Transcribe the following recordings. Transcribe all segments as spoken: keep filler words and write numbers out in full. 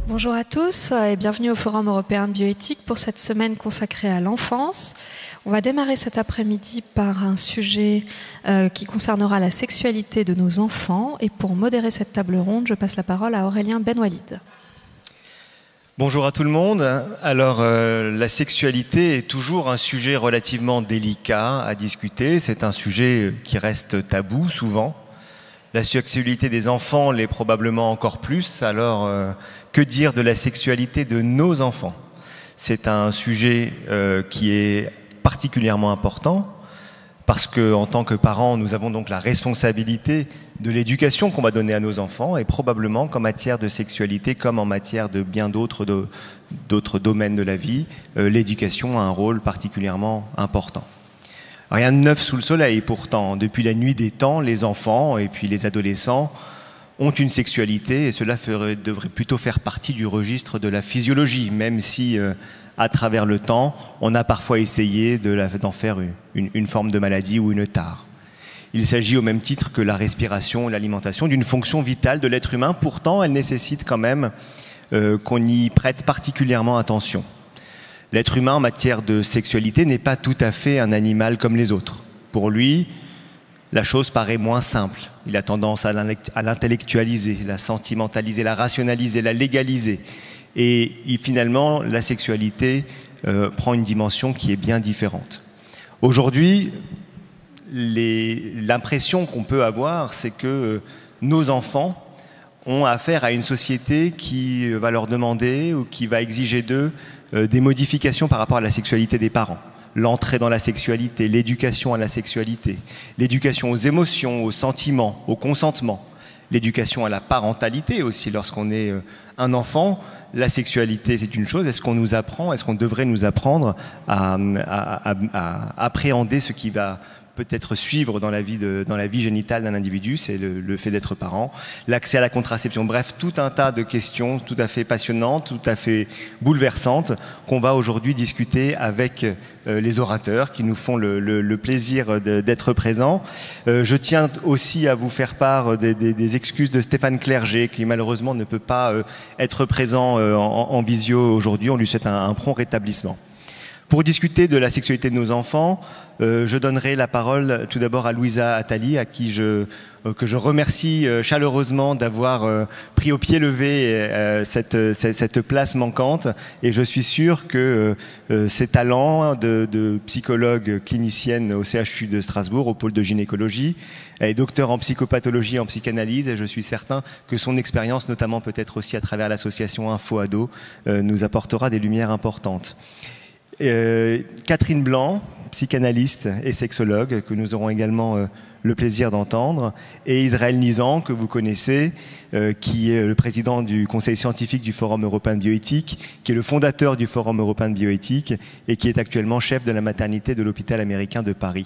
Bonjour à tous et bienvenue au Forum européen de bioéthique pour cette semaine consacrée à l'enfance. On va démarrer cet après-midi par un sujet euh, qui concernera la sexualité de nos enfants. Et pour modérer cette table ronde, je passe la parole à Aurélien Benwalid. Bonjour à tout le monde. Alors, euh, la sexualité est toujours un sujet relativement délicat à discuter. C'est un sujet qui reste tabou souvent. La sexualité des enfants l'est probablement encore plus. Alors, euh, que dire de la sexualité de nos enfants? C'est un sujet euh, qui est particulièrement important parce qu'en tant que parents, nous avons donc la responsabilité de l'éducation qu'on va donner à nos enfants et probablement qu'en matière de sexualité, comme en matière de bien d'autres de, d'autres domaines de la vie, euh, l'éducation a un rôle particulièrement important. Rien de neuf sous le soleil, pourtant. Depuis la nuit des temps, les enfants et puis les adolescents ont une sexualité et cela ferait, devrait plutôt faire partie du registre de la physiologie, même si, euh, à travers le temps, on a parfois essayé de la, d'en faire une, une, une forme de maladie ou une tare. Il s'agit au même titre que la respiration et l'alimentation d'une fonction vitale de l'être humain. Pourtant, elle nécessite quand même euh, qu'on y prête particulièrement attention. L'être humain en matière de sexualité n'est pas tout à fait un animal comme les autres. Pour lui, la chose paraît moins simple. Il a tendance à l'intellectualiser, la sentimentaliser, la rationaliser, la légaliser. Et il, finalement, la sexualité euh, prend une dimension qui est bien différente. Aujourd'hui, l'impression qu'on peut avoir, c'est que euh, nos enfants ont affaire à une société qui va leur demander ou qui va exiger d'eux euh, des modifications par rapport à la sexualité des parents. L'entrée dans la sexualité, l'éducation à la sexualité, l'éducation aux émotions, aux sentiments, au consentement, l'éducation à la parentalité aussi lorsqu'on est euh, un enfant. La sexualité, c'est une chose. Est-ce qu'on nous apprend, est-ce qu'on devrait nous apprendre à, à, à, à appréhender ce qui va peut-être suivre dans la vie, de, dans la vie génitale d'un individu, c'est le, le fait d'être parent, l'accès à la contraception, bref, tout un tas de questions tout à fait passionnantes, tout à fait bouleversantes, qu'on va aujourd'hui discuter avec euh, les orateurs qui nous font le, le, le plaisir d'être présents. Euh, je tiens aussi à vous faire part des, des, des excuses de Stéphane Clerget, qui malheureusement ne peut pas euh, être présent euh, en, en visio aujourd'hui. On lui souhaite un, un prompt rétablissement. Pour discuter de la sexualité de nos enfants, euh, je donnerai la parole tout d'abord à Louisa Attali, à qui je, euh, que je remercie euh, chaleureusement d'avoir euh, pris au pied levé euh, cette, cette, cette place manquante. Et je suis sûr que euh, ses talents de, de psychologue clinicienne au C H U de Strasbourg, au pôle de gynécologie, elle est docteur en psychopathologie et en psychanalyse, et je suis certain que son expérience, notamment peut-être aussi à travers l'association Info Ado, euh, nous apportera des lumières importantes. Euh, Catherine Blanc, psychanalyste et sexologue, que nous aurons également euh, le plaisir d'entendre, et Israël Nizan, que vous connaissez, euh, qui est le président du conseil scientifique du Forum européen de bioéthique, qui est le fondateur du Forum européen de bioéthique et qui est actuellement chef de la maternité de l'hôpital américain de Paris.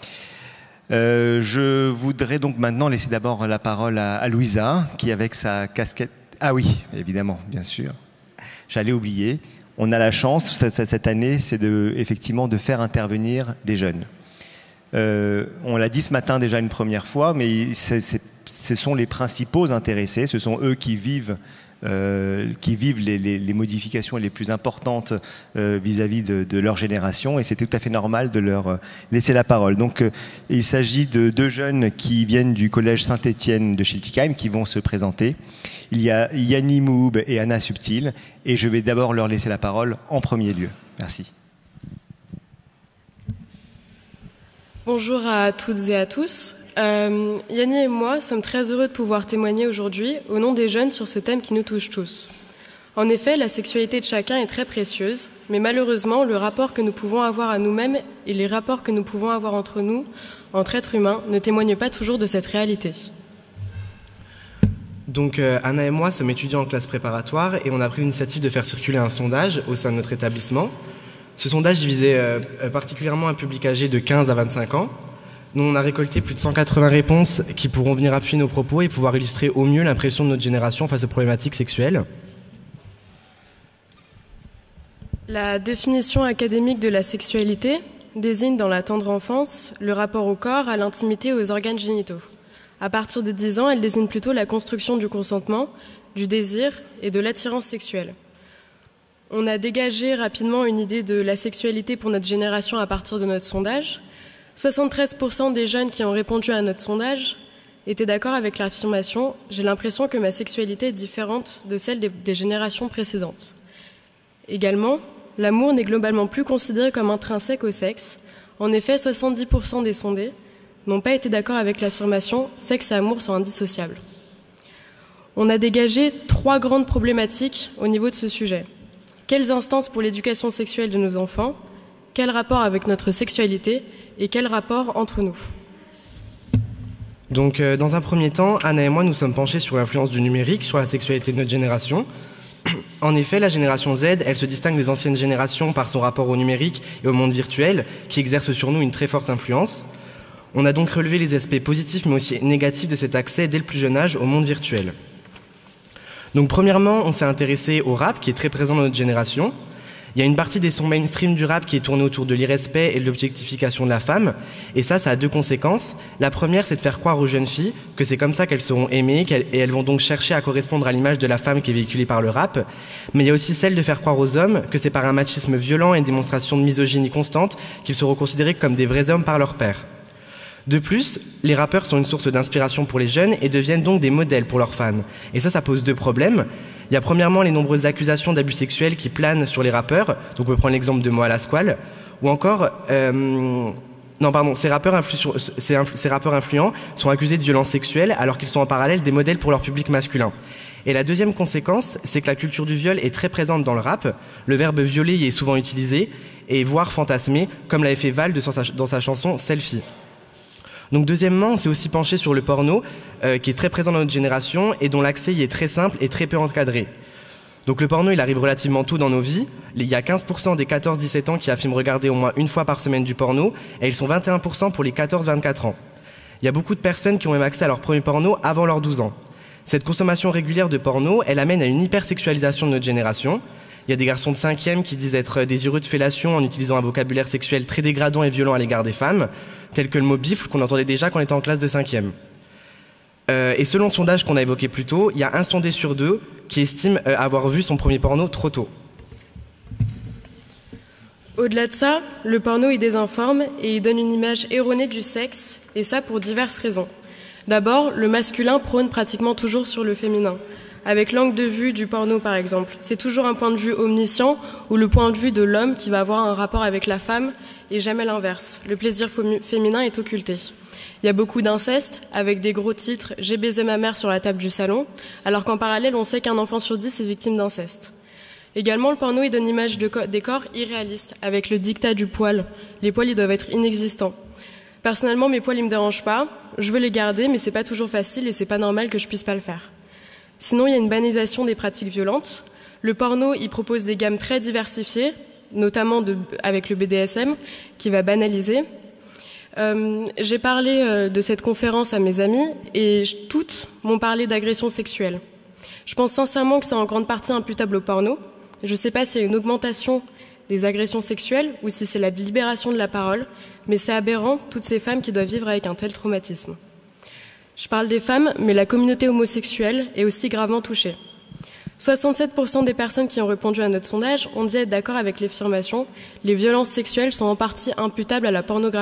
Euh, je voudrais donc maintenant laisser d'abord la parole à, à Louisa, qui avec sa casquette... Ah oui, évidemment, bien sûr. J'allais oublier. On a la chance, cette année, c'est de, effectivement de faire intervenir des jeunes. Euh, on l'a dit ce matin déjà une première fois, mais c'est, c'est, ce sont les principaux intéressés, ce sont eux qui vivent, euh, qui vivent les, les, les modifications les plus importantes euh, vis-à-vis de, de leur génération, et c'est tout à fait normal de leur laisser la parole. Donc euh, il s'agit de deux jeunes qui viennent du collège Saint-Étienne de Schiltigheim, qui vont se présenter. Il y a Yanni Moub et Anna Subtil, et je vais d'abord leur laisser la parole en premier lieu. Merci. Bonjour à toutes et à tous. Euh, Yanni et moi sommes très heureux de pouvoir témoigner aujourd'hui au nom des jeunes sur ce thème qui nous touche tous. En effet, la sexualité de chacun est très précieuse, mais malheureusement, le rapport que nous pouvons avoir à nous-mêmes et les rapports que nous pouvons avoir entre nous, entre êtres humains, ne témoignent pas toujours de cette réalité. Donc euh, Anna et moi sommes étudiants en classe préparatoire et on a pris l'initiative de faire circuler un sondage au sein de notre établissement. Ce sondage visait euh, particulièrement un public âgé de quinze à vingt-cinq ans. Nous, on a récolté plus de cent quatre-vingts réponses qui pourront venir appuyer nos propos et pouvoir illustrer au mieux l'impression de notre génération face aux problématiques sexuelles. La définition académique de la sexualité désigne dans la tendre enfance le rapport au corps, à l'intimité et aux organes génitaux. À partir de dix ans, elle désigne plutôt la construction du consentement du désir et de l'attirance sexuelle. On a dégagé rapidement une idée de la sexualité pour notre génération à partir de notre sondage. soixante-treize pour cent des jeunes qui ont répondu à notre sondage étaient d'accord avec l'affirmation « J'ai l'impression que ma sexualité est différente de celle des, des générations précédentes ». Également, l'amour n'est globalement plus considéré comme intrinsèque au sexe. En effet, soixante-dix pour cent des sondés n'ont pas été d'accord avec l'affirmation « sexe et amour sont indissociables ». On a dégagé trois grandes problématiques au niveau de ce sujet. Quelles instances pour l'éducation sexuelle de nos enfants? Quel rapport avec notre sexualité? Et quel rapport entre nous? Donc, euh, dans un premier temps, Anna et moi nous sommes penchés sur l'influence du numérique sur la sexualité de notre génération. En effet, la génération Z, elle se distingue des anciennes générations par son rapport au numérique et au monde virtuel, qui exerce sur nous une très forte influence. On a donc relevé les aspects positifs mais aussi négatifs de cet accès dès le plus jeune âge au monde virtuel. Donc, premièrement, on s'est intéressé au rap, qui est très présent dans notre génération. Il y a une partie des sons mainstream du rap qui est tournée autour de l'irrespect et de l'objectification de la femme. Et ça, ça a deux conséquences. La première, c'est de faire croire aux jeunes filles que c'est comme ça qu'elles seront aimées qu'elles, et elles vont donc chercher à correspondre à l'image de la femme qui est véhiculée par le rap. Mais il y a aussi celle de faire croire aux hommes que c'est par un machisme violent et une démonstration de misogynie constante qu'ils seront considérés comme des vrais hommes par leur père. De plus, les rappeurs sont une source d'inspiration pour les jeunes et deviennent donc des modèles pour leurs fans. Et ça, ça pose deux problèmes. Il y a premièrement les nombreuses accusations d'abus sexuels qui planent sur les rappeurs. Donc on peut prendre l'exemple de Moi à la Squale. Ou encore, euh, non pardon, ces rappeurs, influ- ces, influ- ces rappeurs influents sont accusés de violences sexuelles alors qu'ils sont en parallèle des modèles pour leur public masculin. Et la deuxième conséquence, c'est que la culture du viol est très présente dans le rap. Le verbe violer y est souvent utilisé, et voire fantasmé, comme l'avait fait Val de sa, dans sa chanson Selfie. Donc deuxièmement, on s'est aussi penché sur le porno, euh, qui est très présent dans notre génération et dont l'accès y est très simple et très peu encadré. Donc le porno, il arrive relativement tôt dans nos vies. Il y a quinze pour cent des quatorze dix-sept ans qui affirment regarder au moins une fois par semaine du porno, et ils sont vingt et un pour cent pour les quatorze vingt-quatre ans. Il y a beaucoup de personnes qui ont même accès à leur premier porno avant leurs douze ans. Cette consommation régulière de porno, elle amène à une hypersexualisation de notre génération. Il y a des garçons de cinquième qui disent être désireux de fellation en utilisant un vocabulaire sexuel très dégradant et violent à l'égard des femmes, tel que le mot bifle qu'on entendait déjà quand on était en classe de cinquième. Euh, et selon le sondage qu'on a évoqué plus tôt, il y a un sondé sur deux qui estime euh, avoir vu son premier porno trop tôt. Au-delà de ça, le porno il désinforme et il donne une image erronée du sexe, et ça pour diverses raisons. D'abord, le masculin prône pratiquement toujours sur le féminin. Avec l'angle de vue du porno, par exemple. C'est toujours un point de vue omniscient ou le point de vue de l'homme qui va avoir un rapport avec la femme et jamais l'inverse. Le plaisir féminin est occulté. Il y a beaucoup d'inceste avec des gros titres « J'ai baisé ma mère sur la table du salon », alors qu'en parallèle, on sait qu'un enfant sur dix est victime d'inceste. Également, le porno il donne une image de co- des corps irréalistes avec le dictat du poil. Les poils, ils doivent être inexistants. Personnellement, mes poils, ils me dérangent pas. Je veux les garder, mais c'est pas toujours facile et c'est pas normal que je puisse pas le faire. Sinon, il y a une banalisation des pratiques violentes. Le porno, il propose des gammes très diversifiées, notamment de, avec le B D S M, qui va banaliser. Euh, j'ai parlé euh, de cette conférence à mes amis et je, toutes m'ont parlé d'agression sexuelle. Je pense sincèrement que c'est en grande partie imputable au porno. Je ne sais pas s'il y a une augmentation des agressions sexuelles ou si c'est la libération de la parole, mais c'est aberrant, toutes ces femmes qui doivent vivre avec un tel traumatisme. Je parle des femmes, mais la communauté homosexuelle est aussi gravement touchée. soixante-sept pour cent des personnes qui ont répondu à notre sondage ont dit être d'accord avec l'affirmation « Les violences sexuelles sont en partie imputables à la pornographie ».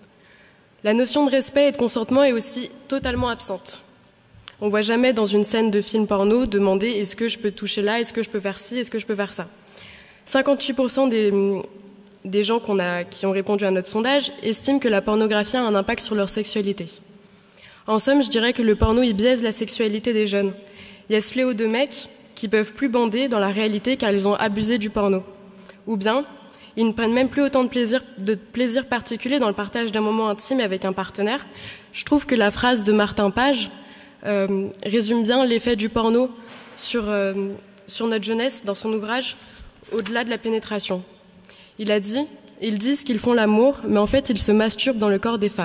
La notion de respect et de consentement est aussi totalement absente. On ne voit jamais dans une scène de film porno demander « Est-ce que je peux toucher là? Est-ce que je peux faire ci? Est-ce que je peux faire ça ?» cinquante-huit pour cent des, des gens qu'on a, qui ont répondu à notre sondage estiment que la pornographie a un impact sur leur sexualité. En somme, je dirais que le porno, il biaise la sexualité des jeunes. Il y a ce fléau de mecs qui peuvent plus bander dans la réalité car ils ont abusé du porno. Ou bien, ils ne prennent même plus autant de plaisir, de plaisir particulier dans le partage d'un moment intime avec un partenaire. Je trouve que la phrase de Martin Page euh, résume bien l'effet du porno sur, euh, sur notre jeunesse dans son ouvrage « Au-delà de la pénétration ». Il a dit « Ils disent qu'ils font l'amour, mais en fait, ils se masturbent dans le corps des femmes ».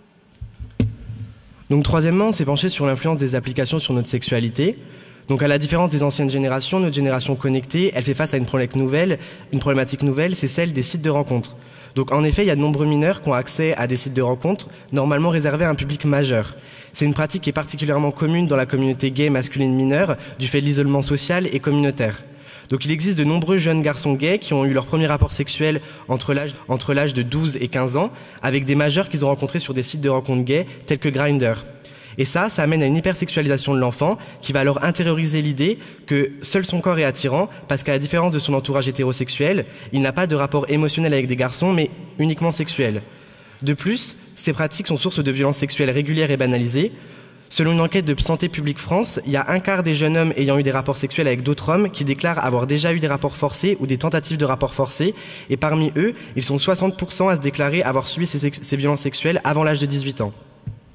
Donc troisièmement, on s'est penché sur l'influence des applications sur notre sexualité. Donc à la différence des anciennes générations, notre génération connectée, elle fait face à une problématique nouvelle, une problématique nouvelle, c'est celle des sites de rencontres. Donc en effet, il y a de nombreux mineurs qui ont accès à des sites de rencontres normalement réservés à un public majeur. C'est une pratique qui est particulièrement commune dans la communauté gay masculine mineure du fait de l'isolement social et communautaire. Donc il existe de nombreux jeunes garçons gays qui ont eu leur premier rapport sexuel entre l'âge, entre l'âge de douze et quinze ans avec des majeurs qu'ils ont rencontrés sur des sites de rencontres gays tels que Grindr. Et ça, ça amène à une hypersexualisation de l'enfant qui va alors intérioriser l'idée que seul son corps est attirant parce qu'à la différence de son entourage hétérosexuel, il n'a pas de rapport émotionnel avec des garçons mais uniquement sexuel. De plus, ces pratiques sont source de violences sexuelles régulières et banalisées. Selon une enquête de Santé publique France, il y a un quart des jeunes hommes ayant eu des rapports sexuels avec d'autres hommes qui déclarent avoir déjà eu des rapports forcés ou des tentatives de rapports forcés. Et parmi eux, ils sont soixante pour cent à se déclarer avoir subi ces, ces violences sexuelles avant l'âge de dix-huit ans.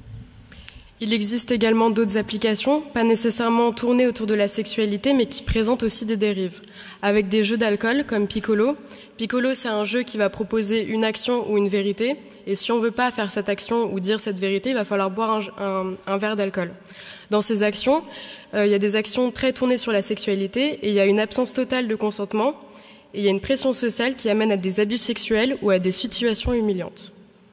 Il existe également d'autres applications, pas nécessairement tournées autour de la sexualité, mais qui présentent aussi des dérives, avec des jeux d'alcool comme Piccolo. Piccolo, c'est un jeu qui va proposer une action ou une vérité, et si on ne veut pas faire cette action ou dire cette vérité, il va falloir boire un, un, un verre d'alcool. Dans ces actions, euh, il y a des actions très tournées sur la sexualité, et il y a une absence totale de consentement, et il y a une pression sociale qui amène à des abus sexuels ou à des situations humiliantes.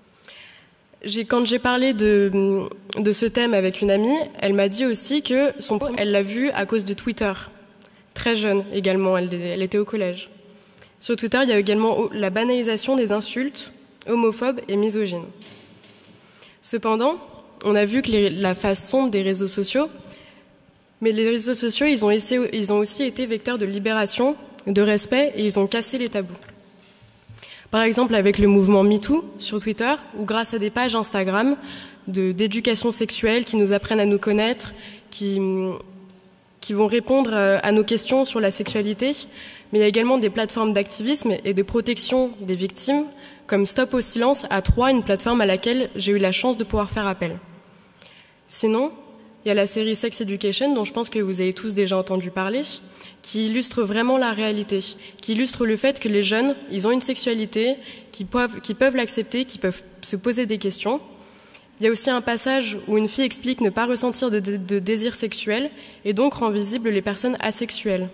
J'ai, quand j'ai parlé de, de ce thème avec une amie, elle m'a dit aussi que son, elle l'a vu à cause de Twitter. Très jeune également, elle, elle était au collège. Sur Twitter, il y a également la banalisation des insultes homophobes et misogynes. Cependant, on a vu que les, la face sombre des réseaux sociaux, mais les réseaux sociaux, ils ont, essayé, ils ont aussi été vecteurs de libération, de respect, et ils ont cassé les tabous. Par exemple avec le mouvement MeToo sur Twitter, ou grâce à des pages Instagram de, d'éducation sexuelle qui nous apprennent à nous connaître, qui, qui vont répondre à nos questions sur la sexualité. Mais il y a également des plateformes d'activisme et de protection des victimes, comme Stop au silence à Troyes, une plateforme à laquelle j'ai eu la chance de pouvoir faire appel. Sinon, il y a la série Sex Education, dont je pense que vous avez tous déjà entendu parler, qui illustre vraiment la réalité, qui illustre le fait que les jeunes, ils ont une sexualité, qu'ils peuvent, qu'ils peuvent l'accepter, qu'ils peuvent se poser des questions. Il y a aussi un passage où une fille explique ne pas ressentir de, de, de désir sexuel et donc rend visibles les personnes asexuelles.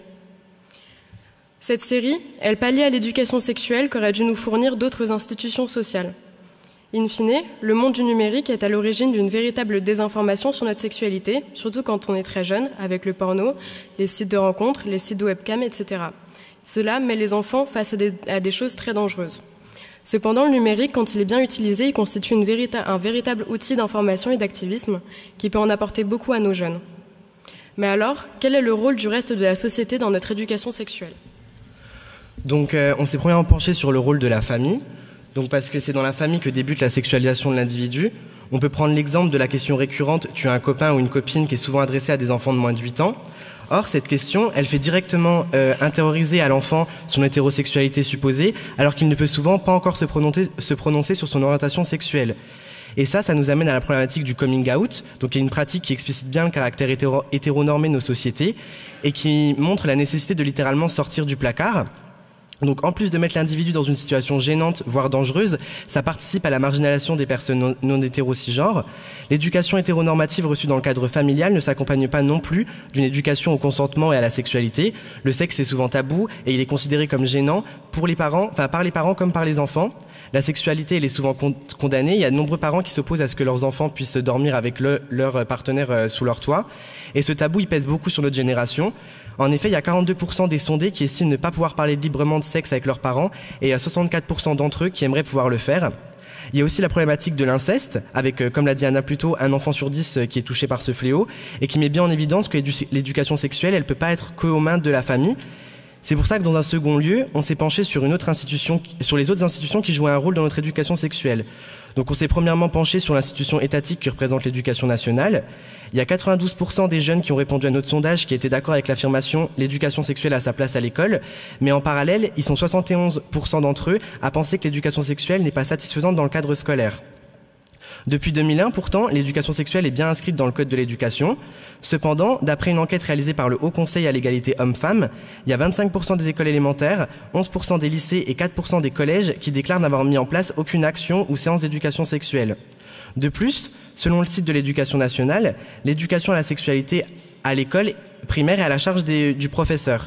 Cette série, elle pallie à l'éducation sexuelle qu'auraient dû nous fournir d'autres institutions sociales. In fine, le monde du numérique est à l'origine d'une véritable désinformation sur notre sexualité, surtout quand on est très jeune, avec le porno, les sites de rencontres, les sites de webcam, et cetera. Cela met les enfants face à des, à des choses très dangereuses. Cependant, le numérique, quand il est bien utilisé, il constitue une vérita- un véritable outil d'information et d'activisme qui peut en apporter beaucoup à nos jeunes. Mais alors, quel est le rôle du reste de la société dans notre éducation sexuelle ? Donc, euh, on s'est premièrement penché sur le rôle de la famille. Donc parce que c'est dans la famille que débute la sexualisation de l'individu. On peut prendre l'exemple de la question récurrente « tu as un copain ou une copine » qui est souvent adressée à des enfants de moins de huit ans. Or, cette question, elle fait directement euh, intérioriser à l'enfant son hétérosexualité supposée, alors qu'il ne peut souvent pas encore se prononcer, se prononcer sur son orientation sexuelle. Et ça, ça nous amène à la problématique du coming out, donc il y a une pratique qui explicite bien le caractère hétéro- hétéronormé de nos sociétés et qui montre la nécessité de littéralement sortir du placard. Donc en plus de mettre l'individu dans une situation gênante, voire dangereuse, ça participe à la marginalisation des personnes non, non hétéro-cisgenres. L'éducation hétéronormative reçue dans le cadre familial ne s'accompagne pas non plus d'une éducation au consentement et à la sexualité. Le sexe est souvent tabou et il est considéré comme gênant pour les parents, enfin par les parents comme par les enfants. La sexualité, elle est souvent con- condamnée. Il y a de nombreux parents qui s'opposent à ce que leurs enfants puissent dormir avec le, leur partenaire euh, sous leur toit. Et ce tabou, il pèse beaucoup sur notre génération. En effet, il y a quarante-deux pour cent des sondés qui estiment ne pas pouvoir parler librement de sexe avec leurs parents et il y a soixante-quatre pour cent d'entre eux qui aimeraient pouvoir le faire. Il y a aussi la problématique de l'inceste, avec, comme l'a dit Anna plus tôt, un enfant sur dix qui est touché par ce fléau et qui met bien en évidence que l'édu- l'éducation sexuelle, elle ne peut pas être qu'aux mains de la famille. C'est pour ça que dans un second lieu, on s'est penché sur, une autre institution, sur les autres institutions qui jouaient un rôle dans notre éducation sexuelle. Donc on s'est premièrement penché sur l'institution étatique qui représente l'éducation nationale. Il y a quatre-vingt-douze pour cent des jeunes qui ont répondu à notre sondage qui étaient d'accord avec l'affirmation « l'éducation sexuelle a sa place à l'école », mais en parallèle, ils sont soixante et onze pour cent d'entre eux à penser que l'éducation sexuelle n'est pas satisfaisante dans le cadre scolaire. Depuis deux mille un, pourtant, l'éducation sexuelle est bien inscrite dans le Code de l'éducation. Cependant, d'après une enquête réalisée par le Haut Conseil à l'égalité hommes-femmes, il y a vingt-cinq pour cent des écoles élémentaires, onze pour cent des lycées et quatre pour cent des collèges qui déclarent n'avoir mis en place aucune action ou séance d'éducation sexuelle. De plus, selon le site de l'éducation nationale, l'éducation à la sexualité à l'école primaire est à la charge des, du professeur.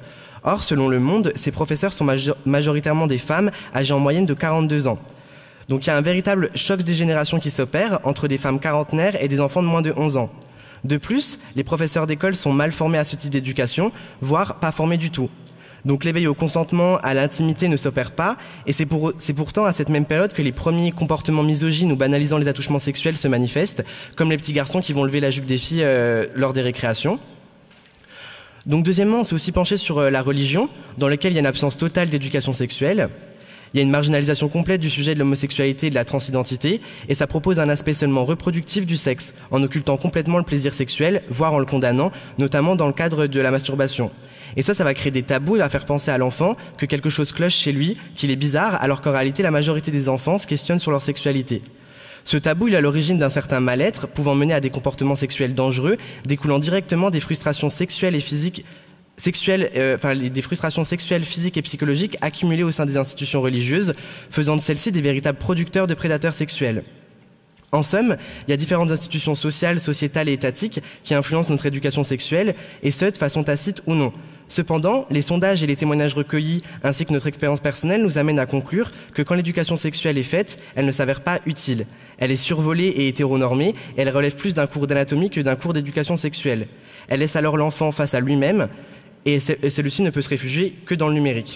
Or, selon Le Monde, ces professeurs sont major- majoritairement des femmes âgées en moyenne de quarante-deux ans. Donc il y a un véritable choc des générations qui s'opère entre des femmes quarantenaires et des enfants de moins de onze ans. De plus, les professeurs d'école sont mal formés à ce type d'éducation, voire pas formés du tout. Donc l'éveil au consentement, à l'intimité ne s'opère pas, et c'est, pour, c'est pourtant à cette même période que les premiers comportements misogynes ou banalisant les attouchements sexuels se manifestent, comme les petits garçons qui vont lever la jupe des filles euh, lors des récréations. Donc deuxièmement, on s'est aussi penché sur euh, la religion, dans laquelle il y a une absence totale d'éducation sexuelle. Il y a une marginalisation complète du sujet de l'homosexualité et de la transidentité, et ça propose un aspect seulement reproductif du sexe, en occultant complètement le plaisir sexuel, voire en le condamnant, notamment dans le cadre de la masturbation. Et ça, ça va créer des tabous et va faire penser à l'enfant que quelque chose cloche chez lui, qu'il est bizarre, alors qu'en réalité, la majorité des enfants se questionnent sur leur sexualité. Ce tabou, il est à l'origine d'un certain mal-être, pouvant mener à des comportements sexuels dangereux, découlant directement des frustrations sexuelles et physiques Sexuelles, euh, enfin, des frustrations sexuelles, physiques et psychologiques accumulées au sein des institutions religieuses, faisant de celles-ci des véritables producteurs de prédateurs sexuels. En somme, il y a différentes institutions sociales, sociétales et étatiques qui influencent notre éducation sexuelle, et ce, de façon tacite ou non. Cependant, les sondages et les témoignages recueillis, ainsi que notre expérience personnelle, nous amènent à conclure que quand l'éducation sexuelle est faite, elle ne s'avère pas utile. Elle est survolée et hétéronormée, et elle relève plus d'un cours d'anatomie que d'un cours d'éducation sexuelle. Elle laisse alors l'enfant face à lui-même, et celui-ci ne peut se réfugier que dans le numérique.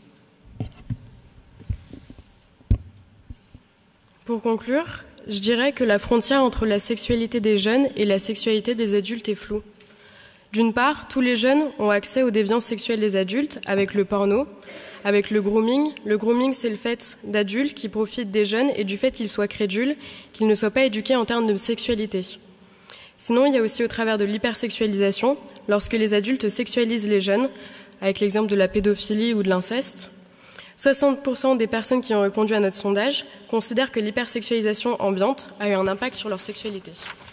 Pour conclure, je dirais que la frontière entre la sexualité des jeunes et la sexualité des adultes est floue. D'une part, tous les jeunes ont accès aux déviances sexuelles des adultes avec le porno, avec le grooming. Le grooming, c'est le fait d'adultes qui profitent des jeunes et du fait qu'ils soient crédules, qu'ils ne soient pas éduqués en termes de sexualité. Sinon, il y a aussi au travers de l'hypersexualisation, lorsque les adultes sexualisent les jeunes, avec l'exemple de la pédophilie ou de l'inceste. soixante pour cent des personnes qui ont répondu à notre sondage considèrent que l'hypersexualisation ambiante a eu un impact sur leur sexualité.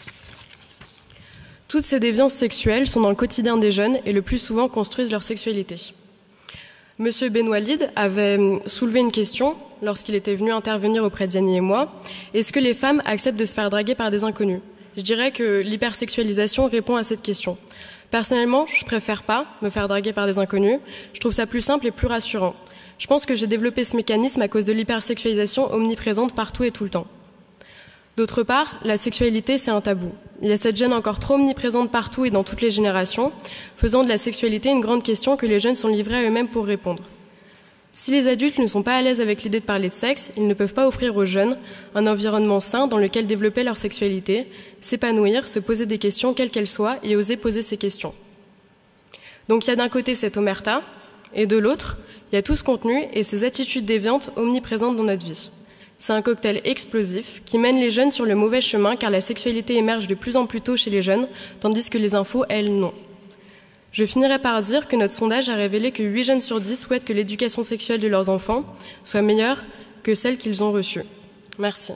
Toutes ces déviances sexuelles sont dans le quotidien des jeunes et le plus souvent construisent leur sexualité. Monsieur Benwalid avait soulevé une question lorsqu'il était venu intervenir auprès d'Yanni et moi. Est-ce que les femmes acceptent de se faire draguer par des inconnus ? Je dirais que l'hypersexualisation répond à cette question. Personnellement, je préfère pas me faire draguer par des inconnus. Je trouve ça plus simple et plus rassurant. Je pense que j'ai développé ce mécanisme à cause de l'hypersexualisation omniprésente partout et tout le temps. D'autre part, la sexualité, c'est un tabou. Il y a cette gêne encore trop omniprésente partout et dans toutes les générations, faisant de la sexualité une grande question que les jeunes sont livrés à eux-mêmes pour répondre. Si les adultes ne sont pas à l'aise avec l'idée de parler de sexe, ils ne peuvent pas offrir aux jeunes un environnement sain dans lequel développer leur sexualité, s'épanouir, se poser des questions quelles qu'elles soient et oser poser ces questions. Donc il y a d'un côté cette omerta, et de l'autre, il y a tout ce contenu et ces attitudes déviantes omniprésentes dans notre vie. C'est un cocktail explosif qui mène les jeunes sur le mauvais chemin car la sexualité émerge de plus en plus tôt chez les jeunes, tandis que les infos, elles, non. Je finirai par dire que notre sondage a révélé que huit jeunes sur dix souhaitent que l'éducation sexuelle de leurs enfants soit meilleure que celle qu'ils ont reçue. Merci.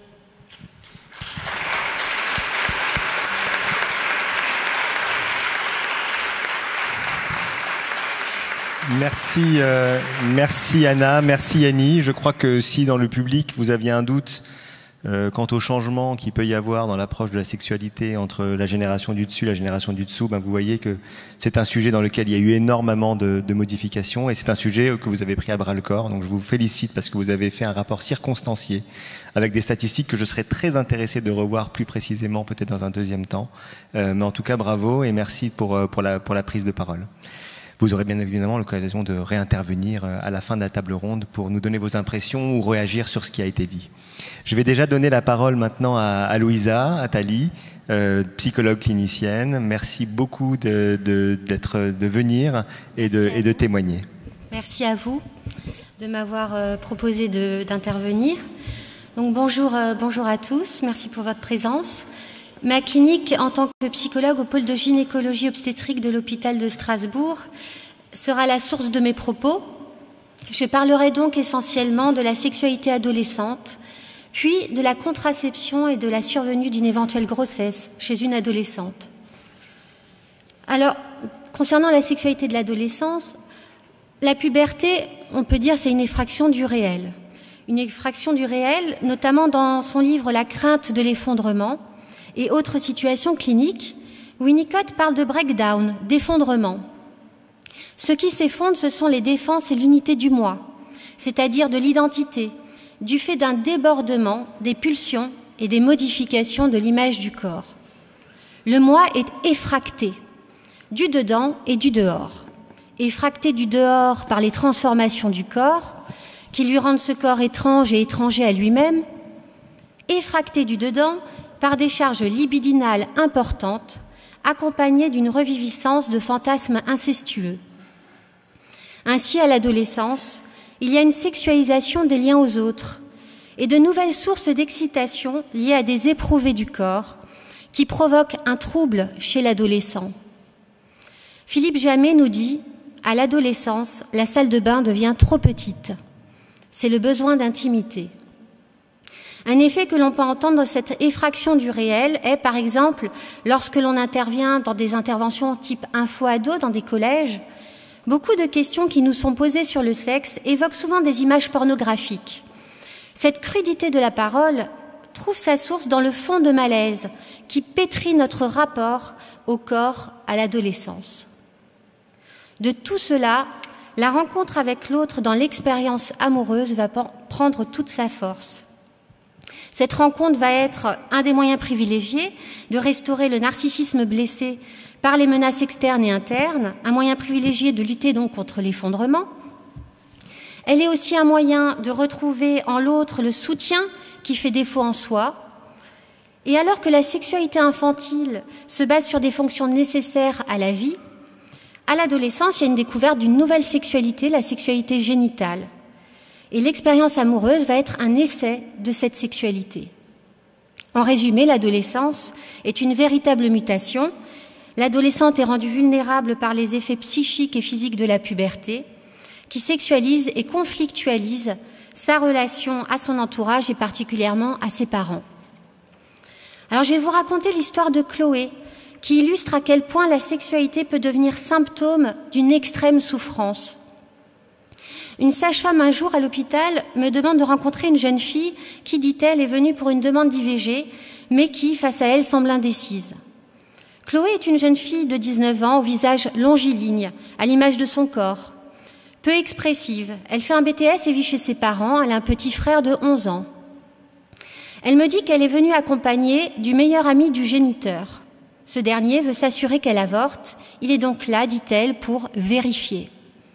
Merci, euh, merci Anna, merci Yanni. Je crois que si dans le public vous aviez un doute Euh, quant au changement qu'il peut y avoir dans l'approche de la sexualité entre la génération du dessus et la génération du dessous, ben vous voyez que c'est un sujet dans lequel il y a eu énormément de, de modifications et c'est un sujet que vous avez pris à bras le corps. Donc je vous félicite parce que vous avez fait un rapport circonstancié avec des statistiques que je serais très intéressé de revoir plus précisément peut-être dans un deuxième temps. Euh, mais en tout cas, bravo et merci pour, pour, la, pour la prise de parole. Vous aurez bien évidemment l'occasion de réintervenir à la fin de la table ronde pour nous donner vos impressions ou réagir sur ce qui a été dit. Je vais déjà donner la parole maintenant à, à Louisa Attali, euh, psychologue clinicienne. Merci beaucoup de, de, d'être, de venir et de, et de témoigner. Merci à vous de m'avoir euh, proposé de, d'intervenir. Donc bonjour, euh, bonjour à tous, merci pour votre présence. Ma clinique, en tant que psychologue au pôle de gynécologie obstétrique de l'hôpital de Strasbourg, sera la source de mes propos. Je parlerai donc essentiellement de la sexualité adolescente, puis de la contraception et de la survenue d'une éventuelle grossesse chez une adolescente. Alors, concernant la sexualité de l'adolescence, la puberté, on peut dire, c'est une effraction du réel. Une effraction du réel, notamment dans son livre « La crainte de l'effondrement », et autres situations cliniques, Winnicott parle de breakdown, d'effondrement. Ce qui s'effondre, ce sont les défenses et l'unité du moi, c'est-à-dire de l'identité, du fait d'un débordement des pulsions et des modifications de l'image du corps. Le moi est effracté, du dedans et du dehors. Effracté du dehors par les transformations du corps, qui lui rendent ce corps étrange et étranger à lui-même, effracté du dedans par des charges libidinales importantes, accompagnées d'une reviviscence de fantasmes incestueux. Ainsi, à l'adolescence, il y a une sexualisation des liens aux autres et de nouvelles sources d'excitation liées à des éprouvés du corps qui provoquent un trouble chez l'adolescent. Philippe Jamet nous dit « À l'adolescence, la salle de bain devient trop petite. C'est le besoin d'intimité. » Un effet que l'on peut entendre dans cette effraction du réel est, par exemple, lorsque l'on intervient dans des interventions type info-ado dans des collèges, beaucoup de questions qui nous sont posées sur le sexe évoquent souvent des images pornographiques. Cette crudité de la parole trouve sa source dans le fond de malaise qui pétrit notre rapport au corps à l'adolescence. De tout cela, la rencontre avec l'autre dans l'expérience amoureuse va prendre toute sa force. Cette rencontre va être un des moyens privilégiés de restaurer le narcissisme blessé par les menaces externes et internes, un moyen privilégié de lutter donc contre l'effondrement. Elle est aussi un moyen de retrouver en l'autre le soutien qui fait défaut en soi. Et alors que la sexualité infantile se base sur des fonctions nécessaires à la vie, à l'adolescence, il y a une découverte d'une nouvelle sexualité, la sexualité génitale. Et l'expérience amoureuse va être un essai de cette sexualité. En résumé, l'adolescence est une véritable mutation. L'adolescente est rendue vulnérable par les effets psychiques et physiques de la puberté, qui sexualise et conflictualise sa relation à son entourage et particulièrement à ses parents. Alors je vais vous raconter l'histoire de Chloé, qui illustre à quel point la sexualité peut devenir symptôme d'une extrême souffrance. Une sage-femme un jour à l'hôpital me demande de rencontrer une jeune fille qui, dit-elle, est venue pour une demande d'I V G, mais qui, face à elle, semble indécise. Chloé est une jeune fille de dix-neuf ans, au visage longiligne, à l'image de son corps. Peu expressive, elle fait un B T S et vit chez ses parents, elle a un petit frère de onze ans. Elle me dit qu'elle est venue accompagnée du meilleur ami du géniteur. Ce dernier veut s'assurer qu'elle avorte, il est donc là, dit-elle, pour vérifier.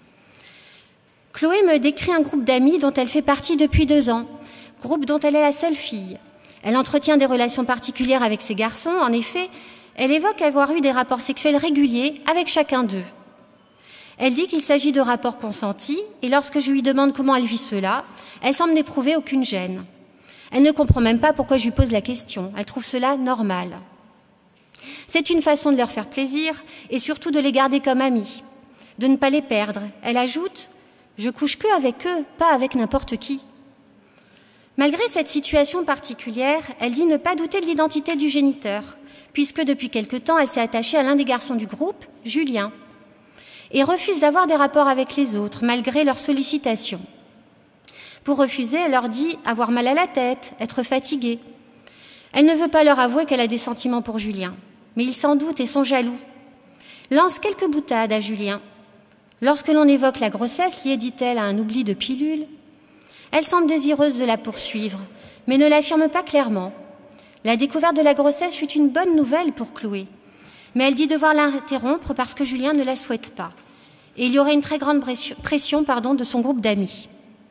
Chloé me décrit un groupe d'amis dont elle fait partie depuis deux ans, groupe dont elle est la seule fille. Elle entretient des relations particulières avec ses garçons. En effet, elle évoque avoir eu des rapports sexuels réguliers avec chacun d'eux. Elle dit qu'il s'agit de rapports consentis et lorsque je lui demande comment elle vit cela, elle semble n'éprouver aucune gêne. Elle ne comprend même pas pourquoi je lui pose la question. Elle trouve cela normal. C'est une façon de leur faire plaisir et surtout de les garder comme amis, de ne pas les perdre. Elle ajoute « Je couche que avec eux, pas avec n'importe qui ». Malgré cette situation particulière, elle dit ne pas douter de l'identité du géniteur, puisque depuis quelque temps, elle s'est attachée à l'un des garçons du groupe, Julien, et refuse d'avoir des rapports avec les autres, malgré leurs sollicitations. Pour refuser, elle leur dit avoir mal à la tête, être fatiguée. Elle ne veut pas leur avouer qu'elle a des sentiments pour Julien, mais ils s'en doutent et sont jaloux. Lance quelques boutades à Julien. Lorsque l'on évoque la grossesse, liée, dit-elle, à un oubli de pilule, elle semble désireuse de la poursuivre, mais ne l'affirme pas clairement. La découverte de la grossesse fut une bonne nouvelle pour Chloé, mais elle dit devoir l'interrompre parce que Julien ne la souhaite pas. Et il y aurait une très grande pression pardon, de son groupe d'amis.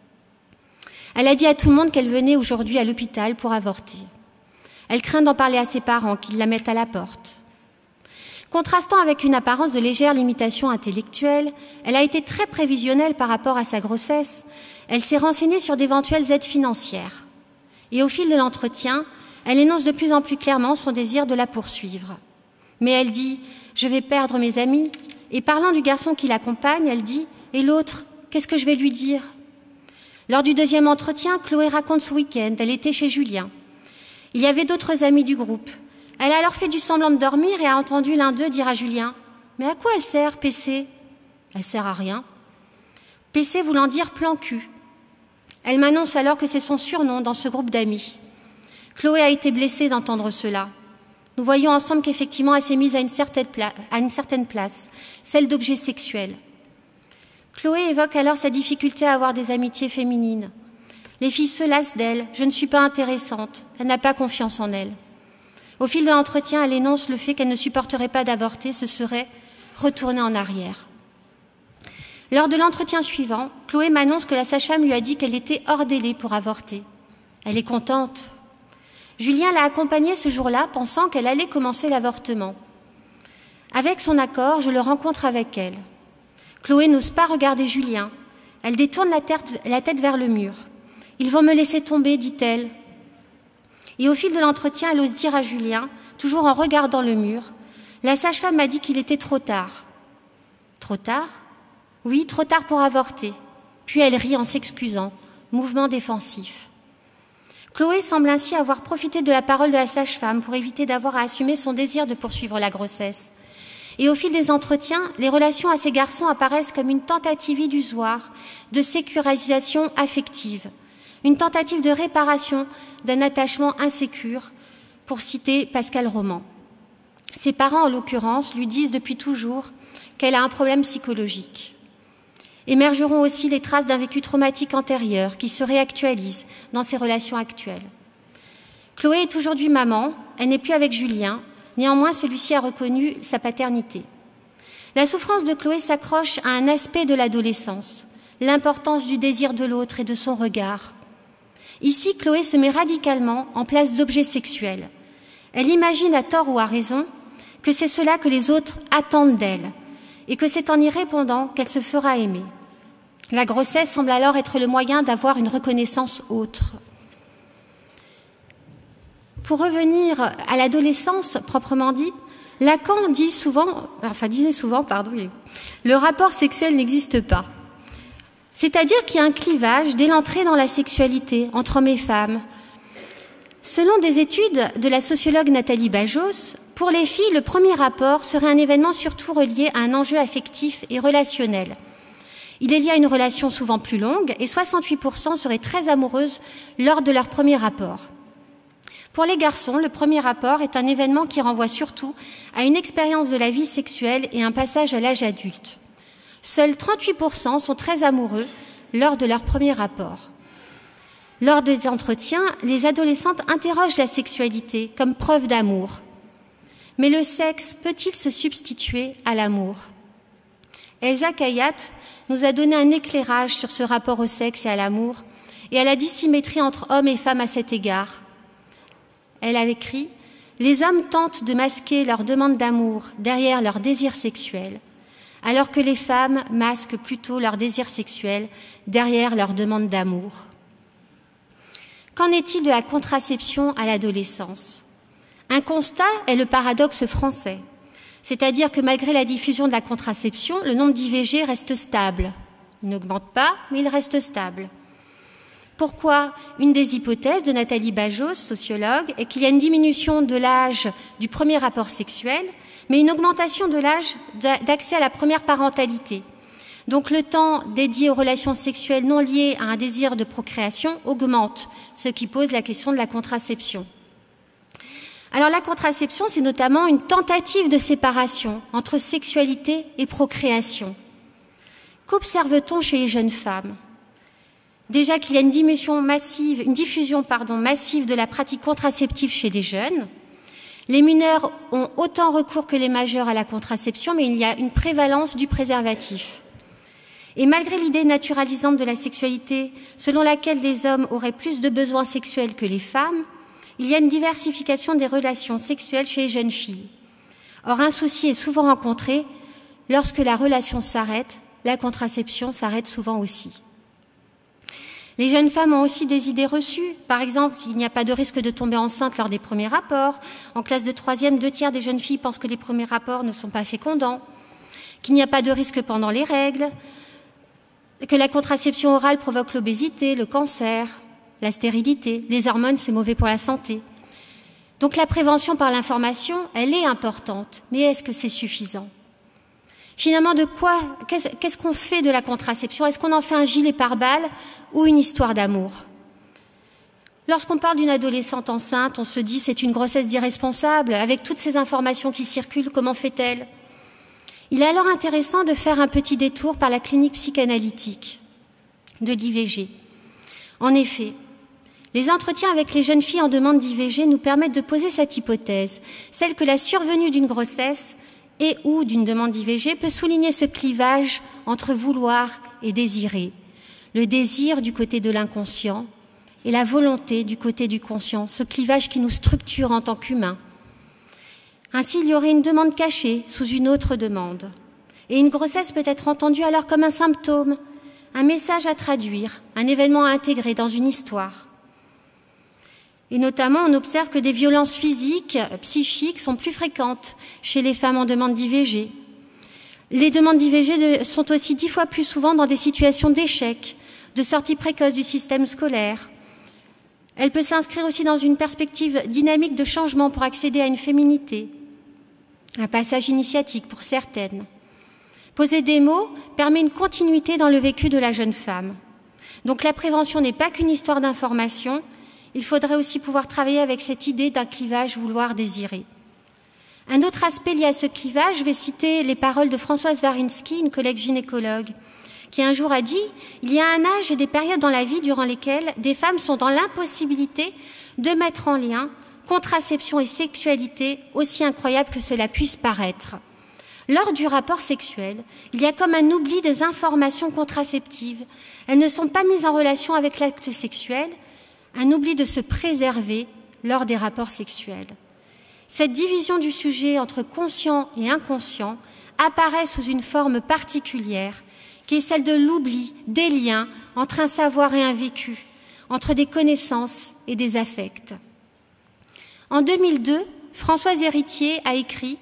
Elle a dit à tout le monde qu'elle venait aujourd'hui à l'hôpital pour avorter. Elle craint d'en parler à ses parents, qu'ils la mettent à la porte. Contrastant avec une apparence de légère limitation intellectuelle, elle a été très prévisionnelle par rapport à sa grossesse. Elle s'est renseignée sur d'éventuelles aides financières. Et au fil de l'entretien, elle énonce de plus en plus clairement son désir de la poursuivre. Mais elle dit « Je vais perdre mes amis ». Et parlant du garçon qui l'accompagne, elle dit « Et l'autre, qu'est-ce que je vais lui dire ?» Lors du deuxième entretien, Chloé raconte ce week-end. Elle était chez Julien. Il y avait d'autres amis du groupe. Elle a alors fait du semblant de dormir et a entendu l'un d'eux dire à Julien « Mais à quoi elle sert, P C ?»« Elle sert à rien. » P C voulant dire plan cul. Elle m'annonce alors que c'est son surnom dans ce groupe d'amis. Chloé a été blessée d'entendre cela. Nous voyons ensemble qu'effectivement elle s'est mise à une certaine, pla- à une certaine place, celle d'objet sexuel. Chloé évoque alors sa difficulté à avoir des amitiés féminines. Les filles se lassent d'elle, je ne suis pas intéressante, elle n'a pas confiance en elle. Au fil de l'entretien, elle énonce le fait qu'elle ne supporterait pas d'avorter, ce serait retourner en arrière. Lors de l'entretien suivant, Chloé m'annonce que la sage-femme lui a dit qu'elle était hors délai pour avorter. Elle est contente. Julien l'a accompagnée ce jour-là, pensant qu'elle allait commencer l'avortement. Avec son accord, je le rencontre avec elle. Chloé n'ose pas regarder Julien. Elle détourne la tête, la tête vers le mur. « Ils vont me laisser tomber », dit-elle. Et au fil de l'entretien, elle ose dire à Julien, toujours en regardant le mur, « La sage-femme m'a dit qu'il était trop tard. » Trop tard ? Oui, trop tard pour avorter. Puis elle rit en s'excusant, mouvement défensif. Chloé semble ainsi avoir profité de la parole de la sage-femme pour éviter d'avoir à assumer son désir de poursuivre la grossesse. Et au fil des entretiens, les relations à ces garçons apparaissent comme une tentative illusoire de sécurisation affective, une tentative de réparation d'un attachement insécure, pour citer Pascal Roman. Ses parents, en l'occurrence, lui disent depuis toujours qu'elle a un problème psychologique. Émergeront aussi les traces d'un vécu traumatique antérieur qui se réactualisent dans ses relations actuelles. Chloé est aujourd'hui maman, elle n'est plus avec Julien, néanmoins celui-ci a reconnu sa paternité. La souffrance de Chloé s'accroche à un aspect de l'adolescence, l'importance du désir de l'autre et de son regard. Ici, Chloé se met radicalement en place d'objet sexuel. Elle imagine à tort ou à raison que c'est cela que les autres attendent d'elle et que c'est en y répondant qu'elle se fera aimer. La grossesse semble alors être le moyen d'avoir une reconnaissance autre. Pour revenir à l'adolescence proprement dite, Lacan dit souvent, enfin disait souvent, pardon, le rapport sexuel n'existe pas. C'est-à-dire qu'il y a un clivage dès l'entrée dans la sexualité entre hommes et femmes. Selon des études de la sociologue Nathalie Bajos, pour les filles, le premier rapport serait un événement surtout relié à un enjeu affectif et relationnel. Il est lié à une relation souvent plus longue et soixante-huit pour cent seraient très amoureuses lors de leur premier rapport. Pour les garçons, le premier rapport est un événement qui renvoie surtout à une expérience de la vie sexuelle et un passage à l'âge adulte. Seuls trente-huit pour cent sont très amoureux lors de leur premier rapport. Lors des entretiens, les adolescentes interrogent la sexualité comme preuve d'amour. Mais le sexe peut-il se substituer à l'amour ? Elsa Kayat nous a donné un éclairage sur ce rapport au sexe et à l'amour et à la dissymétrie entre hommes et femmes à cet égard. Elle a écrit « Les hommes tentent de masquer leur demande d'amour derrière leur désir sexuel, alors que les femmes masquent plutôt leur désir sexuel derrière leur demande d'amour. » Qu'en est-il de la contraception à l'adolescence ? Un constat est le paradoxe français, c'est-à-dire que malgré la diffusion de la contraception, le nombre d'I V G reste stable. Il n'augmente pas, mais il reste stable. Pourquoi ? Une des hypothèses de Nathalie Bajos, sociologue, est qu'il y a une diminution de l'âge du premier rapport sexuel, mais une augmentation de l'âge d'accès à la première parentalité. Donc le temps dédié aux relations sexuelles non liées à un désir de procréation augmente, ce qui pose la question de la contraception. Alors la contraception, c'est notamment une tentative de séparation entre sexualité et procréation. Qu'observe-t-on chez les jeunes femmes ? Déjà qu'il y a une diffusion massive, une diffusion, pardon, massive de la pratique contraceptive chez les jeunes. Les mineurs ont autant recours que les majeurs à la contraception, mais il y a une prévalence du préservatif. Et malgré l'idée naturalisante de la sexualité, selon laquelle les hommes auraient plus de besoins sexuels que les femmes, il y a une diversification des relations sexuelles chez les jeunes filles. Or, un souci est souvent rencontré, lorsque la relation s'arrête, la contraception s'arrête souvent aussi. Les jeunes femmes ont aussi des idées reçues. Par exemple, il n'y a pas de risque de tomber enceinte lors des premiers rapports. En classe de troisième, deux tiers des jeunes filles pensent que les premiers rapports ne sont pas fécondants, qu'il n'y a pas de risque pendant les règles, que la contraception orale provoque l'obésité, le cancer, la stérilité, les hormones, c'est mauvais pour la santé. Donc la prévention par l'information, elle est importante, mais est-ce que c'est suffisant ? Finalement, de quoi, qu'est-ce qu'on fait de la contraception ? Est-ce qu'on en fait un gilet pare-balles ou une histoire d'amour ? Lorsqu'on parle d'une adolescente enceinte, on se dit c'est une grossesse d'irresponsable. Avec toutes ces informations qui circulent, comment fait-elle ? Il est alors intéressant de faire un petit détour par la clinique psychanalytique de l'I V G. En effet, les entretiens avec les jeunes filles en demande d'I V G nous permettent de poser cette hypothèse, celle que la survenue d'une grossesse et ou d'une demande d'I V G peut souligner ce clivage entre vouloir et désirer, le désir du côté de l'inconscient et la volonté du côté du conscient, ce clivage qui nous structure en tant qu'humains. Ainsi, il y aurait une demande cachée sous une autre demande. Et une grossesse peut être entendue alors comme un symptôme, un message à traduire, un événement à intégrer dans une histoire. Et notamment, on observe que des violences physiques, psychiques sont plus fréquentes chez les femmes en demande d'I V G. Les demandes d'I V G sont aussi dix fois plus souvent dans des situations d'échec, de sortie précoce du système scolaire. Elle peut s'inscrire aussi dans une perspective dynamique de changement pour accéder à une féminité, un passage initiatique pour certaines. Poser des mots permet une continuité dans le vécu de la jeune femme. Donc la prévention n'est pas qu'une histoire d'information, il faudrait aussi pouvoir travailler avec cette idée d'un clivage vouloir-désirer. Un autre aspect lié à ce clivage, je vais citer les paroles de Françoise Warinsky, une collègue gynécologue, qui un jour a dit « Il y a un âge et des périodes dans la vie durant lesquelles des femmes sont dans l'impossibilité de mettre en lien contraception et sexualité, aussi incroyable que cela puisse paraître. Lors du rapport sexuel, il y a comme un oubli des informations contraceptives. Elles ne sont pas mises en relation avec l'acte sexuel, un oubli de se préserver lors des rapports sexuels. Cette division du sujet entre conscient et inconscient apparaît sous une forme particulière, qui est celle de l'oubli des liens entre un savoir et un vécu, entre des connaissances et des affects. En deux mille deux, Françoise Héritier a écrit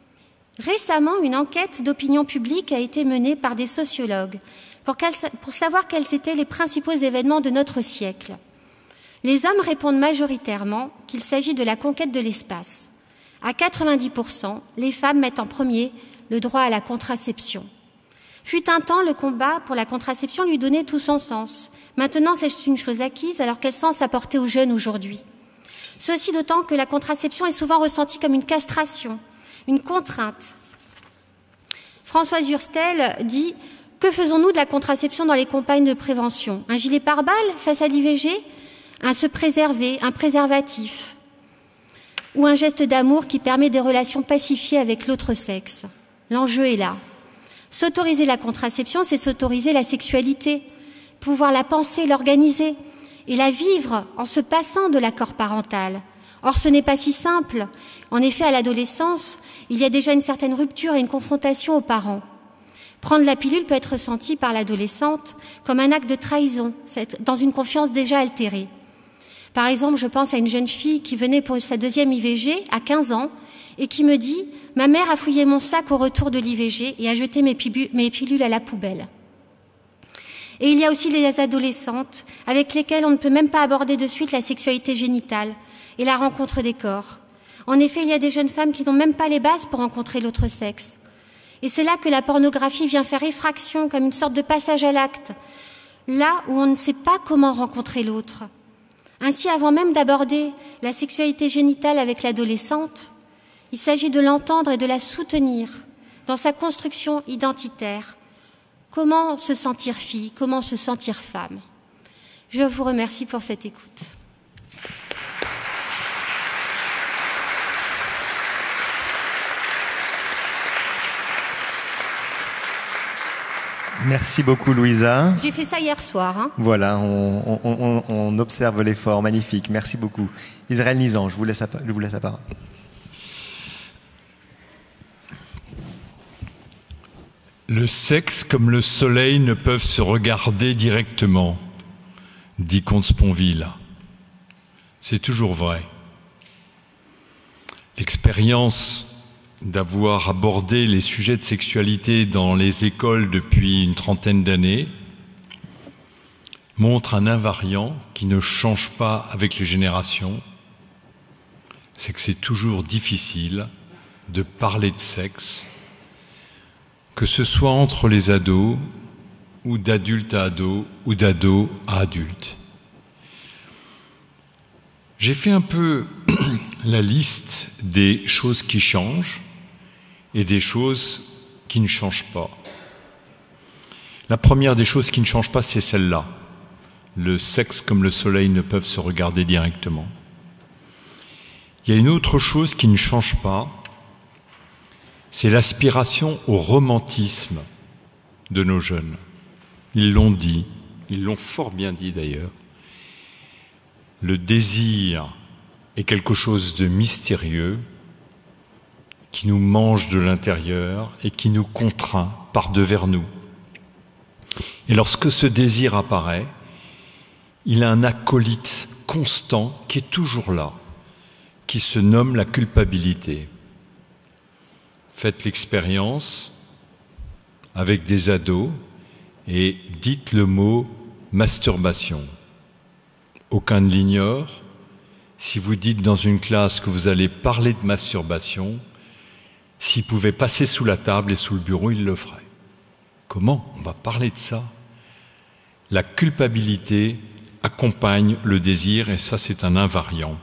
« Récemment, une enquête d'opinion publique a été menée par des sociologues pour, pour savoir quels étaient les principaux événements de notre siècle. Les hommes répondent majoritairement qu'il s'agit de la conquête de l'espace. À quatre-vingt-dix pour cent, les femmes mettent en premier le droit à la contraception. Fut un temps, le combat pour la contraception lui donnait tout son sens. Maintenant, c'est une chose acquise, alors quel sens apporter aux jeunes aujourd'hui? Ceci d'autant que la contraception est souvent ressentie comme une castration, une contrainte. Françoise Hurstel dit « Que faisons-nous de la contraception dans les campagnes de prévention? Un gilet pare-balles face à l'I V G? Un se préserver, un préservatif? Ou un geste d'amour qui permet des relations pacifiées avec l'autre sexe? L'enjeu est là. S'autoriser la contraception, c'est s'autoriser la sexualité, pouvoir la penser, l'organiser et la vivre en se passant de l'accord parental. Or, ce n'est pas si simple. En effet, à l'adolescence, il y a déjà une certaine rupture et une confrontation aux parents. Prendre la pilule peut être ressenti par l'adolescente comme un acte de trahison, dans une confiance déjà altérée. Par exemple, je pense à une jeune fille qui venait pour sa deuxième I V G à quinze ans et qui me dit « Ma mère a fouillé mon sac au retour de l'I V G et a jeté mes pilules à la poubelle ». Et il y a aussi les adolescentes avec lesquelles on ne peut même pas aborder de suite la sexualité génitale et la rencontre des corps. En effet, il y a des jeunes femmes qui n'ont même pas les bases pour rencontrer l'autre sexe. Et c'est là que la pornographie vient faire effraction, comme une sorte de passage à l'acte, là où on ne sait pas comment rencontrer l'autre. Ainsi, avant même d'aborder la sexualité génitale avec l'adolescente, il s'agit de l'entendre et de la soutenir dans sa construction identitaire. Comment se sentir fille, comment se sentir femme? Je vous remercie pour cette écoute. Merci beaucoup, Louisa. J'ai fait ça hier soir. Hein. Voilà, on, on, on, on observe l'effort, magnifique. Merci beaucoup. Israël Nizan, je vous laisse la, je vous laisse la parole. Le sexe comme le soleil ne peuvent se regarder directement, dit Comte Sponville. C'est toujours vrai. L'expérience d'avoir abordé les sujets de sexualité dans les écoles depuis une trentaine d'années montre un invariant qui ne change pas avec les générations, c'est que c'est toujours difficile de parler de sexe, que ce soit entre les ados, ou d'adulte à ado, ou d'ado à adulte. J'ai fait un peu la liste des choses qui changent et des choses qui ne changent pas. La première des choses qui ne changent pas, c'est celle-là. Le sexe comme le soleil ne peuvent se regarder directement. Il y a une autre chose qui ne change pas, c'est l'aspiration au romantisme de nos jeunes. Ils l'ont dit, ils l'ont fort bien dit d'ailleurs. Le désir est quelque chose de mystérieux qui nous mange de l'intérieur et qui nous contraint par devers nous. Et lorsque ce désir apparaît, il a un acolyte constant qui est toujours là, qui se nomme la culpabilité. Faites l'expérience avec des ados et dites le mot masturbation. Aucun ne l'ignore. Si vous dites dans une classe que vous allez parler de masturbation, s'il pouvait passer sous la table et sous le bureau, il le ferait. Comment on va parler de ça? La culpabilité accompagne le désir, et ça c'est un invariant.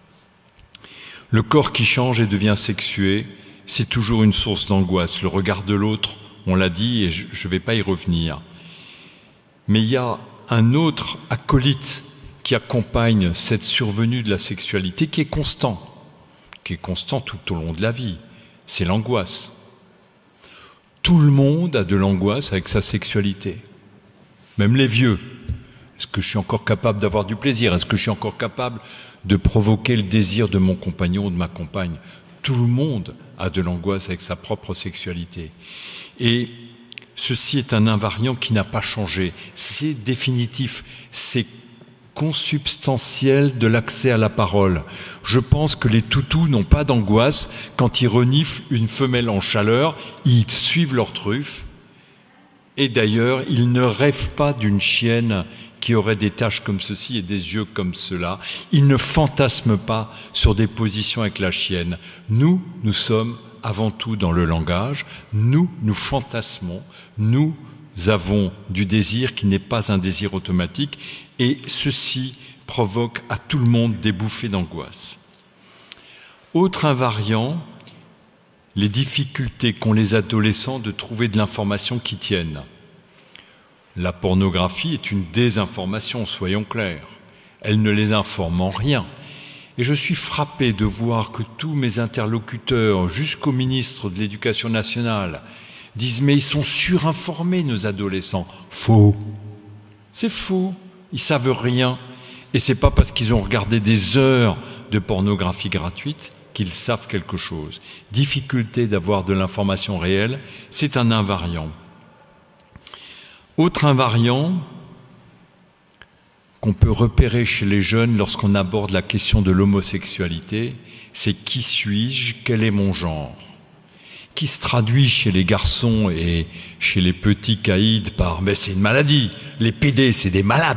Le corps qui change et devient sexué, c'est toujours une source d'angoisse. Le regard de l'autre, on l'a dit, et je ne vais pas y revenir. Mais il y a un autre acolyte qui accompagne cette survenue de la sexualité qui est constant, qui est constant tout au long de la vie, c'est l'angoisse. Tout le monde a de l'angoisse avec sa sexualité, même les vieux. Est-ce que je suis encore capable d'avoir du plaisir? Est-ce que je suis encore capable de provoquer le désir de mon compagnon ou de ma compagne? Tout le monde a de l'angoisse avec sa propre sexualité. Et ceci est un invariant qui n'a pas changé. C'est définitif, c'est consubstantiel de l'accès à la parole. Je pense que les toutous n'ont pas d'angoisse quand ils reniflent une femelle en chaleur, ils suivent leur truffe. Et d'ailleurs, ils ne rêvent pas d'une chienne qui aurait des taches comme ceci et des yeux comme cela. Ils ne fantasment pas sur des positions avec la chienne. Nous, nous sommes avant tout dans le langage. Nous, nous fantasmons. Nous avons du désir qui n'est pas un désir automatique. Et ceci provoque à tout le monde des bouffées d'angoisse. Autre invariant, les difficultés qu'ont les adolescents de trouver de l'information qui tienne. La pornographie est une désinformation, soyons clairs. Elle ne les informe en rien. Et je suis frappé de voir que tous mes interlocuteurs, jusqu'au ministre de l'Éducation nationale, disent « mais ils sont surinformés, nos adolescents ». Faux. C'est faux. Ils savent rien. Et c'est pas parce qu'ils ont regardé des heures de pornographie gratuite qu'ils savent quelque chose. Difficulté d'avoir de l'information réelle, c'est un invariant. Autre invariant qu'on peut repérer chez les jeunes lorsqu'on aborde la question de l'homosexualité, c'est qui suis-je, quel est mon genre, qui se traduit chez les garçons et chez les petits caïds par « mais c'est une maladie, les P D c'est des malades ».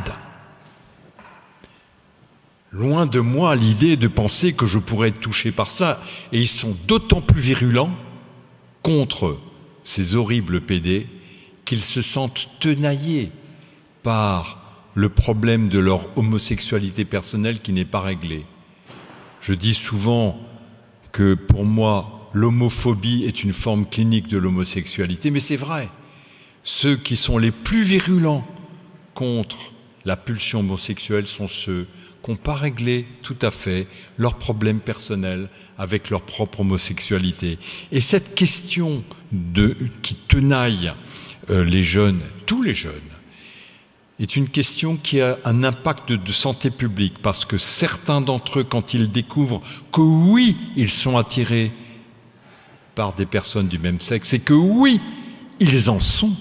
Loin de moi l'idée de penser que je pourrais être touché par ça, et ils sont d'autant plus virulents contre ces horribles P D qu'ils se sentent tenaillés par le problème de leur homosexualité personnelle qui n'est pas réglée. Je dis souvent que pour moi, l'homophobie est une forme clinique de l'homosexualité, mais c'est vrai. Ceux qui sont les plus virulents contre la pulsion homosexuelle sont ceux qui n'ont pas réglé tout à fait leurs problèmes personnels avec leur propre homosexualité. Et cette question de, qui tenaille euh, les jeunes, tous les jeunes, est une question qui a un impact de, de santé publique, parce que certains d'entre eux, quand ils découvrent que oui, ils sont attirés par des personnes du même sexe, et que oui, ils en sont,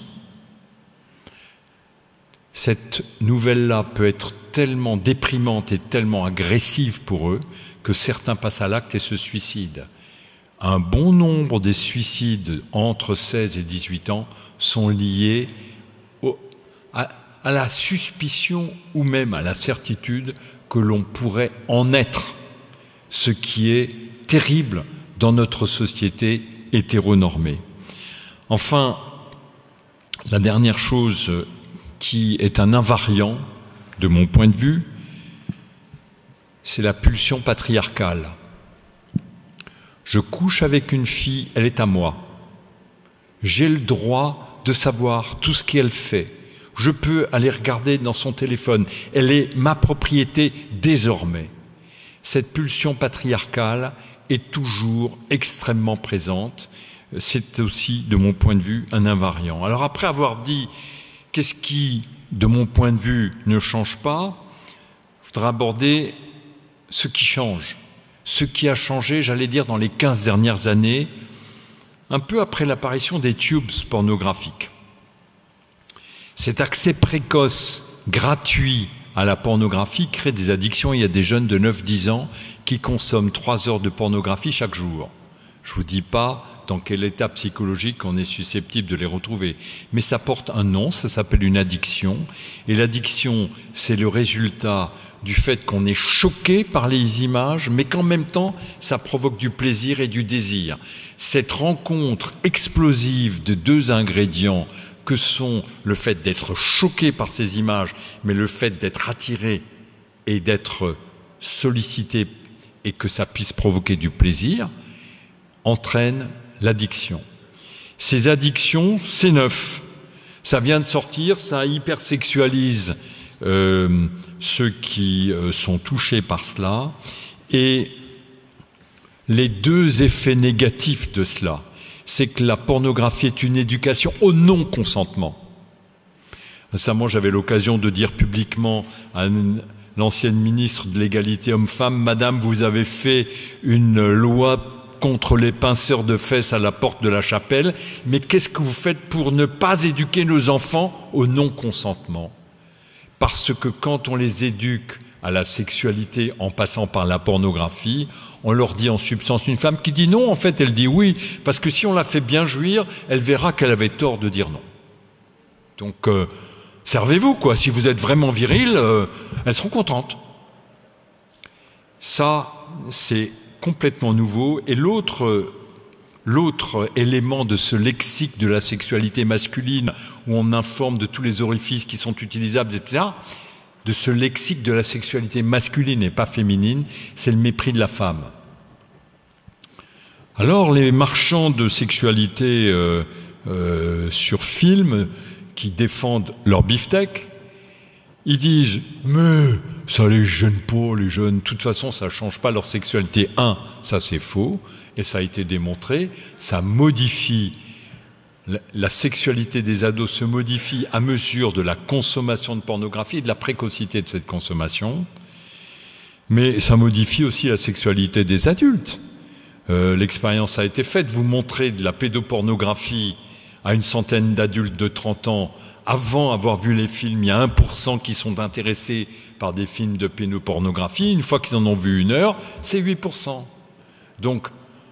cette nouvelle-là peut être tellement déprimante et tellement agressive pour eux que certains passent à l'acte et se suicident. Un bon nombre des suicides entre seize et dix-huit ans sont liés au, à, à la suspicion ou même à la certitude que l'on pourrait en être, ce qui est terrible dans notre société hétéronormée. Enfin, la dernière chose qui est un invariant, de mon point de vue, c'est la pulsion patriarcale. Je couche avec une fille, elle est à moi. J'ai le droit de savoir tout ce qu'elle fait. Je peux aller regarder dans son téléphone. Elle est ma propriété désormais. Cette pulsion patriarcale est toujours extrêmement présente. C'est aussi, de mon point de vue, un invariant. Alors après avoir dit qu'est-ce qui, de mon point de vue, ne change pas, je voudrais aborder ce qui change. Ce qui a changé, j'allais dire, dans les quinze dernières années, un peu après l'apparition des tubes pornographiques. Cet accès précoce, gratuit à la pornographie crée des addictions. Il y a des jeunes de neuf dix ans qui consomment trois heures de pornographie chaque jour. Je ne vous dis pas dans quel état psychologique on est susceptible de les retrouver. Mais ça porte un nom, ça s'appelle une addiction. Et l'addiction, c'est le résultat du fait qu'on est choqué par les images, mais qu'en même temps, ça provoque du plaisir et du désir. Cette rencontre explosive de deux ingrédients que sont le fait d'être choqué par ces images, mais le fait d'être attiré et d'être sollicité et que ça puisse provoquer du plaisir, entraîne l'addiction. Ces addictions, c'est neuf. Ça vient de sortir, ça hypersexualise euh, ceux qui euh, sont touchés par cela. Et les deux effets négatifs de cela, c'est que la pornographie est une éducation au non-consentement. Récemment, j'avais l'occasion de dire publiquement à l'ancienne ministre de l'égalité homme-femme, « Madame, vous avez fait une loi contre les pinceurs de fesses à la porte de la chapelle, mais qu'est-ce que vous faites pour ne pas éduquer nos enfants au non-consentement ?» Parce que quand on les éduque à la sexualité en passant par la pornographie, on leur dit en substance, une femme qui dit non, en fait, elle dit oui, parce que si on la fait bien jouir, elle verra qu'elle avait tort de dire non. Donc, euh, servez-vous, quoi. Si vous êtes vraiment viril, euh, elles seront contentes. Ça, c'est complètement nouveau. Et l'autre, l'autre élément de ce lexique de la sexualité masculine, où on informe de tous les orifices qui sont utilisables, et cetera, de ce lexique de la sexualité masculine et pas féminine, c'est le mépris de la femme. Alors les marchands de sexualité euh, euh, sur film qui défendent leur beefsteak, ils disent « mais ça les gêne pas, les jeunes, de toute façon ça ne change pas leur sexualité ». Un, ça c'est faux, et ça a été démontré, ça modifie. La sexualité des ados se modifie à mesure de la consommation de pornographie et de la précocité de cette consommation, mais ça modifie aussi la sexualité des adultes. Euh, l'expérience a été faite, vous montrez de la pédopornographie à une centaine d'adultes de trente ans, avant avoir vu les films, il y a un pour cent qui sont intéressés par des films de pédopornographie, une fois qu'ils en ont vu une heure, c'est huit pour cent. Donc,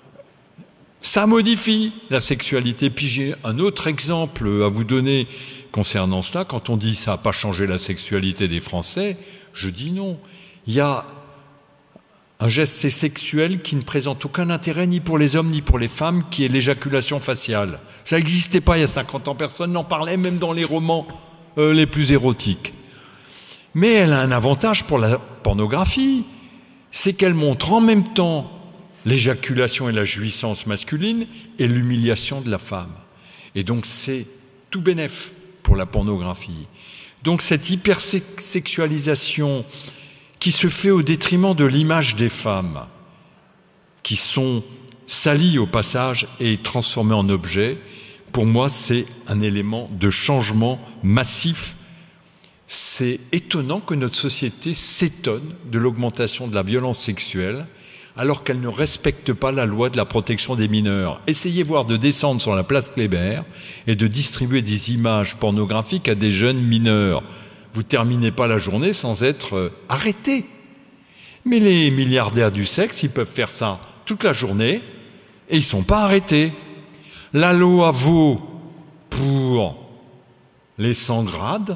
ça modifie la sexualité. Puis j'ai un autre exemple à vous donner concernant cela. Quand on dit ça n'a pas changé la sexualité des Français, je dis non. Il y a un geste sexuel qui ne présente aucun intérêt ni pour les hommes ni pour les femmes, qui est l'éjaculation faciale. Ça n'existait pas il y a cinquante ans, personne n'en parlait, même dans les romans euh, les plus érotiques. Mais elle a un avantage pour la pornographie, c'est qu'elle montre en même temps l'éjaculation et la jouissance masculine et l'humiliation de la femme. Et donc c'est tout bénef pour la pornographie. Donc cette hypersexualisation qui se fait au détriment de l'image des femmes, qui sont salies au passage et transformées en objets, pour moi c'est un élément de changement massif. C'est étonnant que notre société s'étonne de l'augmentation de la violence sexuelle, alors qu'elle ne respecte pas la loi de la protection des mineurs. Essayez voir de descendre sur la place Kléber et de distribuer des images pornographiques à des jeunes mineurs. Vous ne terminez pas la journée sans être euh, arrêté. Mais les milliardaires du sexe, ils peuvent faire ça toute la journée et ils ne sont pas arrêtés. La loi vaut pour les cent grades,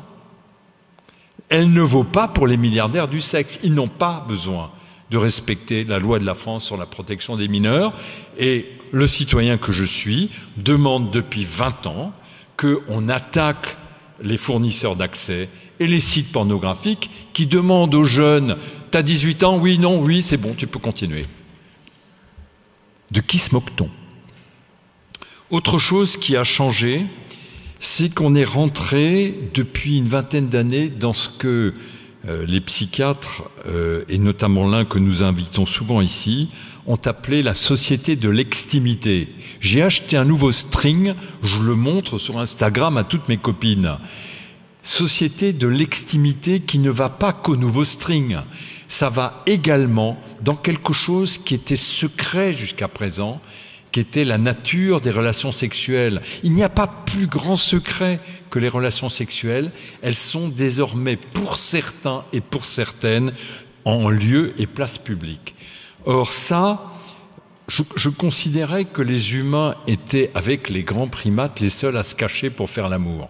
elle ne vaut pas pour les milliardaires du sexe. Ils n'ont pas besoin de respecter la loi de la France sur la protection des mineurs. Et le citoyen que je suis demande depuis vingt ans qu'on attaque les fournisseurs d'accès et les sites pornographiques qui demandent aux jeunes « T'as dix-huit ans ? Oui, non, oui, c'est bon, tu peux continuer. » De qui se moque-t-on ? Autre chose qui a changé, c'est qu'on est rentré depuis une vingtaine d'années dans ce que euh, les psychiatres, euh, et notamment l'un que nous invitons souvent ici, ont appelé la société de l'extimité. J'ai acheté un nouveau string, je le montre sur Instagram à toutes mes copines. Société de l'extimité qui ne va pas qu'au nouveau string, ça va également dans quelque chose qui était secret jusqu'à présent, qui était la nature des relations sexuelles. Il n'y a pas plus grand secret que les relations sexuelles. Elles sont désormais pour certains et pour certaines en lieu et place publique. Or ça, je, je considérais que les humains étaient, avec les grands primates, les seuls à se cacher pour faire l'amour.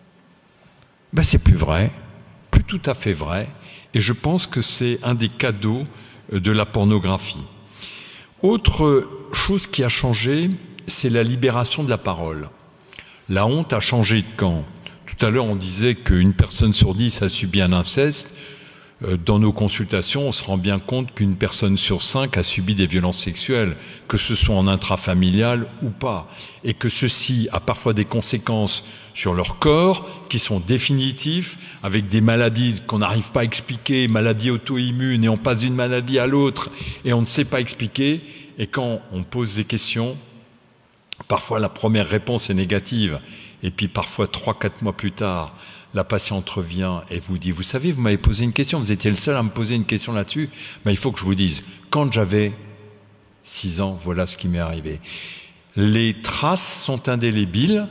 Ben, c'est plus vrai, plus tout à fait vrai, et je pense que c'est un des cadeaux de la pornographie. Autre chose qui a changé, c'est la libération de la parole. La honte a changé de camp. Tout à l'heure, on disait qu'une personne sur dix a subi un inceste. Dans nos consultations, on se rend bien compte qu'une personne sur cinq a subi des violences sexuelles, que ce soit en intrafamilial ou pas, et que ceci a parfois des conséquences sur leur corps qui sont définitives, avec des maladies qu'on n'arrive pas à expliquer, maladies auto-immunes, et on passe d'une maladie à l'autre, et on ne sait pas expliquer, et quand on pose des questions, parfois la première réponse est négative, et puis parfois trois, quatre mois plus tard, la patiente revient et vous dit « Vous savez, vous m'avez posé une question, vous étiez le seul à me poser une question là-dessus. Ben, il faut que je vous dise, quand j'avais six ans, voilà ce qui m'est arrivé. » Les traces sont indélébiles,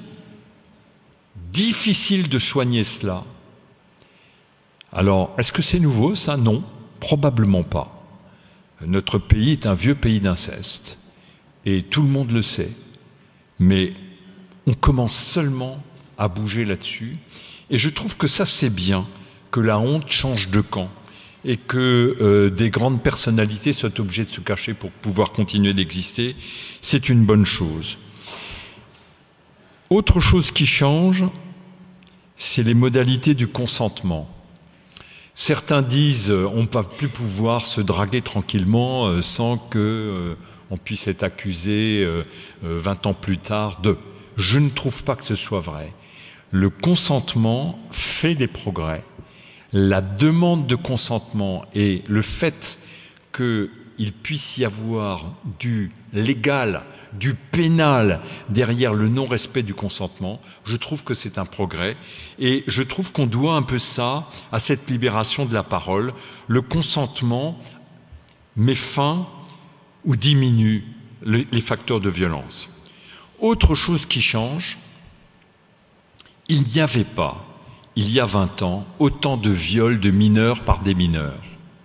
difficile de soigner cela. Alors, est-ce que c'est nouveau, ça? Non, probablement pas. Notre pays est un vieux pays d'inceste, et tout le monde le sait. Mais on commence seulement à bouger là-dessus. Et je trouve que ça, c'est bien, que la honte change de camp et que euh, des grandes personnalités soient obligées de se cacher pour pouvoir continuer d'exister. C'est une bonne chose. Autre chose qui change, c'est les modalités du consentement. Certains disent euh, on ne va plus pouvoir se draguer tranquillement euh, sans que euh, on puisse être accusé euh, euh, vingt ans plus tard de. Je ne trouve pas que ce soit vrai. Le consentement fait des progrès. La demande de consentement et le fait qu'il puisse y avoir du légal, du pénal derrière le non-respect du consentement, je trouve que c'est un progrès. Et je trouve qu'on doit un peu ça à cette libération de la parole. Le consentement met fin ou diminue les facteurs de violence. Autre chose qui change, il n'y avait pas, il y a vingt ans, autant de viols de mineurs par des mineurs.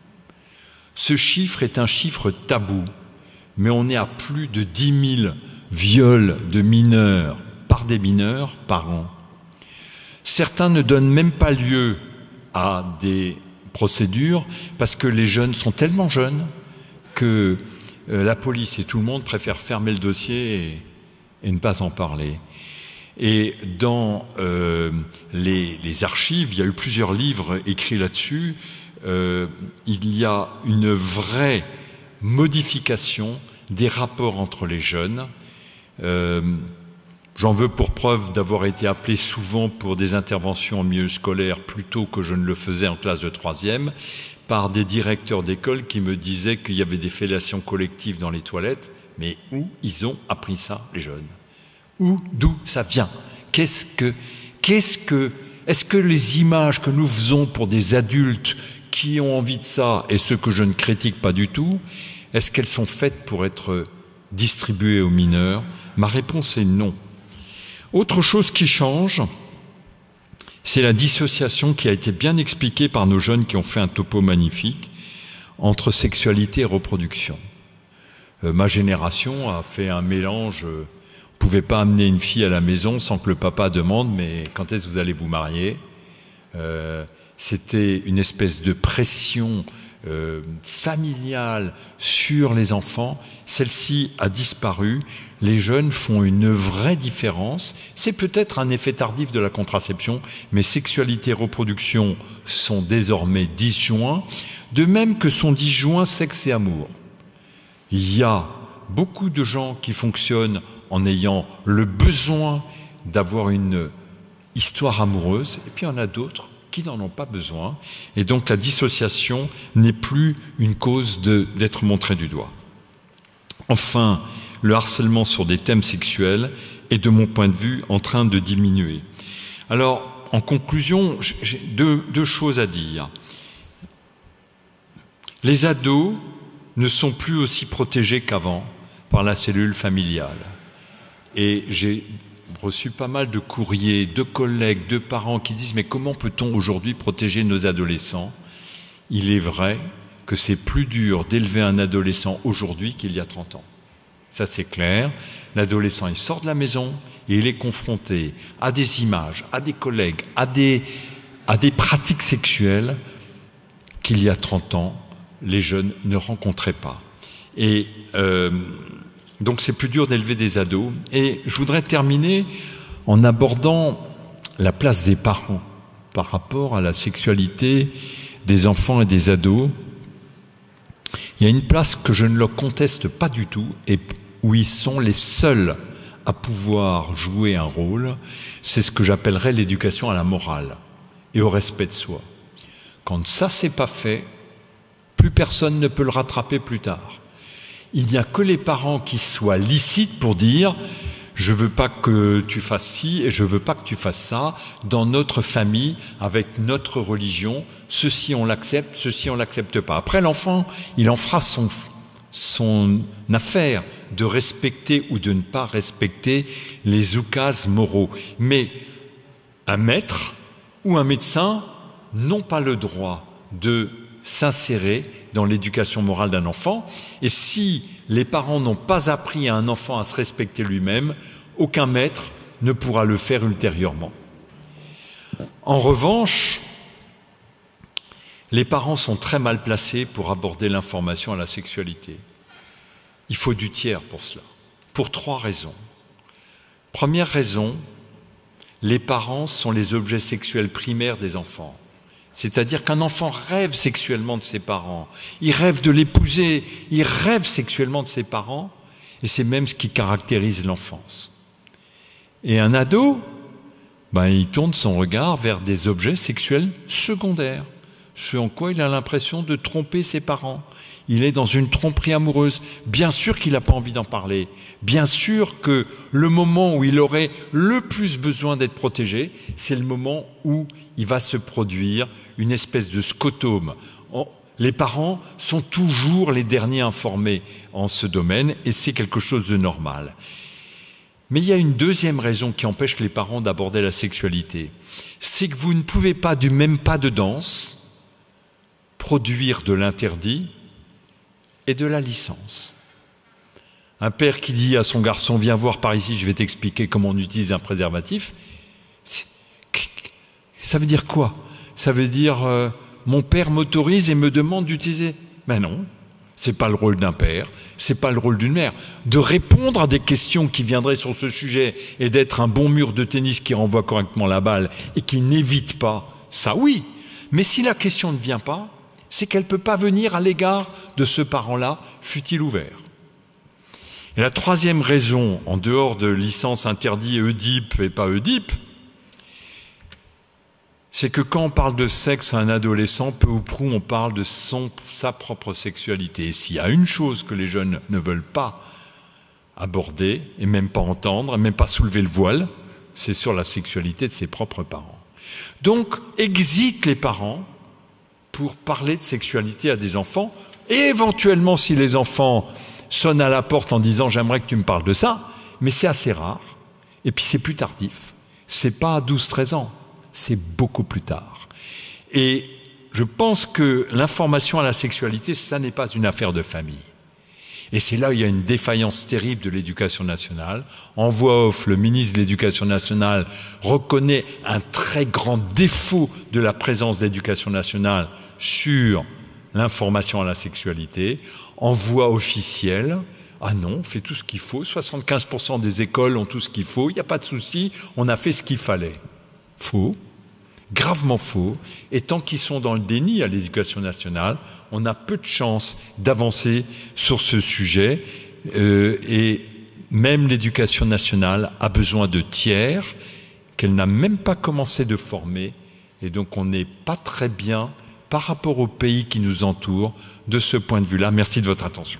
Ce chiffre est un chiffre tabou, mais on est à plus de dix mille viols de mineurs par des mineurs par an. Certains ne donnent même pas lieu à des procédures parce que les jeunes sont tellement jeunes que la police et tout le monde préfèrent fermer le dossier et, et ne pas en parler. Et dans euh, les, les archives, il y a eu plusieurs livres écrits là-dessus, euh, il y a une vraie modification des rapports entre les jeunes. Euh, j'en veux pour preuve d'avoir été appelé souvent pour des interventions en milieu scolaire plutôt que je ne le faisais en classe de troisième, par des directeurs d'école qui me disaient qu'il y avait des fellations collectives dans les toilettes, mais où ils ont appris ça, les jeunes? Où, d'où ça vient? Qu'est-ce que, qu'est-ce que, est-ce que les images que nous faisons pour des adultes qui ont envie de ça, et ce que je ne critique pas du tout, est-ce qu'elles sont faites pour être distribuées aux mineurs? Ma réponse est non. Autre chose qui change, c'est la dissociation qui a été bien expliquée par nos jeunes qui ont fait un topo magnifique entre sexualité et reproduction. Euh, ma génération a fait un mélange. Euh, On ne pouvait pas amener une fille à la maison sans que le papa demande « mais quand est-ce que vous allez vous marier ?» euh, C'était une espèce de pression euh, familiale sur les enfants. Celle-ci a disparu. Les jeunes font une vraie différence. C'est peut-être un effet tardif de la contraception, mais sexualité et reproduction sont désormais disjoints, de même que sont disjoints sexe et amour. Il y a beaucoup de gens qui fonctionnent en ayant le besoin d'avoir une histoire amoureuse, et puis il y en a d'autres qui n'en ont pas besoin, et donc la dissociation n'est plus une cause d'être montrée du doigt. Enfin, le harcèlement sur des thèmes sexuels est, de mon point de vue, en train de diminuer. Alors, en conclusion, j'ai deux, deux choses à dire. Les ados ne sont plus aussi protégés qu'avant par la cellule familiale. Et j'ai reçu pas mal de courriers, de collègues, de parents qui disent « Mais comment peut-on aujourd'hui protéger nos adolescents ?» Il est vrai que c'est plus dur d'élever un adolescent aujourd'hui qu'il y a trente ans. Ça, c'est clair. L'adolescent, il sort de la maison et il est confronté à des images, à des collègues, à des, à des pratiques sexuelles qu'il y a trente ans, les jeunes ne rencontraient pas. Et euh, donc, c'est plus dur d'élever des ados. Et je voudrais terminer en abordant la place des parents par rapport à la sexualité des enfants et des ados. Il y a une place que je ne leur conteste pas du tout et où ils sont les seuls à pouvoir jouer un rôle, c'est ce que j'appellerais l'éducation à la morale et au respect de soi. Quand ça, c'est pas fait, plus personne ne peut le rattraper plus tard. Il n'y a que les parents qui soient licites pour dire « je veux pas que tu fasses ci et je veux pas que tu fasses ça dans notre famille, avec notre religion, ceci on l'accepte, ceci on l'accepte pas ». Après, l'enfant, il en fera son, son affaire de respecter ou de ne pas respecter les oukases moraux. Mais un maître ou un médecin n'ont pas le droit de s'insérer dans l'éducation morale d'un enfant. Et si les parents n'ont pas appris à un enfant à se respecter lui-même, aucun maître ne pourra le faire ultérieurement. En revanche, les parents sont très mal placés pour aborder l'information à la sexualité. Il faut du tiers pour cela, pour trois raisons. Première raison, les parents sont les objets sexuels primaires des enfants. C'est-à-dire qu'un enfant rêve sexuellement de ses parents, il rêve de l'épouser, il rêve sexuellement de ses parents, et c'est même ce qui caractérise l'enfance. Et un ado, ben, il tourne son regard vers des objets sexuels secondaires, ce en quoi il a l'impression de tromper ses parents. Il est dans une tromperie amoureuse. Bien sûr qu'il n'a pas envie d'en parler. Bien sûr que le moment où il aurait le plus besoin d'être protégé, c'est le moment où il va se produire une espèce de scotome. Les parents sont toujours les derniers informés en ce domaine et c'est quelque chose de normal. Mais il y a une deuxième raison qui empêche les parents d'aborder la sexualité. C'est que vous ne pouvez pas, du même pas de danse, produire de l'interdit et de la licence. Un père qui dit à son garçon « Viens voir par ici, je vais t'expliquer comment on utilise un préservatif », ça veut dire quoi? Ça veut dire euh, « Mon père m'autorise et me demande d'utiliser ». Ben non, c'est pas le rôle d'un père, c'est pas le rôle d'une mère. De répondre à des questions qui viendraient sur ce sujet et d'être un bon mur de tennis qui renvoie correctement la balle et qui n'évite pas, ça oui. Mais si la question ne vient pas, c'est qu'elle ne peut pas venir à l'égard de ce parent-là, fût-il ouvert. Et la troisième raison, en dehors de licence interdit Oedipe et pas Oedipe, c'est que quand on parle de sexe à un adolescent, peu ou prou, on parle de son, sa propre sexualité. Et s'il y a une chose que les jeunes ne veulent pas aborder, et même pas entendre, et même pas soulever le voile, c'est sur la sexualité de ses propres parents. Donc, exit les parents pour parler de sexualité à des enfants, et éventuellement, si les enfants sonnent à la porte en disant « j'aimerais que tu me parles de ça », mais c'est assez rare, et puis c'est plus tardif. C'est pas à douze treize ans, c'est beaucoup plus tard. Et je pense que l'information à la sexualité, ça n'est pas une affaire de famille. Et c'est là où il y a une défaillance terrible de l'éducation nationale. En voix off, le ministre de l'Éducation nationale reconnaît un très grand défaut de la présence de l'éducation nationale sur l'information à la sexualité. En voix officielle, ah non, on fait tout ce qu'il faut, soixante-quinze pour cent des écoles ont tout ce qu'il faut, il n'y a pas de souci, on a fait ce qu'il fallait. Faux, gravement faux, et tant qu'ils sont dans le déni à l'éducation nationale, on a peu de chances d'avancer sur ce sujet, euh, et même l'éducation nationale a besoin de tiers qu'elle n'a même pas commencé de former, et donc on n'est pas très bien par rapport aux pays qui nous entourent de ce point de vue-là. Merci de votre attention.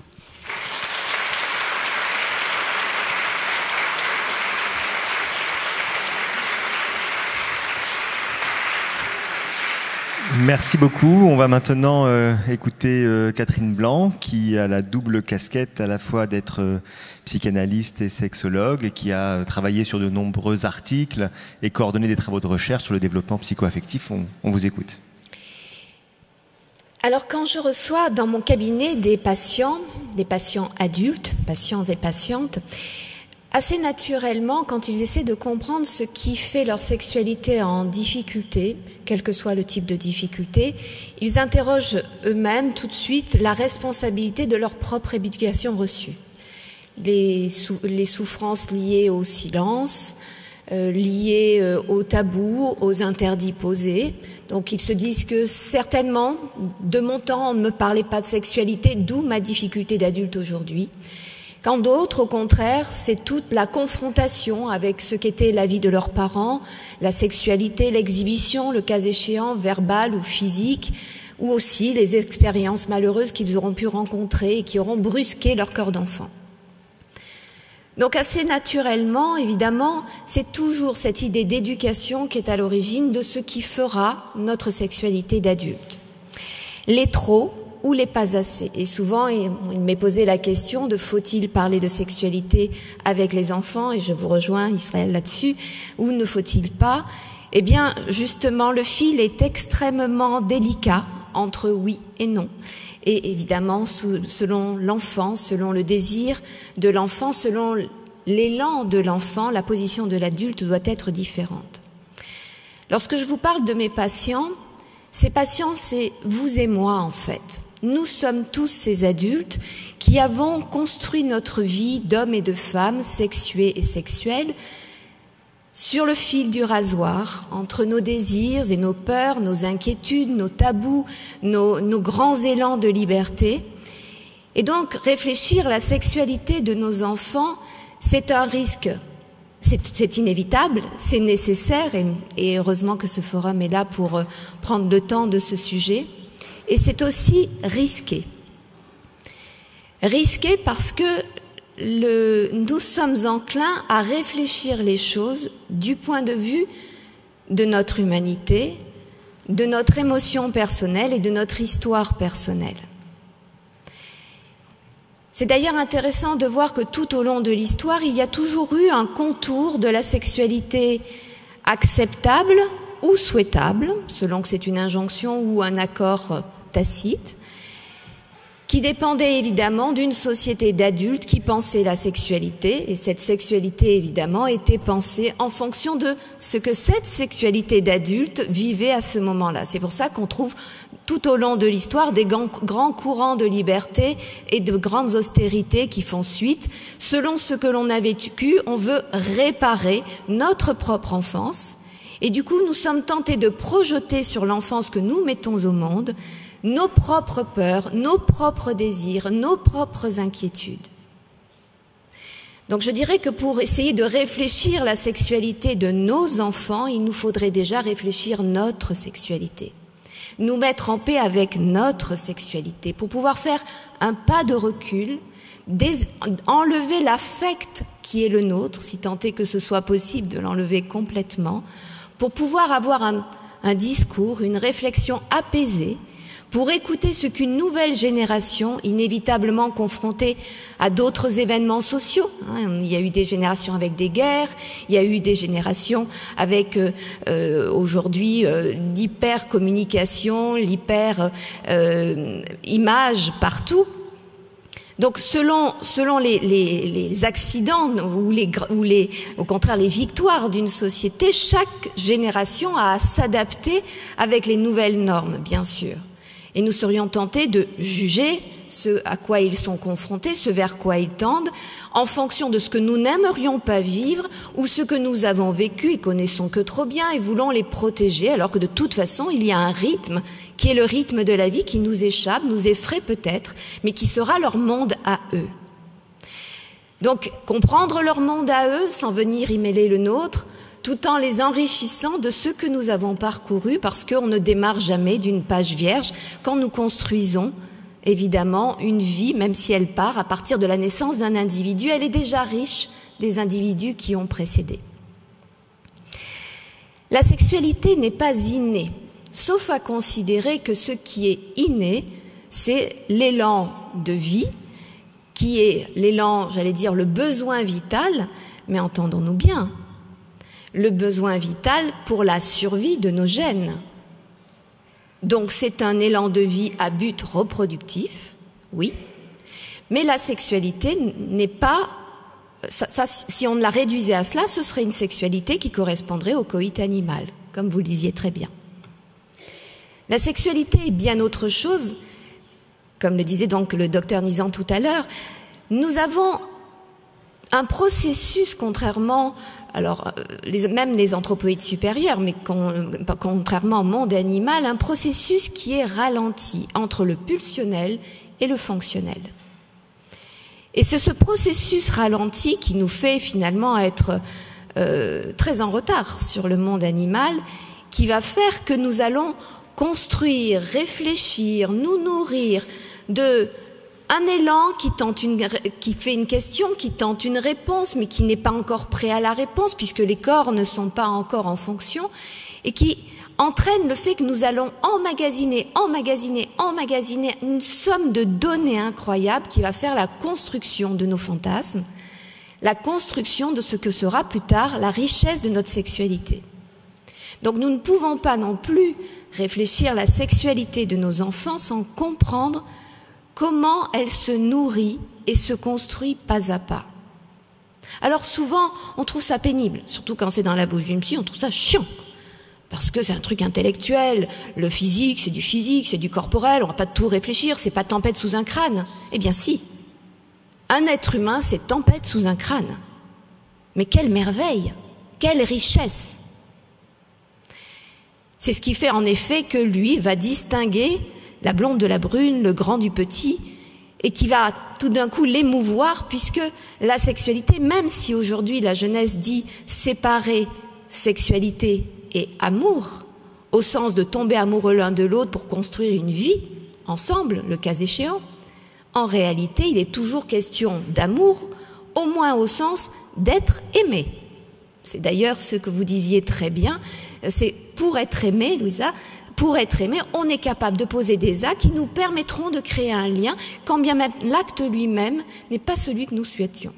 Merci beaucoup. On va maintenant euh, écouter euh, Catherine Blanc, qui a la double casquette à la fois d'être euh, psychanalyste et sexologue, et qui a euh, travaillé sur de nombreux articles et coordonné des travaux de recherche sur le développement psychoaffectif. On, on vous écoute. Alors, quand je reçois dans mon cabinet des patients, des patients adultes, patients et patientes, assez naturellement, quand ils essaient de comprendre ce qui fait leur sexualité en difficulté, quel que soit le type de difficulté, ils interrogent eux-mêmes tout de suite la responsabilité de leur propre éducation reçue. Les, sou les souffrances liées au silence, euh, liées euh, aux tabous, aux interdits posés. Donc ils se disent que certainement, de mon temps, on ne me parlait pas de sexualité, d'où ma difficulté d'adulte aujourd'hui. Quand d'autres, au contraire, c'est toute la confrontation avec ce qu'était la vie de leurs parents, la sexualité, l'exhibition, le cas échéant, verbal ou physique, ou aussi les expériences malheureuses qu'ils auront pu rencontrer et qui auront brusqué leur cœur d'enfant. Donc assez naturellement, évidemment, c'est toujours cette idée d'éducation qui est à l'origine de ce qui fera notre sexualité d'adulte. Les trop ou les pas assez. Et souvent, il m'est posé la question de faut-il parler de sexualité avec les enfants, et je vous rejoins, Israël, là-dessus, ou ne faut-il pas? Eh bien, justement, le fil est extrêmement délicat entre oui et non. Et évidemment, selon l'enfant, selon le désir de l'enfant, selon l'élan de l'enfant, la position de l'adulte doit être différente. Lorsque je vous parle de mes patients, ces patients, c'est vous et moi, en fait. Nous sommes tous ces adultes qui avons construit notre vie d'hommes et de femmes sexués et sexuels sur le fil du rasoir, entre nos désirs et nos peurs, nos inquiétudes, nos tabous, nos, nos grands élans de liberté. Et donc, réfléchir à la sexualité de nos enfants, c'est un risque. C'est inévitable, c'est nécessaire, et, et heureusement que ce forum est là pour prendre le temps de ce sujet. Et c'est aussi risqué. Risqué parce que le, nous sommes enclins à réfléchir les choses du point de vue de notre humanité, de notre émotion personnelle et de notre histoire personnelle. C'est d'ailleurs intéressant de voir que tout au long de l'histoire, il y a toujours eu un contour de la sexualité acceptable ou souhaitable, selon que c'est une injonction ou un accord tacite, qui dépendait évidemment d'une société d'adultes qui pensait la sexualité, et cette sexualité évidemment était pensée en fonction de ce que cette sexualité d'adulte vivait à ce moment-là. C'est pour ça qu'on trouve tout au long de l'histoire des grands courants de liberté et de grandes austérités qui font suite. Selon ce que l'on a vécu, on veut réparer notre propre enfance, et du coup nous sommes tentés de projeter sur l'enfance que nous mettons au monde nos propres peurs, nos propres désirs, nos propres inquiétudes. Donc je dirais que pour essayer de réfléchir la sexualité de nos enfants, il nous faudrait déjà réfléchir notre sexualité. Nous mettre en paix avec notre sexualité pour pouvoir faire un pas de recul, des, enlever l'affect qui est le nôtre, si tant est que ce soit possible de l'enlever complètement, pour pouvoir avoir un, un discours, une réflexion apaisée, pour écouter ce qu'une nouvelle génération, inévitablement confrontée à d'autres événements sociaux, hein, il y a eu des générations avec des guerres, il y a eu des générations avec euh, euh, aujourd'hui euh, l'hyper-communication, l'hyper-image euh, partout. Donc selon, selon les, les, les accidents ou, les, ou les, au contraire les victoires d'une société, chaque génération a à s'adapter avec les nouvelles normes, bien sûr. Et nous serions tentés de juger ce à quoi ils sont confrontés, ce vers quoi ils tendent, en fonction de ce que nous n'aimerions pas vivre ou ce que nous avons vécu et connaissons que trop bien et voulons les protéger, alors que de toute façon, il y a un rythme qui est le rythme de la vie qui nous échappe, nous effraie peut-être, mais qui sera leur monde à eux. Donc, comprendre leur monde à eux sans venir y mêler le nôtre, tout en les enrichissant de ce que nous avons parcouru, parce qu'on ne démarre jamais d'une page vierge quand nous construisons, évidemment, une vie, même si elle part à partir de la naissance d'un individu, elle est déjà riche des individus qui ont précédé. La sexualité n'est pas innée, sauf à considérer que ce qui est inné, c'est l'élan de vie, qui est l'élan, j'allais dire, le besoin vital, mais entendons-nous bien, le besoin vital pour la survie de nos gènes. Donc c'est un élan de vie à but reproductif, oui, mais la sexualité n'est pas, ça, ça, si on la réduisait à cela, ce serait une sexualité qui correspondrait au coït animal, comme vous le disiez très bien. La sexualité est bien autre chose. Comme le disait donc le docteur Nizan tout à l'heure, nous avons un processus, contrairement, alors les, même les anthropoïdes supérieurs, mais con, contrairement au monde animal, un processus qui est ralenti entre le pulsionnel et le fonctionnel. Et c'est ce processus ralenti qui nous fait finalement être euh, très en retard sur le monde animal, qui va faire que nous allons construire, réfléchir, nous nourrir de un élan qui tente une, qui fait une question, qui tente une réponse, mais qui n'est pas encore prêt à la réponse, puisque les corps ne sont pas encore en fonction, et qui entraîne le fait que nous allons emmagasiner, emmagasiner, emmagasiner une somme de données incroyables qui va faire la construction de nos fantasmes, la construction de ce que sera plus tard la richesse de notre sexualité. Donc nous ne pouvons pas non plus réfléchir la sexualité de nos enfants sans comprendre comment elle se nourrit et se construit pas à pas. Alors souvent, on trouve ça pénible, surtout quand c'est dans la bouche d'une psy, on trouve ça chiant, parce que c'est un truc intellectuel, le physique, c'est du physique, c'est du corporel, on va pas tout réfléchir, c'est pas tempête sous un crâne. Eh bien si, un être humain, c'est tempête sous un crâne. Mais quelle merveille, quelle richesse! C'est ce qui fait en effet que lui va distinguer la blonde de la brune, le grand du petit, et qui va tout d'un coup l'émouvoir, puisque la sexualité, même si aujourd'hui la jeunesse dit séparer sexualité et amour, au sens de tomber amoureux l'un de l'autre pour construire une vie ensemble, le cas échéant, en réalité il est toujours question d'amour, au moins au sens d'être aimé. C'est d'ailleurs ce que vous disiez très bien, c'est pour être aimé, Louisa, pour être aimé, on est capable de poser des actes qui nous permettront de créer un lien, quand bien même l'acte lui-même n'est pas celui que nous souhaitions.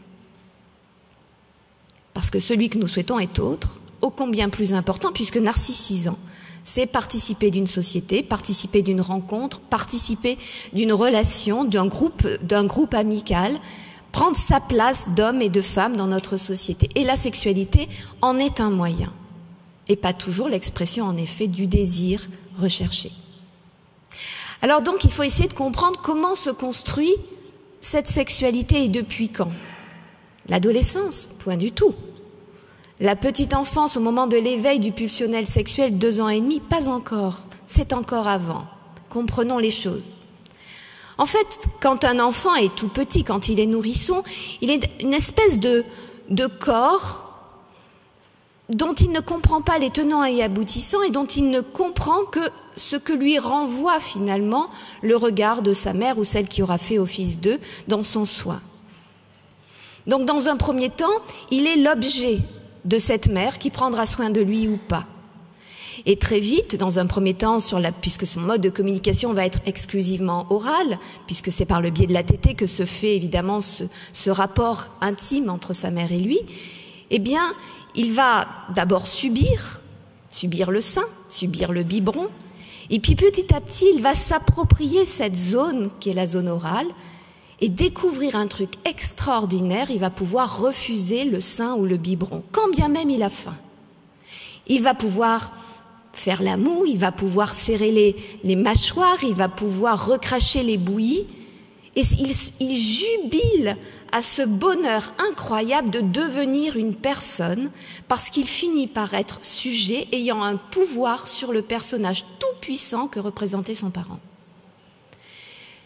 Parce que celui que nous souhaitons est autre, ô combien plus important, puisque narcissisant, c'est participer d'une société, participer d'une rencontre, participer d'une relation, d'un groupe, d'un groupe amical, prendre sa place d'homme et de femme dans notre société. Et la sexualité en est un moyen, et pas toujours l'expression en effet du désir recherché. Alors donc il faut essayer de comprendre comment se construit cette sexualité et depuis quand. L'adolescence, point du tout. La petite enfance au moment de l'éveil du pulsionnel sexuel, deux ans et demi, pas encore. C'est encore avant. Comprenons les choses. En fait, quand un enfant est tout petit, quand il est nourrisson, il est une espèce de, de corps dont il ne comprend pas les tenants et aboutissants et dont il ne comprend que ce que lui renvoie finalement le regard de sa mère ou celle qui aura fait office d'eux dans son soin. Donc dans un premier temps, il est l'objet de cette mère qui prendra soin de lui ou pas. Et très vite, dans un premier temps, sur la, puisque son mode de communication va être exclusivement oral, puisque c'est par le biais de la tétée que se fait évidemment ce, ce rapport intime entre sa mère et lui, eh bien, il va d'abord subir, subir le sein, subir le biberon, et puis petit à petit, il va s'approprier cette zone qui est la zone orale et découvrir un truc extraordinaire, il va pouvoir refuser le sein ou le biberon, quand bien même il a faim. Il va pouvoir faire la moue, il va pouvoir serrer les, les mâchoires, il va pouvoir recracher les bouillies, et il, il jubile à ce bonheur incroyable de devenir une personne parce qu'il finit par être sujet ayant un pouvoir sur le personnage tout puissant que représentait son parent.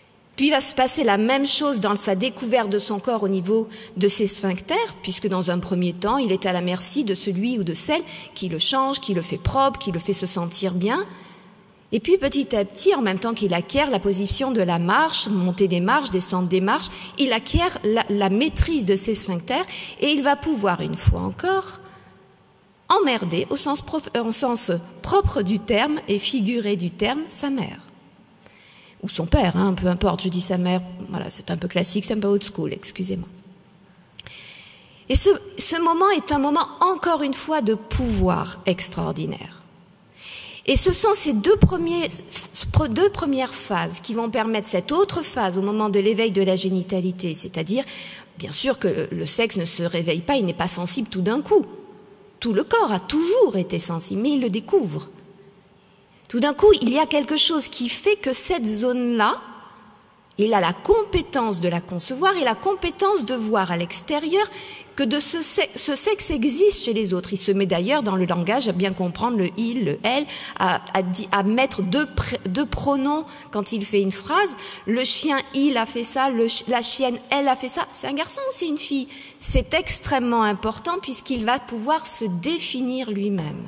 Puis il va se passer la même chose dans sa découverte de son corps au niveau de ses sphincters, puisque dans un premier temps, il est à la merci de celui ou de celle qui le change, qui le fait propre, qui le fait se sentir bien. Et puis petit à petit, en même temps qu'il acquiert la position de la marche, monter des marches, descendre des marches, il acquiert la, la maîtrise de ses sphincters et il va pouvoir, une fois encore, emmerder au sens, prof, au sens propre du terme et figuré du terme sa mère. Ou son père, hein, peu importe, je dis sa mère, voilà, c'est un peu classique, c'est un peu old school, excusez-moi. Et ce, ce moment est un moment, encore une fois, de pouvoir extraordinaire. Et ce sont ces deux, premiers, deux premières phases qui vont permettre cette autre phase au moment de l'éveil de la génitalité, c'est-à-dire, bien sûr que le sexe ne se réveille pas, il n'est pas sensible tout d'un coup. Tout le corps a toujours été sensible, mais il le découvre. Tout d'un coup, il y a quelque chose qui fait que cette zone-là, il a la compétence de la concevoir et la compétence de voir à l'extérieur que de ce, sexe, ce sexe existe chez les autres. Il se met d'ailleurs dans le langage à bien comprendre le « il », le « elle », à, à, à mettre deux, deux pronoms quand il fait une phrase. Le chien « il » a fait ça, le, la chienne « elle » a fait ça. C'est un garçon ou c'est une fille? C'est extrêmement important puisqu'il va pouvoir se définir lui-même.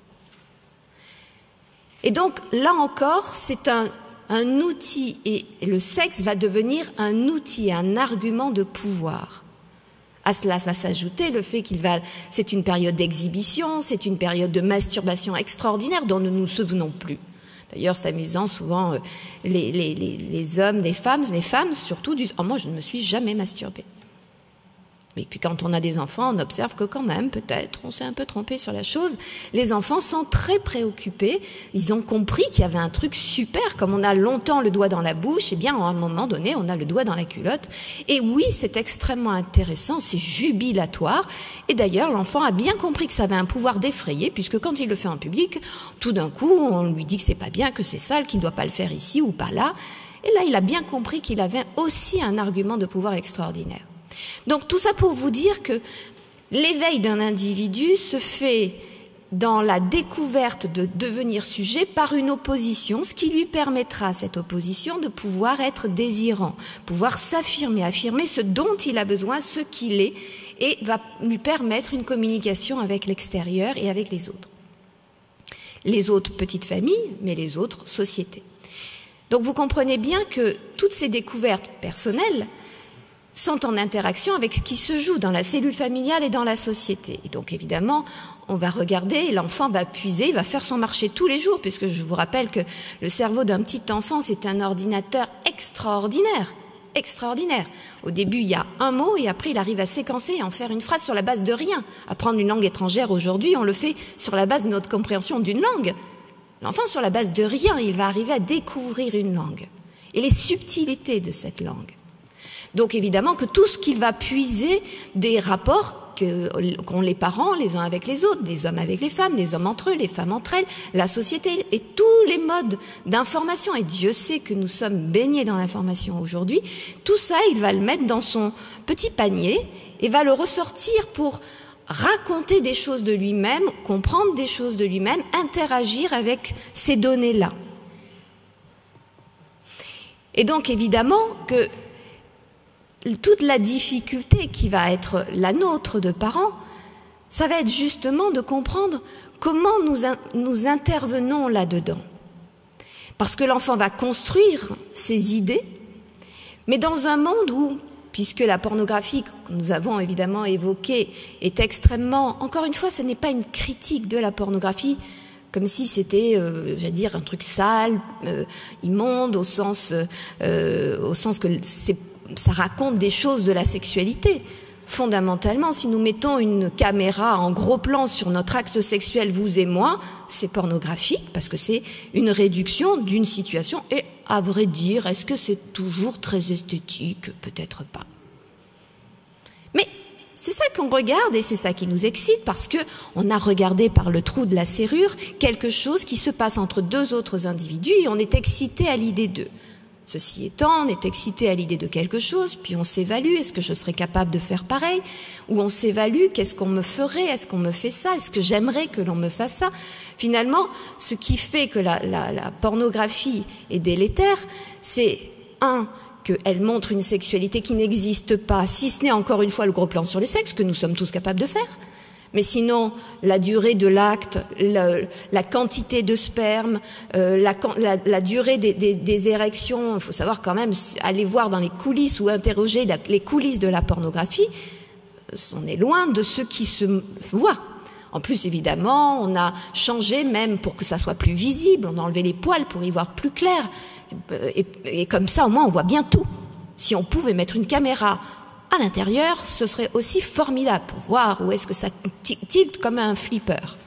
Et donc, là encore, c'est un, un outil, et le sexe va devenir un outil, un argument de pouvoir. À cela va s'ajouter le fait qu'il va, c'est une période d'exhibition, c'est une période de masturbation extraordinaire dont nous ne nous souvenons plus. D'ailleurs, c'est amusant, souvent, les, les, les, les hommes, les femmes, les femmes surtout disent « Oh, moi, je ne me suis jamais masturbée ». Et puis quand on a des enfants, on observe que quand même, peut-être, on s'est un peu trompé sur la chose. Les enfants sont très préoccupés. Ils ont compris qu'il y avait un truc super. Comme on a longtemps le doigt dans la bouche, eh bien, à un moment donné, on a le doigt dans la culotte. Et oui, c'est extrêmement intéressant, c'est jubilatoire. Et d'ailleurs, l'enfant a bien compris que ça avait un pouvoir d'effrayer, puisque quand il le fait en public, tout d'un coup, on lui dit que c'est pas bien, que c'est sale, qu'il ne doit pas le faire ici ou pas là. Et là, il a bien compris qu'il avait aussi un argument de pouvoir extraordinaire. Donc tout ça pour vous dire que l'éveil d'un individu se fait dans la découverte de devenir sujet par une opposition, ce qui lui permettra, cette opposition, de pouvoir être désirant, pouvoir s'affirmer, affirmer ce dont il a besoin, ce qu'il est, et va lui permettre une communication avec l'extérieur et avec les autres. Les autres petites familles, mais les autres sociétés. Donc vous comprenez bien que toutes ces découvertes personnelles sont en interaction avec ce qui se joue dans la cellule familiale et dans la société. Et donc évidemment, on va regarder, l'enfant va puiser, il va faire son marché tous les jours, puisque je vous rappelle que le cerveau d'un petit enfant, c'est un ordinateur extraordinaire, extraordinaire. Au début, il y a un mot et après, il arrive à séquencer et en faire une phrase sur la base de rien. Apprendre une langue étrangère aujourd'hui, on le fait sur la base de notre compréhension d'une langue. L'enfant, sur la base de rien, il va arriver à découvrir une langue et les subtilités de cette langue. Donc évidemment que tout ce qu'il va puiser des rapports qu'ont les parents les uns avec les autres, les hommes avec les femmes, les hommes entre eux, les femmes entre elles, la société et tous les modes d'information, et Dieu sait que nous sommes baignés dans l'information aujourd'hui, tout ça il va le mettre dans son petit panier et va le ressortir pour raconter des choses de lui-même, comprendre des choses de lui-même, interagir avec ces données-là. Et donc évidemment que toute la difficulté qui va être la nôtre de parents, ça va être justement de comprendre comment nous, nous intervenons là-dedans. Parce que l'enfant va construire ses idées, mais dans un monde où, puisque la pornographie que nous avons évidemment évoquée est extrêmement... Encore une fois, ce n'est pas une critique de la pornographie, comme si c'était, euh, j'allais dire, un truc sale, euh, immonde, au sens, euh, au sens que c'est... ça raconte des choses de la sexualité. Fondamentalement, si nous mettons une caméra en gros plan sur notre acte sexuel, vous et moi, c'est pornographique parce que c'est une réduction d'une situation. Et à vrai dire, est-ce que c'est toujours très esthétique? Peut-être pas. Mais c'est ça qu'on regarde et c'est ça qui nous excite parce que on a regardé par le trou de la serrure quelque chose qui se passe entre deux autres individus et on est excité à l'idée d'eux. Ceci étant, on est excité à l'idée de quelque chose, puis on s'évalue, est-ce que je serais capable de faire pareil? Ou on s'évalue, qu'est-ce qu'on me ferait? Est-ce qu'on me fait ça? Est-ce que j'aimerais que l'on me fasse ça? Finalement, ce qui fait que la, la, la pornographie est délétère, c'est un, qu'elle montre une sexualité qui n'existe pas, si ce n'est encore une fois le gros plan sur les sexes, que nous sommes tous capables de faire. Mais sinon, la durée de l'acte, la, la quantité de sperme, euh, la, la, la durée des, des, des érections, il faut savoir quand même, aller voir dans les coulisses ou interroger la, les coulisses de la pornographie, on est loin de ce qui se voit. En plus, évidemment, on a changé même pour que ça soit plus visible, on a enlevé les poils pour y voir plus clair. Et, et comme ça, au moins, on voit bien tout. Si on pouvait mettre une caméra à l'intérieur, ce serait aussi formidable pour voir où est-ce que ça tilte comme un flipper.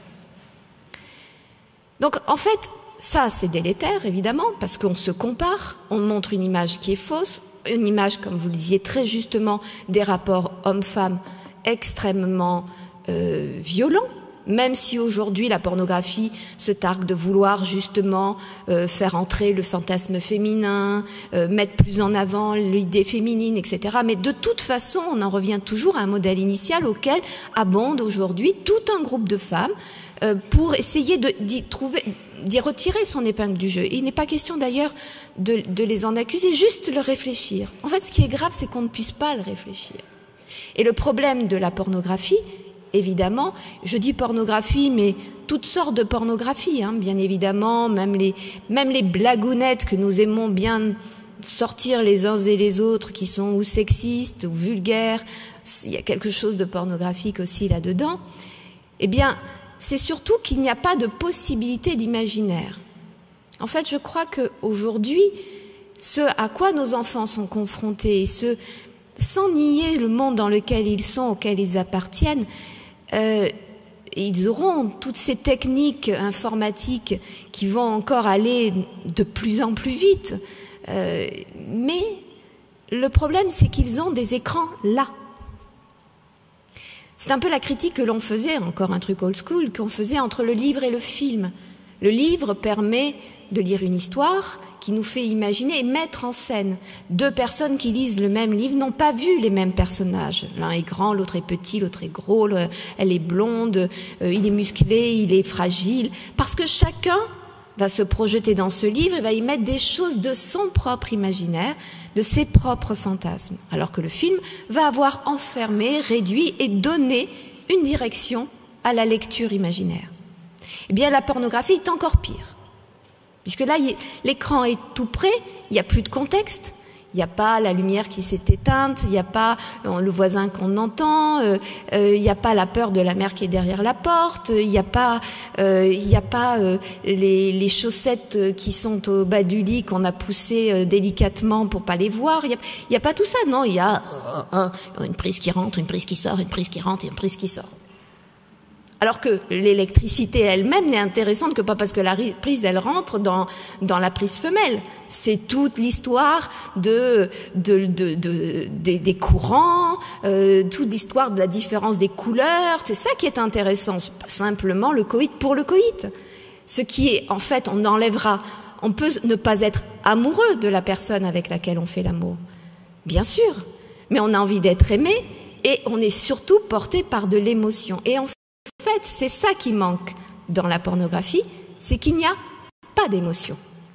Donc, en fait, ça, c'est délétère, évidemment, parce qu'on se compare, on montre une image qui est fausse, une image, comme vous le disiez très justement, des rapports hommes-femmes extrêmement euh, violents, même si aujourd'hui la pornographie se targue de vouloir justement euh, faire entrer le fantasme féminin, euh, mettre plus en avant l'idée féminine, et cetera. Mais de toute façon, on en revient toujours à un modèle initial auquel abonde aujourd'hui tout un groupe de femmes euh, pour essayer d'y trouver, d'y retirer son épingle du jeu. Et il n'est pas question d'ailleurs de, de les en accuser, juste le réfléchir. En fait, ce qui est grave, c'est qu'on ne puisse pas le réfléchir. Et le problème de la pornographie, évidemment, je dis pornographie, mais toutes sortes de pornographie, hein, bien évidemment, même les, même les blagounettes que nous aimons bien sortir les uns et les autres, qui sont ou sexistes ou vulgaires, il y a quelque chose de pornographique aussi là-dedans, eh bien, c'est surtout qu'il n'y a pas de possibilité d'imaginaire. En fait, je crois qu'aujourd'hui, ce à quoi nos enfants sont confrontés, ce, sans nier le monde dans lequel ils sont, auquel ils appartiennent, Euh, ils auront toutes ces techniques informatiques qui vont encore aller de plus en plus vite. Euh, mais le problème, c'est qu'ils ont des écrans là. C'est un peu la critique que l'on faisait, encore un truc old school, qu'on faisait entre le livre et le film. Le livre permet de lire une histoire qui nous fait imaginer et mettre en scène. Deux personnes qui lisent le même livre n'ont pas vu les mêmes personnages. L'un est grand, l'autre est petit, l'autre est gros, elle est blonde, euh, il est musclé, il est fragile. Parce que chacun va se projeter dans ce livre et va y mettre des choses de son propre imaginaire, de ses propres fantasmes. Alors que le film va avoir enfermé, réduit et donné une direction à la lecture imaginaire. Eh bien, la pornographie est encore pire. Puisque là, l'écran est tout près, il n'y a plus de contexte, il n'y a pas la lumière qui s'est éteinte, il n'y a pas le voisin qu'on entend, euh, euh, il n'y a pas la peur de la mère qui est derrière la porte, il n'y a pas, euh, il n'y a pas euh, les, les chaussettes qui sont au bas du lit qu'on a poussées euh, délicatement pour pas les voir, il n'y a, il y a pas tout ça, non, il y a euh, euh, une prise qui rentre, une prise qui sort, une prise qui rentre et une prise qui sort. Alors que l'électricité elle-même n'est intéressante que pas parce que la prise, elle rentre dans, dans la prise femelle. C'est toute l'histoire de, de, de, de, des, des courants, euh, toute l'histoire de la différence des couleurs. C'est ça qui est intéressant, c'est pas simplement le coït pour le coït. Ce qui est, en fait, on enlèvera, on peut ne pas être amoureux de la personne avec laquelle on fait l'amour. Bien sûr, mais on a envie d'être aimé et on est surtout porté par de l'émotion. Et en En fait, c'est ça qui manque dans la pornographie, c'est qu'il n'y a pas d'émotion.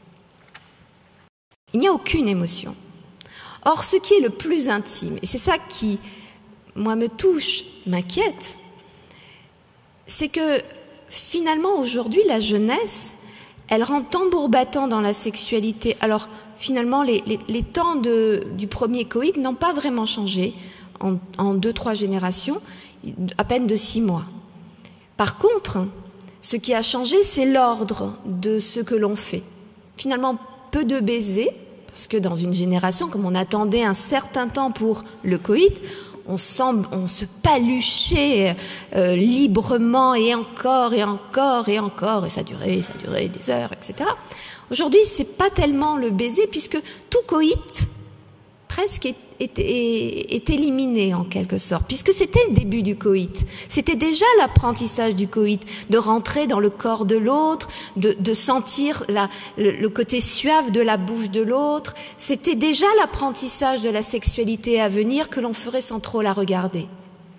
Il n'y a aucune émotion. Or, ce qui est le plus intime, et c'est ça qui, moi, me touche, m'inquiète, c'est que finalement, aujourd'hui, la jeunesse, elle rentre tambour battant dans la sexualité. Alors, finalement, les, les, les temps de, du premier coït n'ont pas vraiment changé en, en deux, trois générations, à peine de six mois. Par contre, ce qui a changé, c'est l'ordre de ce que l'on fait. Finalement, peu de baisers, parce que dans une génération, comme on attendait un certain temps pour le coït, on, semble, on se paluchait euh, librement et encore et encore et encore, et ça durait, ça durait des heures, et cetera. Aujourd'hui, c'est pas tellement le baiser, puisque tout coït presque est, est, est, est éliminé en quelque sorte, puisque c'était le début du coït. C'était déjà l'apprentissage du coït, de rentrer dans le corps de l'autre, de, de sentir la, le, le côté suave de la bouche de l'autre. C'était déjà l'apprentissage de la sexualité à venir que l'on ferait sans trop la regarder.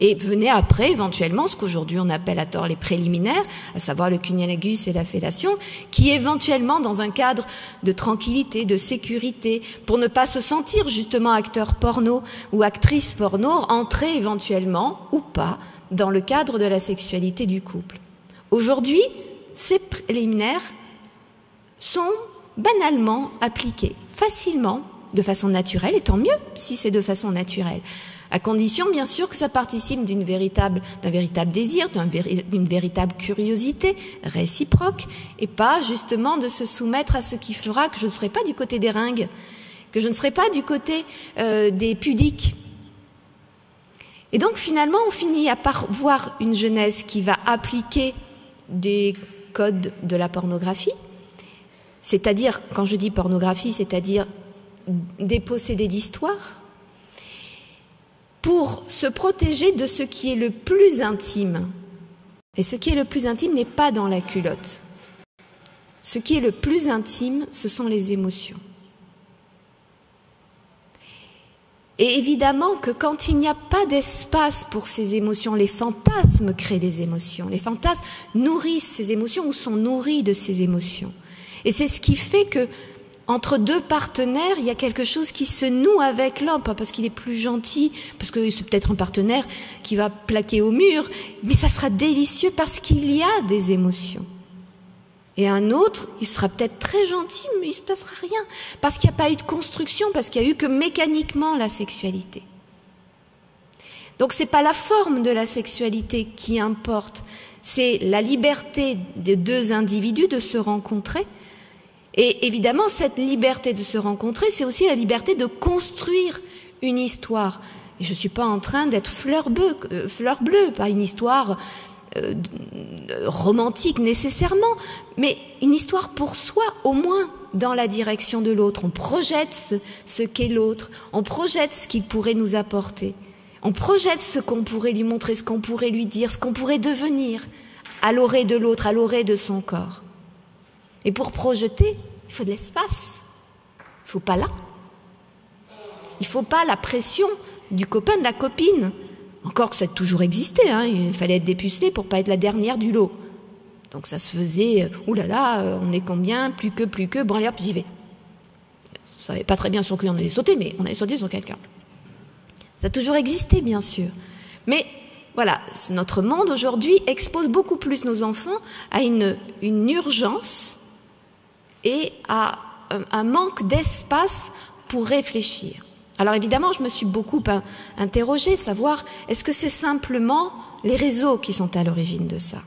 Et venait après, éventuellement, ce qu'aujourd'hui on appelle à tort les préliminaires, à savoir le cunnilingus et la fellation, qui éventuellement, dans un cadre de tranquillité, de sécurité, pour ne pas se sentir justement acteur porno ou actrice porno, entrer éventuellement, ou pas, dans le cadre de la sexualité du couple. Aujourd'hui, ces préliminaires sont banalement appliqués, facilement, de façon naturelle, et tant mieux si c'est de façon naturelle, à condition bien sûr que ça participe d'une véritable, d'un véritable désir, d'un véri, d'une véritable curiosité réciproque, et pas justement de se soumettre à ce qui fera que je ne serai pas du côté des ringues, que je ne serai pas du côté euh, des pudiques. Et donc finalement on finit à voir une jeunesse qui va appliquer des codes de la pornographie, c'est-à-dire, quand je dis pornographie, c'est-à-dire dépossédé d'histoire, pour se protéger de ce qui est le plus intime. Et ce qui est le plus intime n'est pas dans la culotte. Ce qui est le plus intime, ce sont les émotions. Et évidemment que quand il n'y a pas d'espace pour ces émotions, les fantasmes créent des émotions. Les fantasmes nourrissent ces émotions ou sont nourris de ces émotions. Et c'est ce qui fait que entre deux partenaires, il y a quelque chose qui se noue avec l'homme, pas parce qu'il est plus gentil, parce que c'est peut-être un partenaire qui va plaquer au mur, mais ça sera délicieux parce qu'il y a des émotions. Et un autre, il sera peut-être très gentil, mais il ne se passera rien, parce qu'il n'y a pas eu de construction, parce qu'il n'y a eu que mécaniquement la sexualité. Donc ce n'est pas la forme de la sexualité qui importe, c'est la liberté des deux individus de se rencontrer. Et évidemment, cette liberté de se rencontrer, c'est aussi la liberté de construire une histoire. Et je ne suis pas en train d'être fleur bleue, euh, fleur bleue, pas une histoire euh, romantique nécessairement, mais une histoire pour soi, au moins dans la direction de l'autre. On projette ce, ce qu'est l'autre, on projette ce qu'il pourrait nous apporter, on projette ce qu'on pourrait lui montrer, ce qu'on pourrait lui dire, ce qu'on pourrait devenir à l'orée de l'autre, à l'orée de son corps. Et pour projeter, il faut de l'espace. Il ne faut pas là. Il ne faut pas la pression du copain, de la copine. Encore que ça a toujours existé, hein. Il fallait être dépucelé pour ne pas être la dernière du lot. Donc ça se faisait, oulala, on est combien, plus que, plus que, bon allez hop, j'y vais. On ne savait pas très bien sur qui on allait sauter, mais on allait sauter sur quelqu'un. Ça a toujours existé, bien sûr. Mais voilà, notre monde aujourd'hui expose beaucoup plus nos enfants à une, une urgence et à un, un manque d'espace pour réfléchir. Alors évidemment, je me suis beaucoup interrogée, savoir est-ce que c'est simplement les réseaux qui sont à l'origine de ça?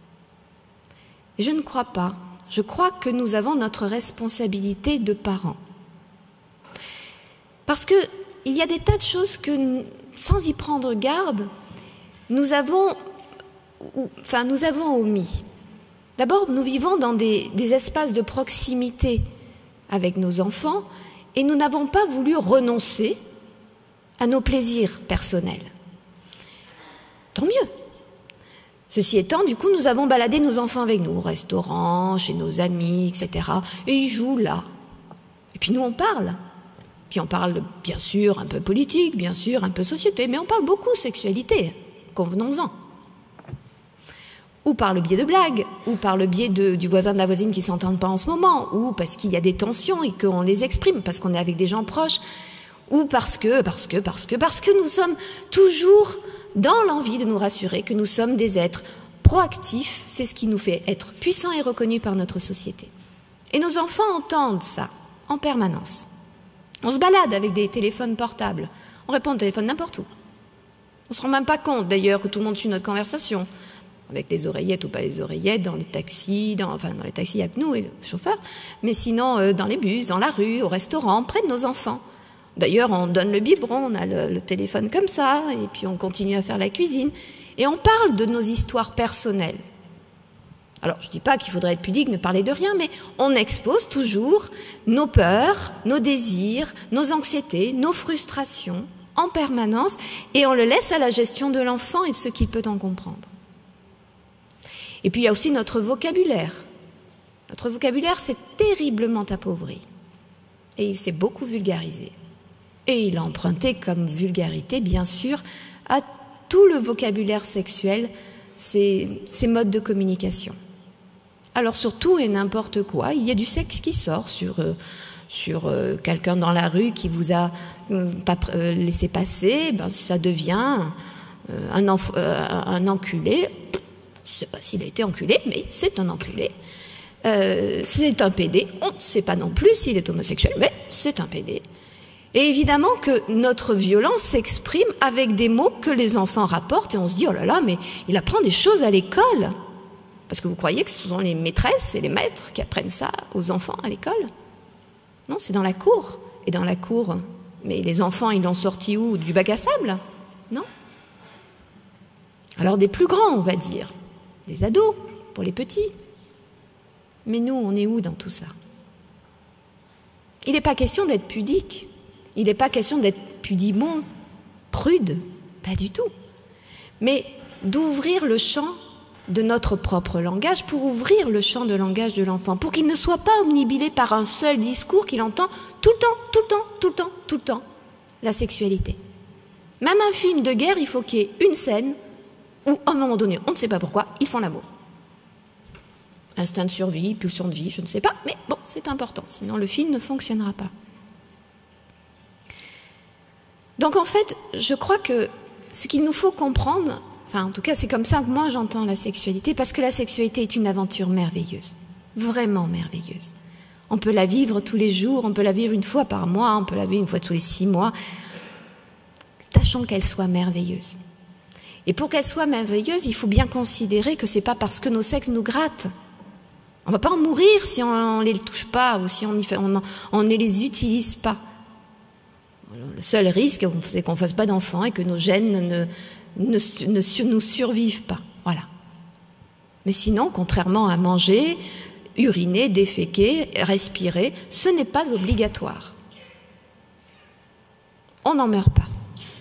Et je ne crois pas. Je crois que nous avons notre responsabilité de parents. Parce qu'il y a des tas de choses que, sans y prendre garde, nous avons, enfin, nous avons omis. D'abord, nous vivons dans des, des espaces de proximité avec nos enfants et nous n'avons pas voulu renoncer à nos plaisirs personnels. Tant mieux. Ceci étant, du coup, nous avons baladé nos enfants avec nous, au restaurant, chez nos amis, et cetera. Et ils jouent là. Et puis nous, on parle. Puis on parle, bien sûr, un peu politique, bien sûr, un peu société, mais on parle beaucoup sexualité, convenons-en. Ou par le biais de blagues, ou par le biais de, du voisin de la voisine qui ne s'entendent pas en ce moment, ou parce qu'il y a des tensions et qu'on les exprime, parce qu'on est avec des gens proches, ou parce que, parce que, parce que, parce que nous sommes toujours dans l'envie de nous rassurer que nous sommes des êtres proactifs, c'est ce qui nous fait être puissants et reconnus par notre société. Et nos enfants entendent ça en permanence. On se balade avec des téléphones portables, on répond au téléphone n'importe où. On ne se rend même pas compte d'ailleurs que tout le monde suit notre conversation, avec les oreillettes ou pas les oreillettes, dans les taxis, dans, enfin dans les taxis il n'y a que nous et le chauffeur, mais sinon euh, dans les bus, dans la rue, au restaurant, près de nos enfants. D'ailleurs, on donne le biberon, on a le, le téléphone comme ça, et puis on continue à faire la cuisine. Et on parle de nos histoires personnelles. Alors, je ne dis pas qu'il faudrait être pudique, ne parler de rien, mais on expose toujours nos peurs, nos désirs, nos anxiétés, nos frustrations en permanence, et on le laisse à la gestion de l'enfant et de ce qu'il peut en comprendre. Et puis, il y a aussi notre vocabulaire. Notre vocabulaire s'est terriblement appauvri, et il s'est beaucoup vulgarisé. Et il a emprunté comme vulgarité, bien sûr, à tout le vocabulaire sexuel, ces, ces modes de communication. Alors sur tout et n'importe quoi, il y a du sexe qui sort sur, euh, sur euh, quelqu'un dans la rue qui vous a euh, pas euh, laissé passer, ben, ça devient euh, un, enf euh, un enculé. Je ne sais pas s'il a été enculé, mais c'est un enculé. Euh, c'est un pédé. On ne sait pas non plus s'il est homosexuel, mais c'est un pédé. Et évidemment que notre violence s'exprime avec des mots que les enfants rapportent et on se dit « Oh là là, mais il apprend des choses à l'école !» Parce que vous croyez que ce sont les maîtresses et les maîtres qui apprennent ça aux enfants à l'école? Non, c'est dans la cour. Et dans la cour, mais les enfants, ils l'ont sorti où? Du bac à sable? Non. Alors des plus grands, on va dire. Des ados, pour les petits. Mais nous, on est où dans tout ça? Il n'est pas question d'être pudique. Il n'est pas question d'être pudibond, prude. Pas du tout. Mais d'ouvrir le champ de notre propre langage pour ouvrir le champ de langage de l'enfant, pour qu'il ne soit pas omnibilé par un seul discours qu'il entend tout le temps, tout le temps, tout le temps, tout le temps, la sexualité. Même un film de guerre, il faut qu'il y ait une scène où, à un moment donné, on ne sait pas pourquoi, ils font l'amour. Instinct de survie, pulsion de vie, je ne sais pas, mais bon, c'est important, sinon le film ne fonctionnera pas. Donc en fait, je crois que ce qu'il nous faut comprendre, enfin en tout cas c'est comme ça que moi j'entends la sexualité, parce que la sexualité est une aventure merveilleuse, vraiment merveilleuse. On peut la vivre tous les jours, on peut la vivre une fois par mois, on peut la vivre une fois tous les six mois. Tâchons qu'elle soit merveilleuse. Et pour qu'elle soit merveilleuse, il faut bien considérer que c'est pas parce que nos sexes nous grattent. On ne va pas en mourir si on ne les touche pas ou si on, y fait, on, on ne les utilise pas. Le seul risque, c'est qu'on ne fasse pas d'enfants et que nos gènes ne, ne, ne, ne nous survivent pas. Voilà. Mais sinon, contrairement à manger, uriner, déféquer, respirer, ce n'est pas obligatoire. On n'en meurt pas.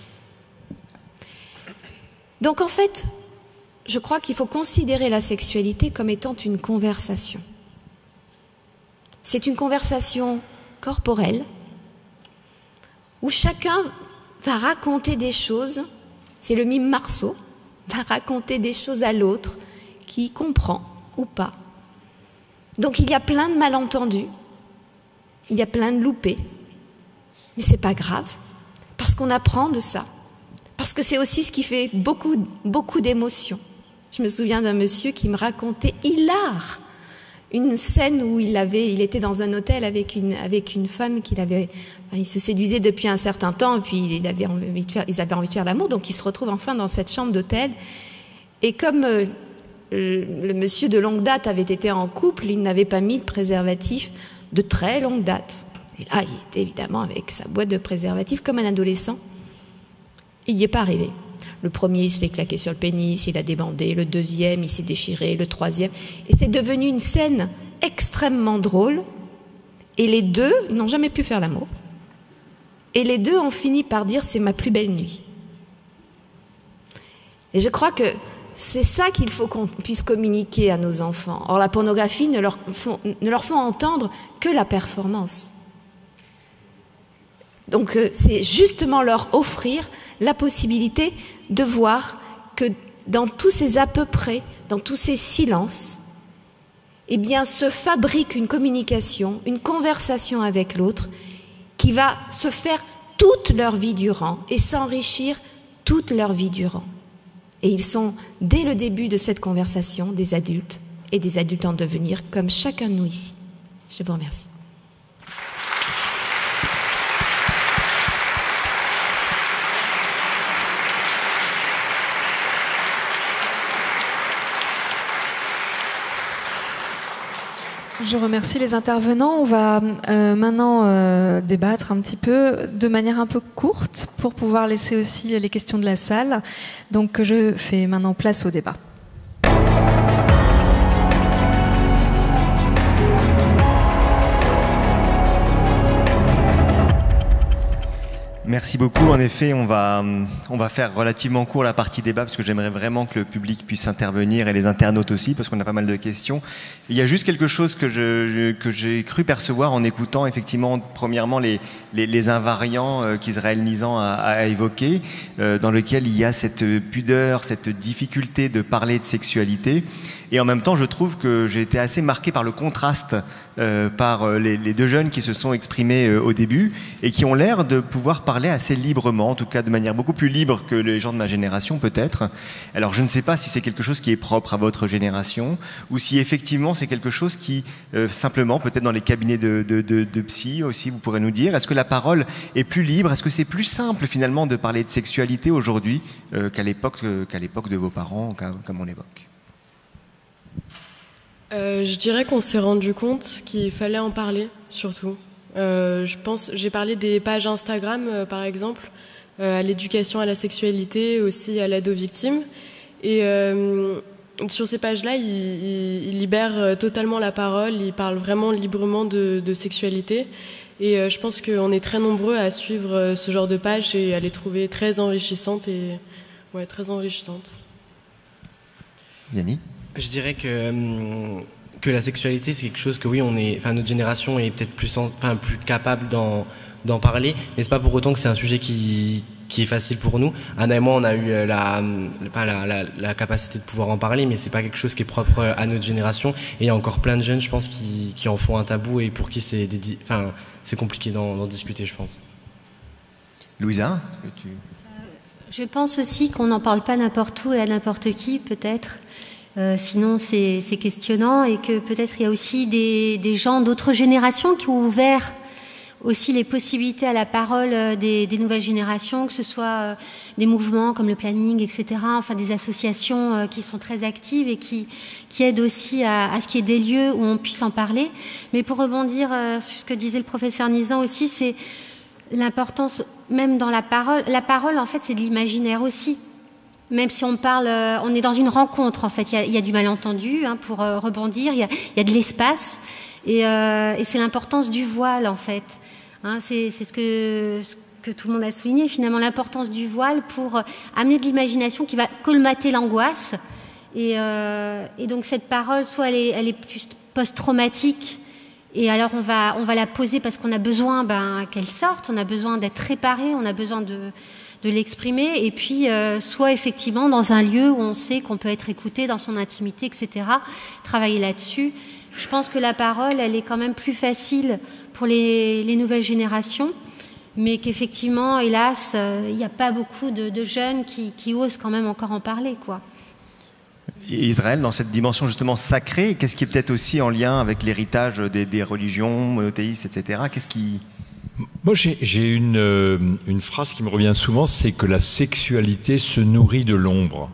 Donc en fait, je crois qu'il faut considérer la sexualité comme étant une conversation. C'est une conversation corporelle où chacun va raconter des choses, c'est le mime Marceau, va raconter des choses à l'autre qui comprend ou pas. Donc il y a plein de malentendus, il y a plein de loupés, mais c'est pas grave, parce qu'on apprend de ça, parce que c'est aussi ce qui fait beaucoup, beaucoup d'émotions. Je me souviens d'un monsieur qui me racontait, hilar, une scène où il, avait, il était dans un hôtel avec une, avec une femme qu'il avait... Enfin, il se séduisait depuis un certain temps, et puis il avait envie de faire, ils avaient envie de faire l'amour, donc ils se retrouvent enfin dans cette chambre d'hôtel. Et comme euh, le, le monsieur de longue date avait été en couple, il n'avait pas mis de préservatif de très longue date. Et là, il était évidemment avec sa boîte de préservatifs comme un adolescent. Il n'y est pas arrivé. Le premier, il se fait claquer sur le pénis, il a débandé. Le deuxième, il s'est déchiré. Le troisième. Et c'est devenu une scène extrêmement drôle. Et les deux, ils n'ont jamais pu faire l'amour. Et les deux ont fini par dire « c'est ma plus belle nuit ». Et je crois que c'est ça qu'il faut qu'on puisse communiquer à nos enfants. Or, la pornographie ne leur font, ne leur font entendre que la performance. Donc, c'est justement leur offrir la possibilité de voir que dans tous ces à peu près, dans tous ces silences, eh bien, se fabrique une communication, une conversation avec l'autre qui va se faire toute leur vie durant et s'enrichir toute leur vie durant. Et ils sont, dès le début de cette conversation, des adultes et des adultes en devenir, comme chacun de nous ici. Je vous remercie. Je remercie les intervenants. On va euh, maintenant euh, débattre un petit peu de manière un peu courte pour pouvoir laisser aussi les questions de la salle. Donc je fais maintenant place au débat. Merci beaucoup. En effet, on va, on va faire relativement court la partie débat parce que j'aimerais vraiment que le public puisse intervenir et les internautes aussi parce qu'on a pas mal de questions. Il y a juste quelque chose que je, que j'ai cru percevoir en écoutant effectivement, premièrement, les, les, les invariants euh, qu'Israël Nizan a, a évoqués, euh, dans lequel il y a cette pudeur, cette difficulté de parler de sexualité. Et en même temps, je trouve que j'ai été assez marqué par le contraste euh, par les, les deux jeunes qui se sont exprimés euh, au début et qui ont l'air de pouvoir parler assez librement, en tout cas de manière beaucoup plus libre que les gens de ma génération peut-être. Alors je ne sais pas si c'est quelque chose qui est propre à votre génération ou si effectivement c'est quelque chose qui, euh, simplement, peut-être dans les cabinets de, de, de, de psy aussi, vous pourrez nous dire, est-ce que la parole est plus libre? Est-ce que c'est plus simple finalement de parler de sexualité aujourd'hui euh, qu'à l'époque euh, qu'à l'époque de vos parents, comme on l'évoque? Euh, je dirais qu'on s'est rendu compte qu'il fallait en parler, surtout. Euh, je pense, j'ai parlé des pages Instagram, euh, par exemple, euh, à l'éducation à la sexualité, aussi à l'aide aux victimes. Et euh, sur ces pages-là, ils il, il libèrent totalement la parole, ils parlent vraiment librement de, de sexualité. Et euh, je pense qu'on est très nombreux à suivre euh, ce genre de pages et à les trouver très enrichissantes et ouais, très enrichissantes. Yannick ? Je dirais que, que la sexualité, c'est quelque chose que oui, on est, enfin, notre génération est peut-être plus, enfin, plus capable d'en, d'en parler, mais c'est pas pour autant que c'est un sujet qui, qui est facile pour nous. Anna et moi, on a eu la, enfin, la, la, la capacité de pouvoir en parler, mais c'est pas quelque chose qui est propre à notre génération. Et il y a encore plein de jeunes, je pense, qui, qui en font un tabou et pour qui c'est, des, enfin, c'est compliqué d'en, d'en discuter, je pense. Louisa, est-ce que tu... Je pense aussi qu'on n'en parle pas n'importe où et à n'importe qui, peut-être. Euh, sinon, c'est, c'est questionnant et que peut-être il y a aussi des, des gens d'autres générations qui ont ouvert aussi les possibilités à la parole des, des nouvelles générations, que ce soit euh, des mouvements comme le planning, et cetera, enfin des associations euh, qui sont très actives et qui, qui aident aussi à, à ce qu'il y ait des lieux où on puisse en parler. Mais pour rebondir euh, sur ce que disait le professeur Nizan aussi, c'est l'importance, même dans la parole, la parole en fait c'est de l'imaginaire aussi. Même si on parle, euh, on est dans une rencontre en fait, il y a, il y a du malentendu hein, pour euh, rebondir, il y a, il y a de l'espace et, euh, et c'est l'importance du voile en fait. Hein, c'est, c'est ce que, ce que tout le monde a souligné finalement, l'importance du voile pour euh, amener de l'imagination qui va colmater l'angoisse et, euh, et donc cette parole, soit elle est, elle est plus post-traumatique et alors on va, on va la poser parce qu'on a besoin ben, qu'elle sorte, on a besoin d'être réparé, on a besoin de de l'exprimer, et puis euh, soit effectivement dans un lieu où on sait qu'on peut être écouté dans son intimité, et cetera, travailler là-dessus. Je pense que la parole, elle est quand même plus facile pour les, les nouvelles générations, mais qu'effectivement, hélas, euh, il n'y a pas beaucoup de, de jeunes qui, qui osent quand même encore en parler, quoi. Israël, dans cette dimension justement sacrée, qu'est-ce qui est peut-être aussi en lien avec l'héritage des, des religions monothéistes, et cetera. Qu'est-ce qui... Moi, j'ai, j'ai une, euh, une phrase qui me revient souvent, c'est que la sexualité se nourrit de l'ombre.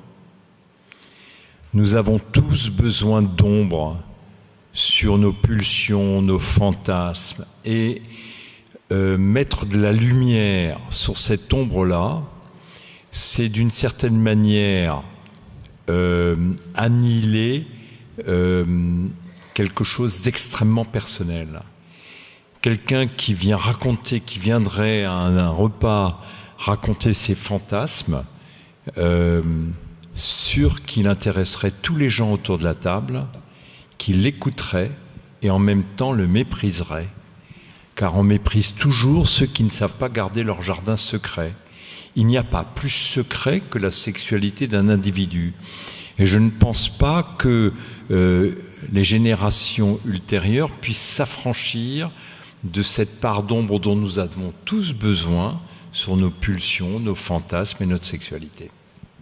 Nous avons tous besoin d'ombre sur nos pulsions, nos fantasmes, et euh, mettre de la lumière sur cette ombre-là, c'est d'une certaine manière euh, annihiler euh, quelque chose d'extrêmement personnel. Quelqu'un qui vient raconter, qui viendrait à un, un repas raconter ses fantasmes, euh, sûr qu'il intéresserait tous les gens autour de la table, qui l'écouteraient et en même temps le mépriseraient, car on méprise toujours ceux qui ne savent pas garder leur jardin secret. Il n'y a pas plus secret que la sexualité d'un individu. Et je ne pense pas que euh, les générations ultérieures puissent s'affranchir de cette part d'ombre dont nous avons tous besoin sur nos pulsions, nos fantasmes et notre sexualité.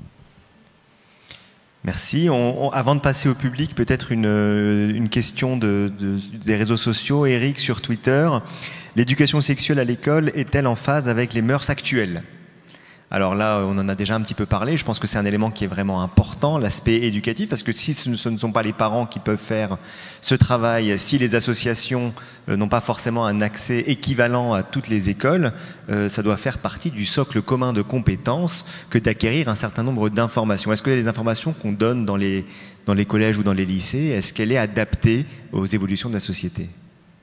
Merci. On, on, avant de passer au public, peut-être une, une question de, de, des réseaux sociaux. Eric, sur Twitter, l'éducation sexuelle à l'école est-elle en phase avec les mœurs actuelles ? Alors là, on en a déjà un petit peu parlé. Je pense que c'est un élément qui est vraiment important, l'aspect éducatif, parce que si ce ne sont pas les parents qui peuvent faire ce travail, si les associations euh, n'ont pas forcément un accès équivalent à toutes les écoles, euh, ça doit faire partie du socle commun de compétences que d'acquérir un certain nombre d'informations. Est-ce que les informations qu'on donne dans les, dans les collèges ou dans les lycées, est-ce qu'elle est adaptée aux évolutions de la société ?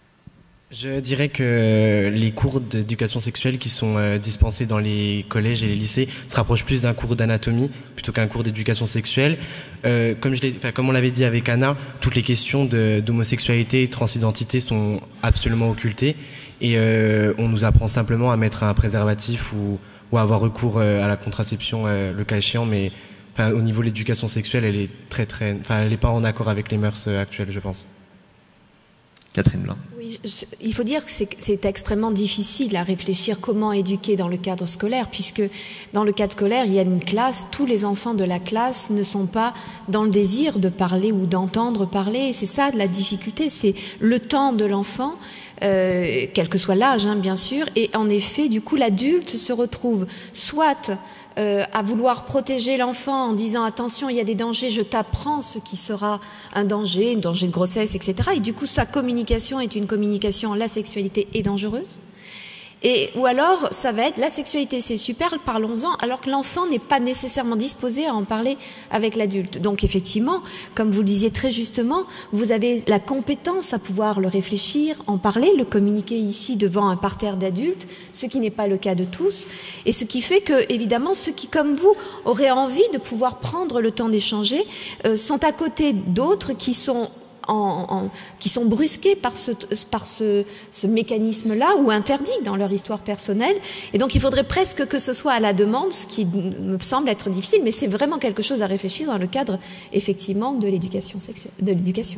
Je dirais que les cours d'éducation sexuelle qui sont euh, dispensés dans les collèges et les lycées se rapprochent plus d'un cours d'anatomie plutôt qu'un cours d'éducation sexuelle. Euh, comme, je l'ai, enfin, comme on l'avait dit avec Anna, toutes les questions de, d'homosexualité et transidentité sont absolument occultées et euh, on nous apprend simplement à mettre un préservatif ou, ou à avoir recours euh, à la contraception euh, le cas échéant, mais enfin, au niveau de l'éducation sexuelle, elle est très très, enfin, elle n'est pas en accord avec les mœurs euh, actuelles, je pense. Catherine Blanc. Oui, je, il faut dire que c'est, c'est extrêmement difficile à réfléchir comment éduquer dans le cadre scolaire, puisque dans le cadre scolaire, il y a une classe, tous les enfants de la classe ne sont pas dans le désir de parler ou d'entendre parler. C'est ça la difficulté, c'est le temps de l'enfant, euh, quel que soit l'âge, hein, bien sûr. Et en effet, du coup, l'adulte se retrouve soit Euh, à vouloir protéger l'enfant en disant attention, il y a des dangers, je t'apprends ce qui sera un danger, un danger de grossesse, et cetera. Et du coup, sa communication est une communication, la sexualité est dangereuse. Et, ou alors, ça va être la sexualité, c'est super, parlons-en, alors que l'enfant n'est pas nécessairement disposé à en parler avec l'adulte. Donc, effectivement, comme vous le disiez très justement, vous avez la compétence à pouvoir le réfléchir, en parler, le communiquer ici devant un parterre d'adultes, ce qui n'est pas le cas de tous. Et ce qui fait que, évidemment, ceux qui, comme vous, auraient envie de pouvoir prendre le temps d'échanger, euh, sont à côté d'autres qui sont En, en, qui sont brusqués par ce, par ce, ce mécanisme-là ou interdits dans leur histoire personnelle. Et donc il faudrait presque que ce soit à la demande, ce qui me semble être difficile, mais c'est vraiment quelque chose à réfléchir dans le cadre, effectivement, de l'éducation sexuelle, de l'éducation.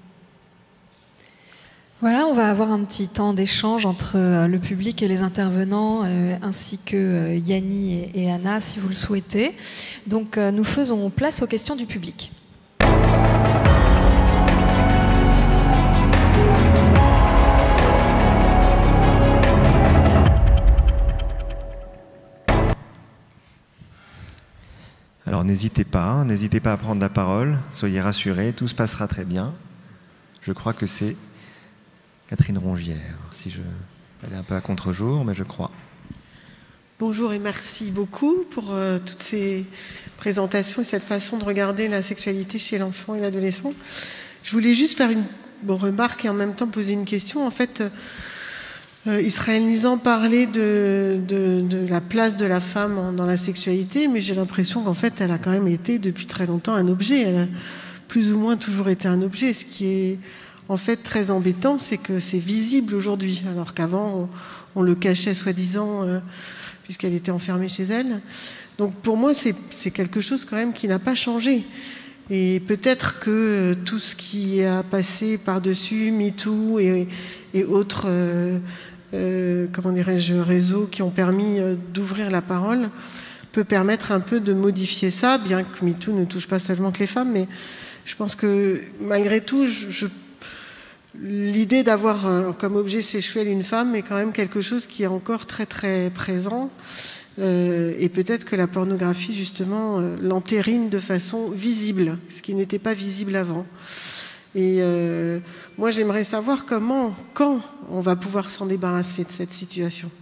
Voilà, on va avoir un petit temps d'échange entre le public et les intervenants, euh, ainsi que euh, Yanni et, et Anna, si vous le souhaitez. Donc euh, nous faisons place aux questions du public. Alors n'hésitez pas, n'hésitez pas à prendre la parole, soyez rassurés, tout se passera très bien. Je crois que c'est Catherine Rongière, si je elle est un peu à contre-jour, mais je crois. Bonjour et merci beaucoup pour euh, toutes ces présentations et cette façon de regarder la sexualité chez l'enfant et l'adolescent. Je voulais juste faire une bon, remarque et en même temps poser une question. En fait, Euh, Israël Nizan parlait de, de, de la place de la femme en, dans la sexualité, mais j'ai l'impression qu'en fait, elle a quand même été depuis très longtemps un objet. Elle a plus ou moins toujours été un objet. Ce qui est en fait très embêtant, c'est que c'est visible aujourd'hui, alors qu'avant, on, on le cachait soi-disant euh, puisqu'elle était enfermée chez elle. Donc pour moi, c'est, c'est quelque chose quand même qui n'a pas changé. Et peut-être que tout ce qui a passé par-dessus, MeToo et, et autres... Euh, Euh, comment dirais-je, réseaux qui ont permis euh, d'ouvrir la parole, peut permettre un peu de modifier ça, bien que MeToo ne touche pas seulement que les femmes, mais je pense que malgré tout, je, je, l'idée d'avoir euh, comme objet sexuel une femme est quand même quelque chose qui est encore très très présent, euh, et peut-être que la pornographie justement euh, l'entérine de façon visible, ce qui n'était pas visible avant. Et euh, moi, j'aimerais savoir comment, quand on va pouvoir s'en débarrasser de cette situation.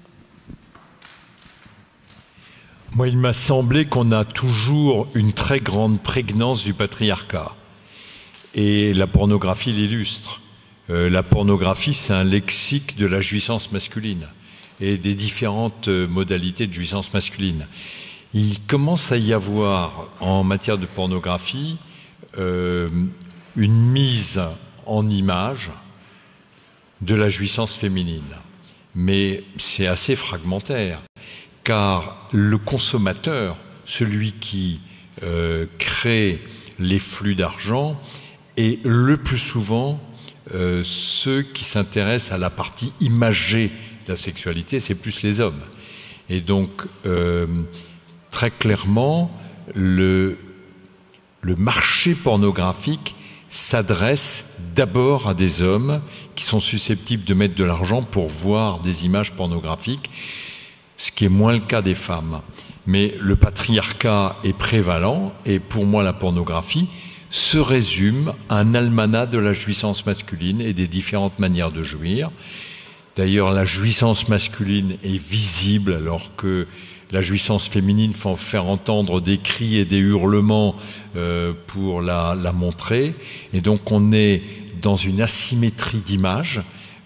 Moi, il m'a semblé qu'on a toujours une très grande prégnance du patriarcat. Et la pornographie l'illustre. Euh, la pornographie, c'est un lexique de la jouissance masculine et des différentes modalités de jouissance masculine. Il commence à y avoir, en matière de pornographie, euh, une mise en image de la jouissance féminine. Mais c'est assez fragmentaire, car le consommateur, celui qui euh, crée les flux d'argent, est le plus souvent euh, ceux qui s'intéressent à la partie imagée de la sexualité, c'est plus les hommes. Et donc, euh, très clairement, le, le marché pornographique s'adresse d'abord à des hommes qui sont susceptibles de mettre de l'argent pour voir des images pornographiques, ce qui est moins le cas des femmes. Mais le patriarcat est prévalent et pour moi la pornographie se résume à un almanach de la jouissance masculine et des différentes manières de jouir. D'ailleurs, la jouissance masculine est visible alors que la jouissance féminine faut faire entendre des cris et des hurlements euh, pour la, la montrer. Et donc on est dans une asymétrie d'image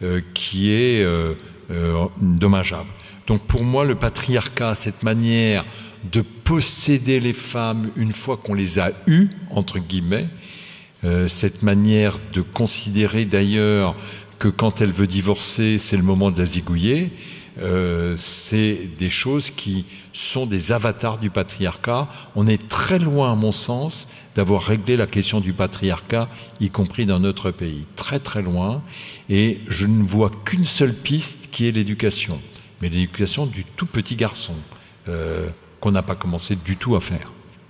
euh, qui est euh, euh, dommageable. Donc pour moi, le patriarcat, cette manière de posséder les femmes une fois qu'on les a eues, entre guillemets, euh, cette manière de considérer d'ailleurs que quand elle veut divorcer, c'est le moment de la zigouiller, euh, c'est des choses qui sont des avatars du patriarcat. On est très loin, à mon sens, d'avoir réglé la question du patriarcat, y compris dans notre pays. Très très loin. Et je ne vois qu'une seule piste qui est l'éducation. Mais l'éducation du tout petit garçon, euh, qu'on n'a pas commencé du tout à faire.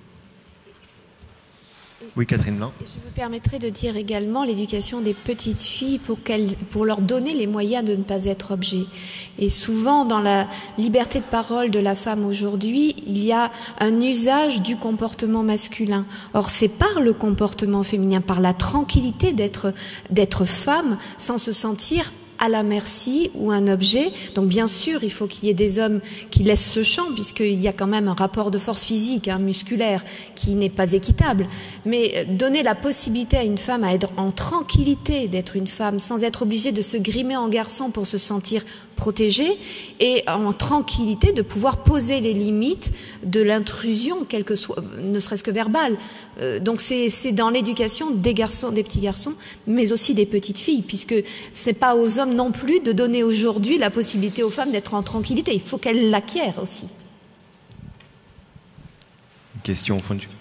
Oui, Catherine Blanc. Je me permettrai de dire également l'éducation des petites filles pour, qu'elles, pour leur donner les moyens de ne pas être objet. Et souvent, dans la liberté de parole de la femme aujourd'hui, il y a un usage du comportement masculin. Or, c'est par le comportement féminin, par la tranquillité d'être, d'être femme, sans se sentir à la merci ou un objet. Donc bien sûr, il faut qu'il y ait des hommes qui laissent ce champ, puisqu'il y a quand même un rapport de force physique, hein, musculaire, qui n'est pas équitable. Mais donner la possibilité à une femme à être en tranquillité, d'être une femme, sans être obligée de se grimer en garçon pour se sentir protégée, et en tranquillité de pouvoir poser les limites de l'intrusion, quelle que soit, ne serait-ce que verbale. Euh, donc c'est, c'est dans l'éducation des garçons, des petits garçons, mais aussi des petites filles, puisque c'est pas aux hommes non plus de donner aujourd'hui la possibilité aux femmes d'être en tranquillité. Il faut qu'elles l'acquièrent aussi. Une question au fond du...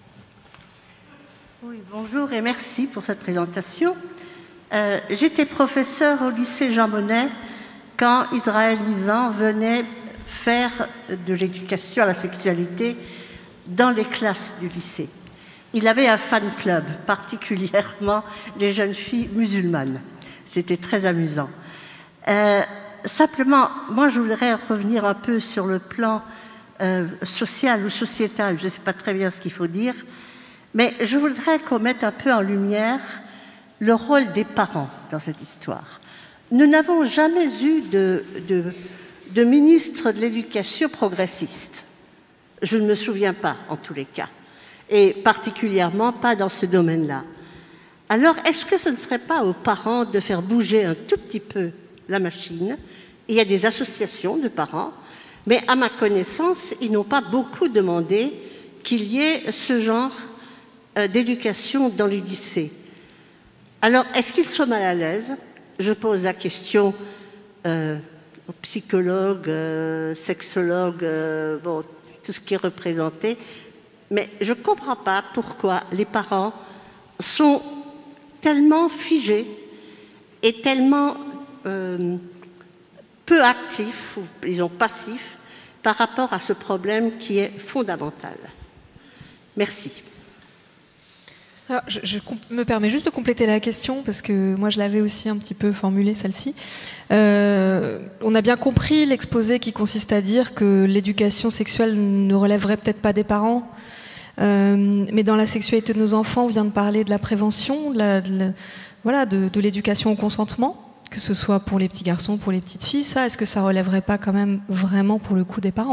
Oui, bonjour et merci pour cette présentation. Euh, j'étais professeur au lycée Jean Monnet quand Israël Nizan venait faire de l'éducation à la sexualité dans les classes du lycée. Il avait un fan club, particulièrement les jeunes filles musulmanes. C'était très amusant. Euh, simplement, moi je voudrais revenir un peu sur le plan euh, social ou sociétal, je ne sais pas très bien ce qu'il faut dire, mais je voudrais qu'on mette un peu en lumière le rôle des parents dans cette histoire. Nous n'avons jamais eu de, de, de ministre de l'Éducation progressiste. Je ne me souviens pas, en tous les cas, et particulièrement pas dans ce domaine-là. Alors, est-ce que ce ne serait pas aux parents de faire bouger un tout petit peu la machine? Il y a des associations de parents, mais à ma connaissance, ils n'ont pas beaucoup demandé qu'il y ait ce genre euh, d'éducation dans les lycées. Alors, est-ce qu'ils sont mal à l'aise? Je pose la question euh, aux psychologues, euh, sexologues, euh, bon, tout ce qui est représenté, mais je ne comprends pas pourquoi les parents sont tellement figés et tellement euh, peu actifs, ou disons passifs, par rapport à ce problème qui est fondamental. Merci. Alors, je, je me permets juste de compléter la question parce que moi je l'avais aussi un petit peu formulée celle-ci. Euh, on a bien compris l'exposé qui consiste à dire que l'éducation sexuelle ne relèverait peut-être pas des parents, euh, mais dans la sexualité de nos enfants, on vient de parler de la prévention, de la, de la, voilà, de, de l'éducation au consentement, que ce soit pour les petits garçons, pour les petites filles. Ça, est-ce que ça relèverait pas quand même vraiment pour le coup des parents ?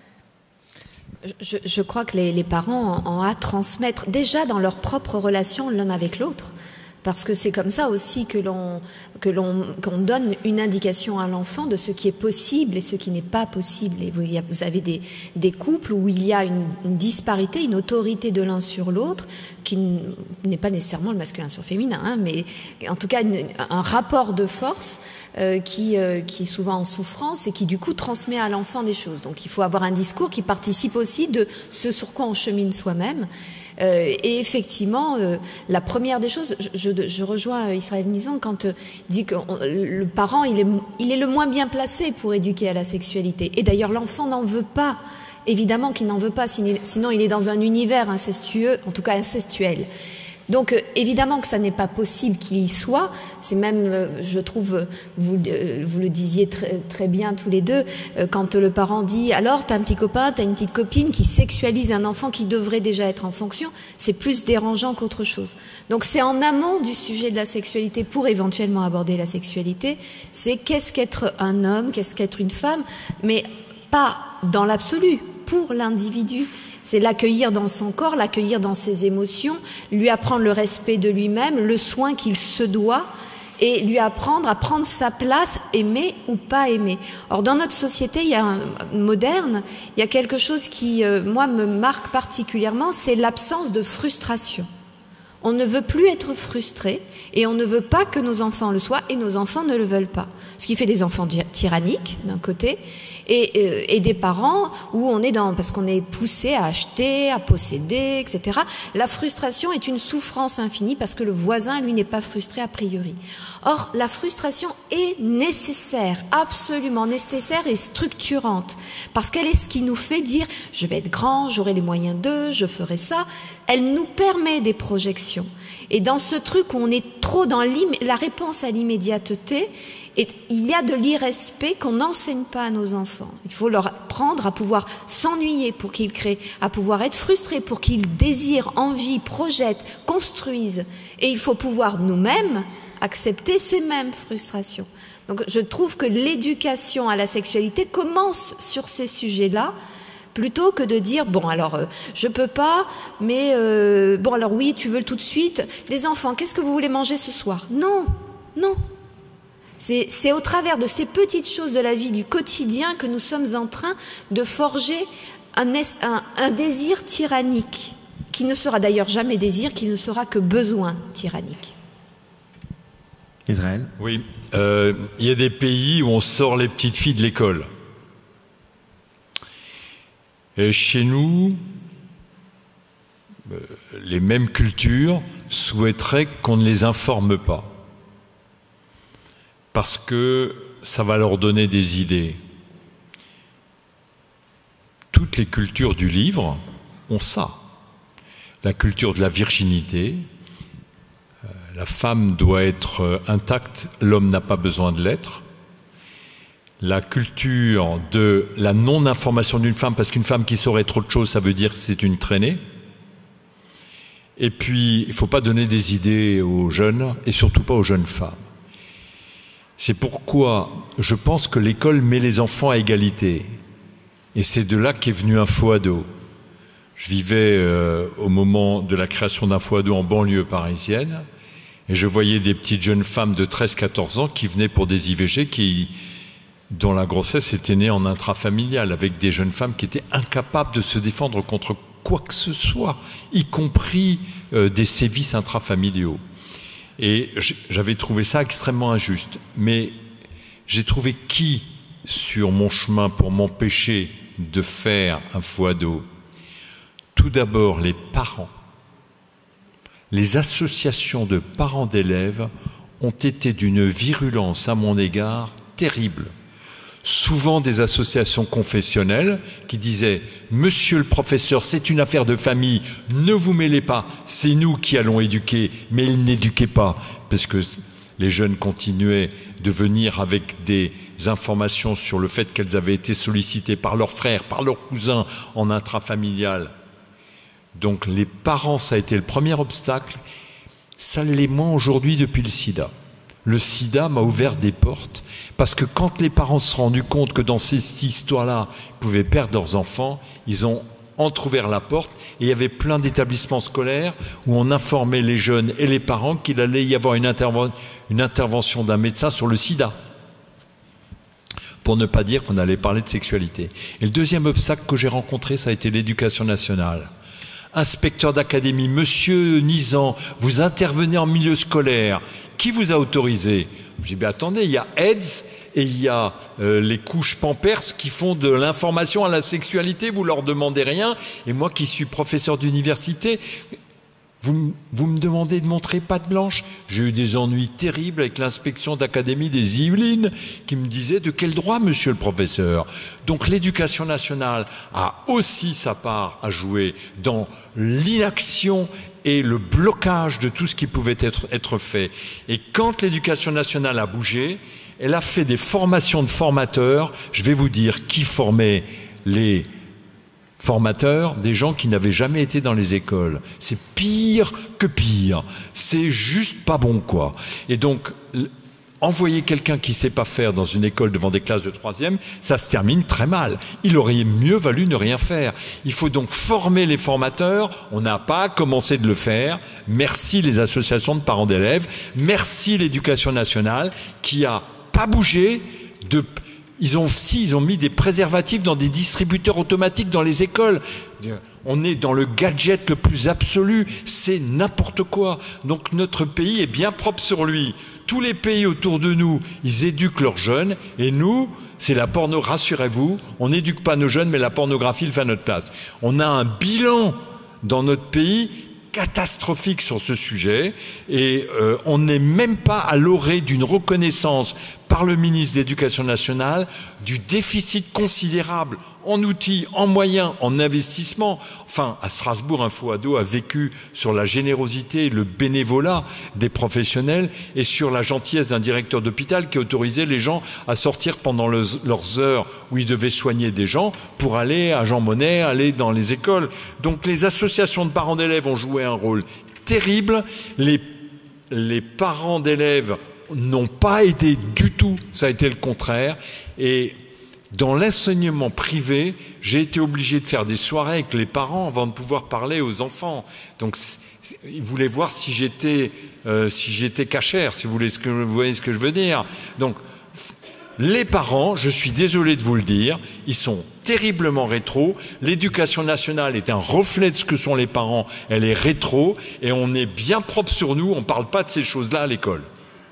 Je, je crois que les, les parents ont à transmettre déjà dans leur propre relation l'un avec l'autre, parce que c'est comme ça aussi que l'on que l'on qu'on donne une indication à l'enfant de ce qui est possible et ce qui n'est pas possible. Et vous, vous avez des, des couples où il y a une, une disparité, une autorité de l'un sur l'autre, qui n'est pas nécessairement le masculin sur le féminin, hein, mais en tout cas une, un rapport de force euh, qui, euh, qui est souvent en souffrance et qui du coup transmet à l'enfant des choses. Donc il faut avoir un discours qui participe aussi de ce sur quoi on chemine soi-même. Euh, et effectivement, euh, la première des choses, je, je, je rejoins Israël Nizan quand euh, il dit que on, le parent, il est, il est le moins bien placé pour éduquer à la sexualité. Et d'ailleurs, l'enfant n'en veut pas. Évidemment qu'il n'en veut pas, sinon il est dans un univers incestueux, en tout cas incestuel. Donc euh, évidemment que ça n'est pas possible qu'il y soit. C'est même, euh, je trouve, vous, euh, vous le disiez très, très bien tous les deux, euh, quand le parent dit « alors t'as un petit copain, t'as une petite copine qui sexualise un enfant qui devrait déjà être en fonction », c'est plus dérangeant qu'autre chose. Donc c'est en amont du sujet de la sexualité pour éventuellement aborder la sexualité, c'est qu'est-ce qu'être un homme, qu'est-ce qu'être une femme, mais pas dans l'absolu, pour l'individu. C'est l'accueillir dans son corps, l'accueillir dans ses émotions, lui apprendre le respect de lui-même, le soin qu'il se doit, et lui apprendre à prendre sa place, aimer ou pas aimer. Or, dans notre société il y a un, moderne, il y a quelque chose qui, euh, moi, me marque particulièrement, c'est l'absence de frustration. On ne veut plus être frustré et on ne veut pas que nos enfants le soient et nos enfants ne le veulent pas. Ce qui fait des enfants tyranniques d'un côté et, euh, et des parents où on est dans, parce qu'on est poussé à acheter, à posséder, et cetera. La frustration est une souffrance infinie parce que le voisin, lui, n'est pas frustré a priori. Or, la frustration est nécessaire, absolument nécessaire et structurante, parce qu'elle est ce qui nous fait dire « je vais être grand, j'aurai les moyens d'eux, je ferai ça ». Elle nous permet des projections. Et dans ce truc où on est trop dans la réponse à l'immédiateté, et il y a de l'irrespect qu'on n'enseigne pas à nos enfants. Il faut leur apprendre à pouvoir s'ennuyer pour qu'ils créent, à pouvoir être frustrés pour qu'ils désirent, envient, projettent, construisent. Et il faut pouvoir nous-mêmes accepter ces mêmes frustrations. Donc je trouve que l'éducation à la sexualité commence sur ces sujets-là, plutôt que de dire, bon alors euh, je peux pas, mais euh, bon alors oui, tu veux tout de suite. Les enfants, qu'est-ce que vous voulez manger ce soir? Non, non. C'est au travers de ces petites choses de la vie du quotidien que nous sommes en train de forger un, un, un désir tyrannique, qui ne sera d'ailleurs jamais désir, qui ne sera que besoin tyrannique. Israël? Oui, euh, il y a des pays où on sort les petites filles de l'école. Et chez nous, euh, les mêmes cultures souhaiteraient qu'on ne les informe pas. Parce que ça va leur donner des idées. Toutes les cultures du livre ont ça. La culture de la virginité, euh, la femme doit être euh, intacte, l'homme n'a pas besoin de l'être. La culture de la non-information d'une femme, parce qu'une femme qui saurait trop de choses, ça veut dire que c'est une traînée. Et puis, il ne faut pas donner des idées aux jeunes, et surtout pas aux jeunes femmes. C'est pourquoi je pense que l'école met les enfants à égalité. Et c'est de là qu'est venu un faux ado. Je vivais euh, au moment de la création d'un faux ado en banlieue parisienne, et je voyais des petites jeunes femmes de treize à quatorze ans qui venaient pour des I V G, qui, dont la grossesse était née en intrafamilial, avec des jeunes femmes qui étaient incapables de se défendre contre quoi que ce soit, y compris euh, des sévices intrafamiliaux. Et j'avais trouvé ça extrêmement injuste. Mais j'ai trouvé qui sur mon chemin pour m'empêcher de faire un faux ado? Tout d'abord les parents. Les associations de parents d'élèves ont été d'une virulence à mon égard terrible. Souvent des associations confessionnelles qui disaient « Monsieur le professeur, c'est une affaire de famille, ne vous mêlez pas, c'est nous qui allons éduquer », mais ils n'éduquaient pas, parce que les jeunes continuaient de venir avec des informations sur le fait qu'elles avaient été sollicitées par leurs frères, par leurs cousins en intrafamilial. Donc les parents, ça a été le premier obstacle, ça l'est moins aujourd'hui depuis le sida. Le sida m'a ouvert des portes, parce que quand les parents se sont rendus compte que dans cette histoire-là, ils pouvaient perdre leurs enfants, ils ont entrouvert la porte, et il y avait plein d'établissements scolaires où on informait les jeunes et les parents qu'il allait y avoir une, interven une intervention d'un médecin sur le sida, pour ne pas dire qu'on allait parler de sexualité. Et le deuxième obstacle que j'ai rencontré, ça a été l'éducation nationale. Inspecteur d'académie, monsieur Nizan, vous intervenez en milieu scolaire, qui vous a autorisé? J'ai dit, attendez, il y a AIDS et il y a euh, les couches Pampers qui font de l'information à la sexualité, vous leur demandez rien, et moi qui suis professeur d'université, vous, vous me demandez de montrer patte blanche? J'ai eu des ennuis terribles avec l'inspection d'académie des Yvelines qui me disait de quel droit, monsieur le professeur? Donc l'éducation nationale a aussi sa part à jouer dans l'inaction et le blocage de tout ce qui pouvait être, être fait. Et quand l'éducation nationale a bougé, elle a fait des formations de formateurs. Je vais vous dire qui formait les formateurs, des gens qui n'avaient jamais été dans les écoles. C'est pire que pire. C'est juste pas bon, quoi. Et donc, envoyer quelqu'un qui ne sait pas faire dans une école devant des classes de troisième, ça se termine très mal. Il aurait mieux valu ne rien faire. Il faut donc former les formateurs. On n'a pas commencé de le faire. Merci les associations de parents d'élèves. Merci l'éducation nationale qui a pas bougé de... Ils ont, si, ils ont mis des préservatifs dans des distributeurs automatiques dans les écoles. On est dans le gadget le plus absolu. C'est n'importe quoi. Donc notre pays est bien propre sur lui. Tous les pays autour de nous, ils éduquent leurs jeunes. Et nous, c'est la porno, rassurez-vous. On n'éduque pas nos jeunes, mais la pornographie le fait à notre place. On a un bilan dans notre pays catastrophique sur ce sujet et euh, on n'est même pas à l'orée d'une reconnaissance par le ministre de l'Éducation nationale du déficit considérable en outils, en moyens, en investissement. Enfin, à Strasbourg, InfoAdo a vécu sur la générosité et le bénévolat des professionnels et sur la gentillesse d'un directeur d'hôpital qui autorisait les gens à sortir pendant le, leurs heures où ils devaient soigner des gens pour aller à Jean Monnet, aller dans les écoles. Donc les associations de parents d'élèves ont joué un rôle terrible. Les, les parents d'élèves n'ont pas aidé du tout, ça a été le contraire. Et dans l'enseignement privé, j'ai été obligé de faire des soirées avec les parents avant de pouvoir parler aux enfants. Donc, ils voulaient voir si j'étais euh, si j'étais cachère, si vous voulez, ce que, vous voyez ce que je veux dire. Donc, les parents, je suis désolé de vous le dire, ils sont terriblement rétro. L'éducation nationale est un reflet de ce que sont les parents. Elle est rétro et on est bien propre sur nous. On ne parle pas de ces choses-là à l'école.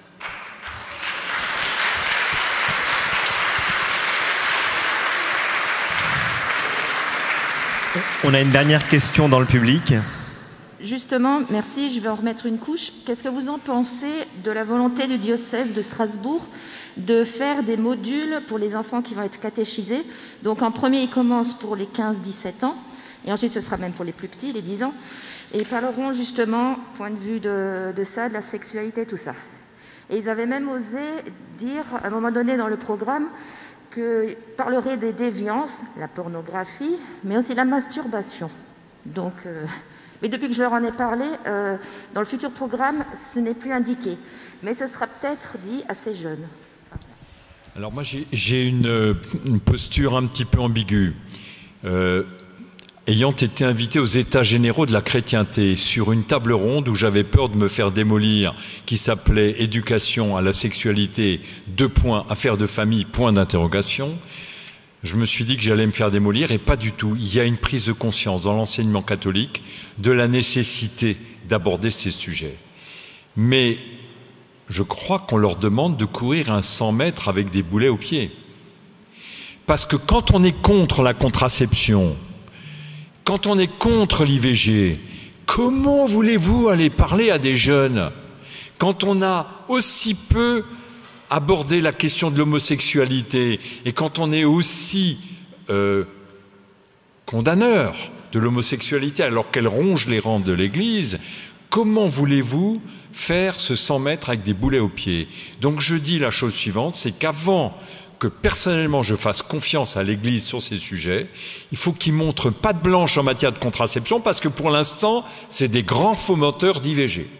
On a une dernière question dans le public. Justement, merci, je vais en remettre une couche. Qu'est-ce que vous en pensez de la volonté du diocèse de Strasbourg de faire des modules pour les enfants qui vont être catéchisés? Donc en premier, ils commencent pour les quinze dix-sept ans, et ensuite ce sera même pour les plus petits, les dix ans, et ils parleront justement, point de vue de, de ça, de la sexualité, tout ça. Et ils avaient même osé dire, à un moment donné dans le programme, qu'ils parleraient des déviances, la pornographie, mais aussi la masturbation. Donc, euh, mais depuis que je leur en ai parlé, euh, dans le futur programme, ce n'est plus indiqué. Mais ce sera peut-être dit à ces jeunes. Alors moi, j'ai une, une posture un petit peu ambiguë. Euh, ayant été invité aux États généraux de la chrétienté sur une table ronde où j'avais peur de me faire démolir, qui s'appelait « Éducation à la sexualité, deux points, affaires de famille, point d'interrogation », je me suis dit que j'allais me faire démolir, et pas du tout. Il y a une prise de conscience dans l'enseignement catholique de la nécessité d'aborder ces sujets. Mais je crois qu'on leur demande de courir un cent mètres avec des boulets aux pieds. Parce que quand on est contre la contraception, quand on est contre l'I V G, comment voulez-vous aller parler à des jeunes quand on a aussi peu abordé la question de l'homosexualité et quand on est aussi euh, condamneur de l'homosexualité alors qu'elle ronge les rangs de l'Église? Comment voulez-vous faire ce cent mètres avec des boulets aux pieds? Donc je dis la chose suivante, c'est qu'avant que personnellement je fasse confiance à l'Église sur ces sujets, il faut qu'ils montrent patte blanche en matière de contraception parce que pour l'instant, c'est des grands fomenteurs d'I V G.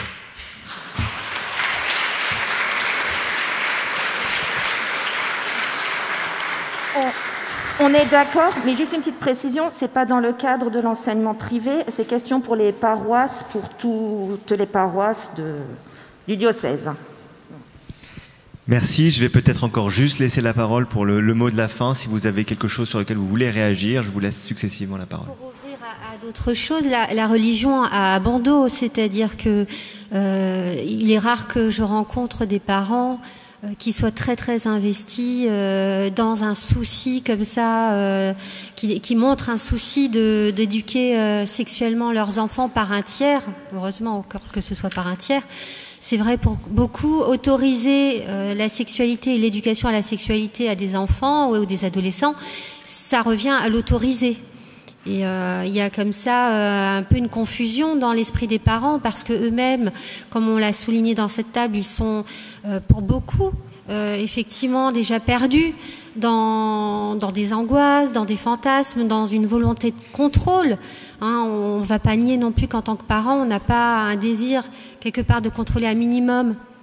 On est d'accord, mais juste une petite précision, ce n'est pas dans le cadre de l'enseignement privé, c'est question pour les paroisses, pour toutes les paroisses de, du diocèse. Merci, je vais peut-être encore juste laisser la parole pour le, le mot de la fin. Si vous avez quelque chose sur lequel vous voulez réagir, je vous laisse successivement la parole. Pour ouvrir à, à d'autres choses, la, la religion a bon dos, c'est-à-dire que euh, il est rare que je rencontre des parents euh, qui soient très très investis euh, dans un souci comme ça, euh, qui, qui montrent un souci de, d'éduquer euh, sexuellement leurs enfants par un tiers, heureusement encore que ce soit par un tiers. C'est vrai pour beaucoup, autoriser euh, la sexualité et l'éducation à la sexualité à des enfants ou des adolescents, ça revient à l'autoriser. Et euh, il y a comme ça euh, un peu une confusion dans l'esprit des parents parce que eux-mêmes, comme on l'a souligné dans cette table, ils sont euh, pour beaucoup euh, effectivement déjà perdus dans, dans des angoisses, dans des fantasmes, dans une volonté de contrôle. Hein, on ne va pas nier non plus qu'en tant que parent, on n'a pas un désir quelque part de contrôler un minimum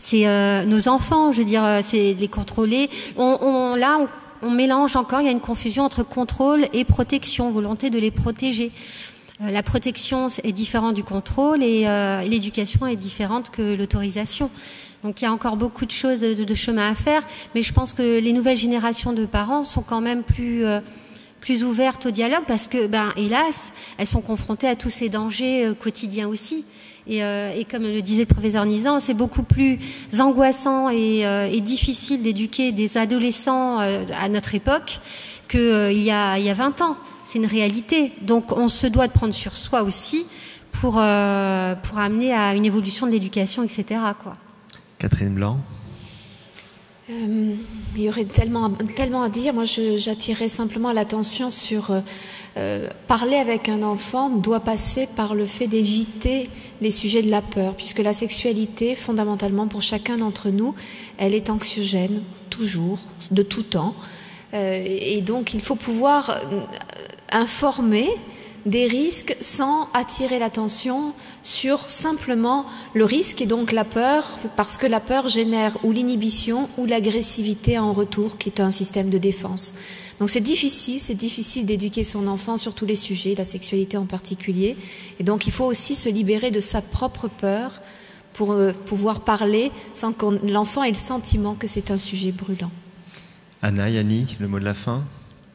c'est euh, nos enfants, je veux dire, c'est les contrôler. On, on, là, on, on mélange encore, il y a une confusion entre contrôle et protection, volonté de les protéger. Euh, la protection est différente du contrôle et euh, l'éducation est différente que l'autorisation. Donc il y a encore beaucoup de choses, de, de chemin à faire, mais je pense que les nouvelles générations de parents sont quand même plus... Euh, plus ouvertes au dialogue parce que, ben, hélas, elles sont confrontées à tous ces dangers euh, quotidiens aussi. Et, euh, et comme le disait le professeur Nizan, c'est beaucoup plus angoissant et, euh, et difficile d'éduquer des adolescents euh, à notre époque qu'il euh, y a, il y a vingt ans. C'est une réalité. Donc on se doit de prendre sur soi aussi pour, euh, pour amener à une évolution de l'éducation, et cetera, quoi. Catherine Blanc. Euh, il y aurait tellement, tellement à dire. Moi, j'attirerais simplement l'attention sur euh, euh, parler avec un enfant doit passer par le fait d'éviter les sujets de la peur, puisque la sexualité, fondamentalement, pour chacun d'entre nous, elle est anxiogène, toujours, de tout temps. Euh, et donc, il faut pouvoir informer des risques sans attirer l'attention sur simplement le risque et donc la peur, parce que la peur génère ou l'inhibition ou l'agressivité en retour, qui est un système de défense. Donc c'est difficile, c'est difficile d'éduquer son enfant sur tous les sujets, la sexualité en particulier, et donc il faut aussi se libérer de sa propre peur pour euh, pouvoir parler sans que l'enfant ait le sentiment que c'est un sujet brûlant. Anna, Yannick, le mot de la fin.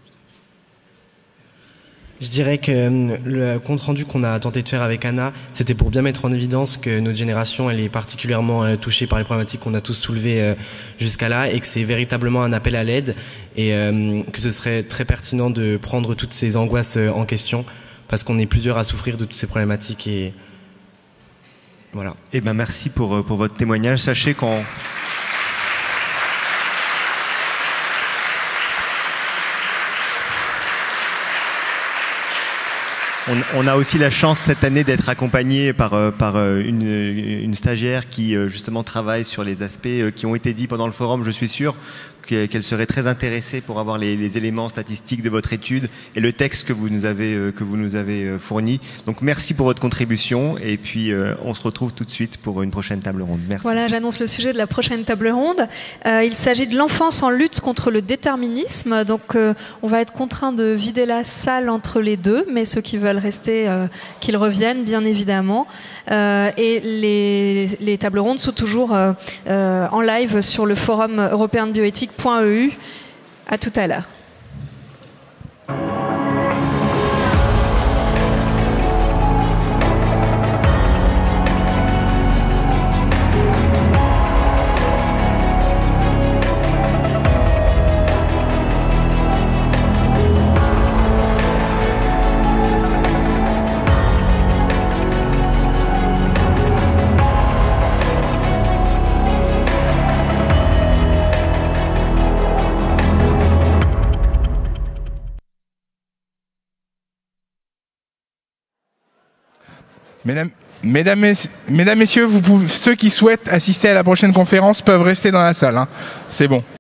Je dirais que le compte-rendu qu'on a tenté de faire avec Anna, c'était pour bien mettre en évidence que notre génération, elle est particulièrement touchée par les problématiques qu'on a tous soulevées jusqu'à là, et que c'est véritablement un appel à l'aide, et que ce serait très pertinent de prendre toutes ces angoisses en question, parce qu'on est plusieurs à souffrir de toutes ces problématiques, et voilà. Eh ben merci pour, pour votre témoignage. Sachez qu'on... On a aussi la chance cette année d'être accompagné par, par une, une stagiaire qui justement travaille sur les aspects qui ont été dits pendant le forum. Je suis sûr qu'elle serait très intéressée pour avoir les, les éléments statistiques de votre étude et le texte que vous nous avez, que vous nous avez fourni. Donc merci pour votre contribution et puis on se retrouve tout de suite pour une prochaine table ronde. Merci. Voilà, j'annonce le sujet de la prochaine table ronde. Euh, il s'agit de l'enfance en lutte contre le déterminisme. Donc euh, on va être contraint de vider la salle entre les deux, mais ceux qui veulent rester, euh, qu'ils reviennent bien évidemment. Euh, et les, les tables rondes sont toujours euh, euh, en live sur le forum européen de bioéthique point E U. À tout à l'heure. Mesdames, mesdames, mesdames, messieurs, vous pouvez, ceux qui souhaitent assister à la prochaine conférence peuvent rester dans la salle. Hein. C'est bon.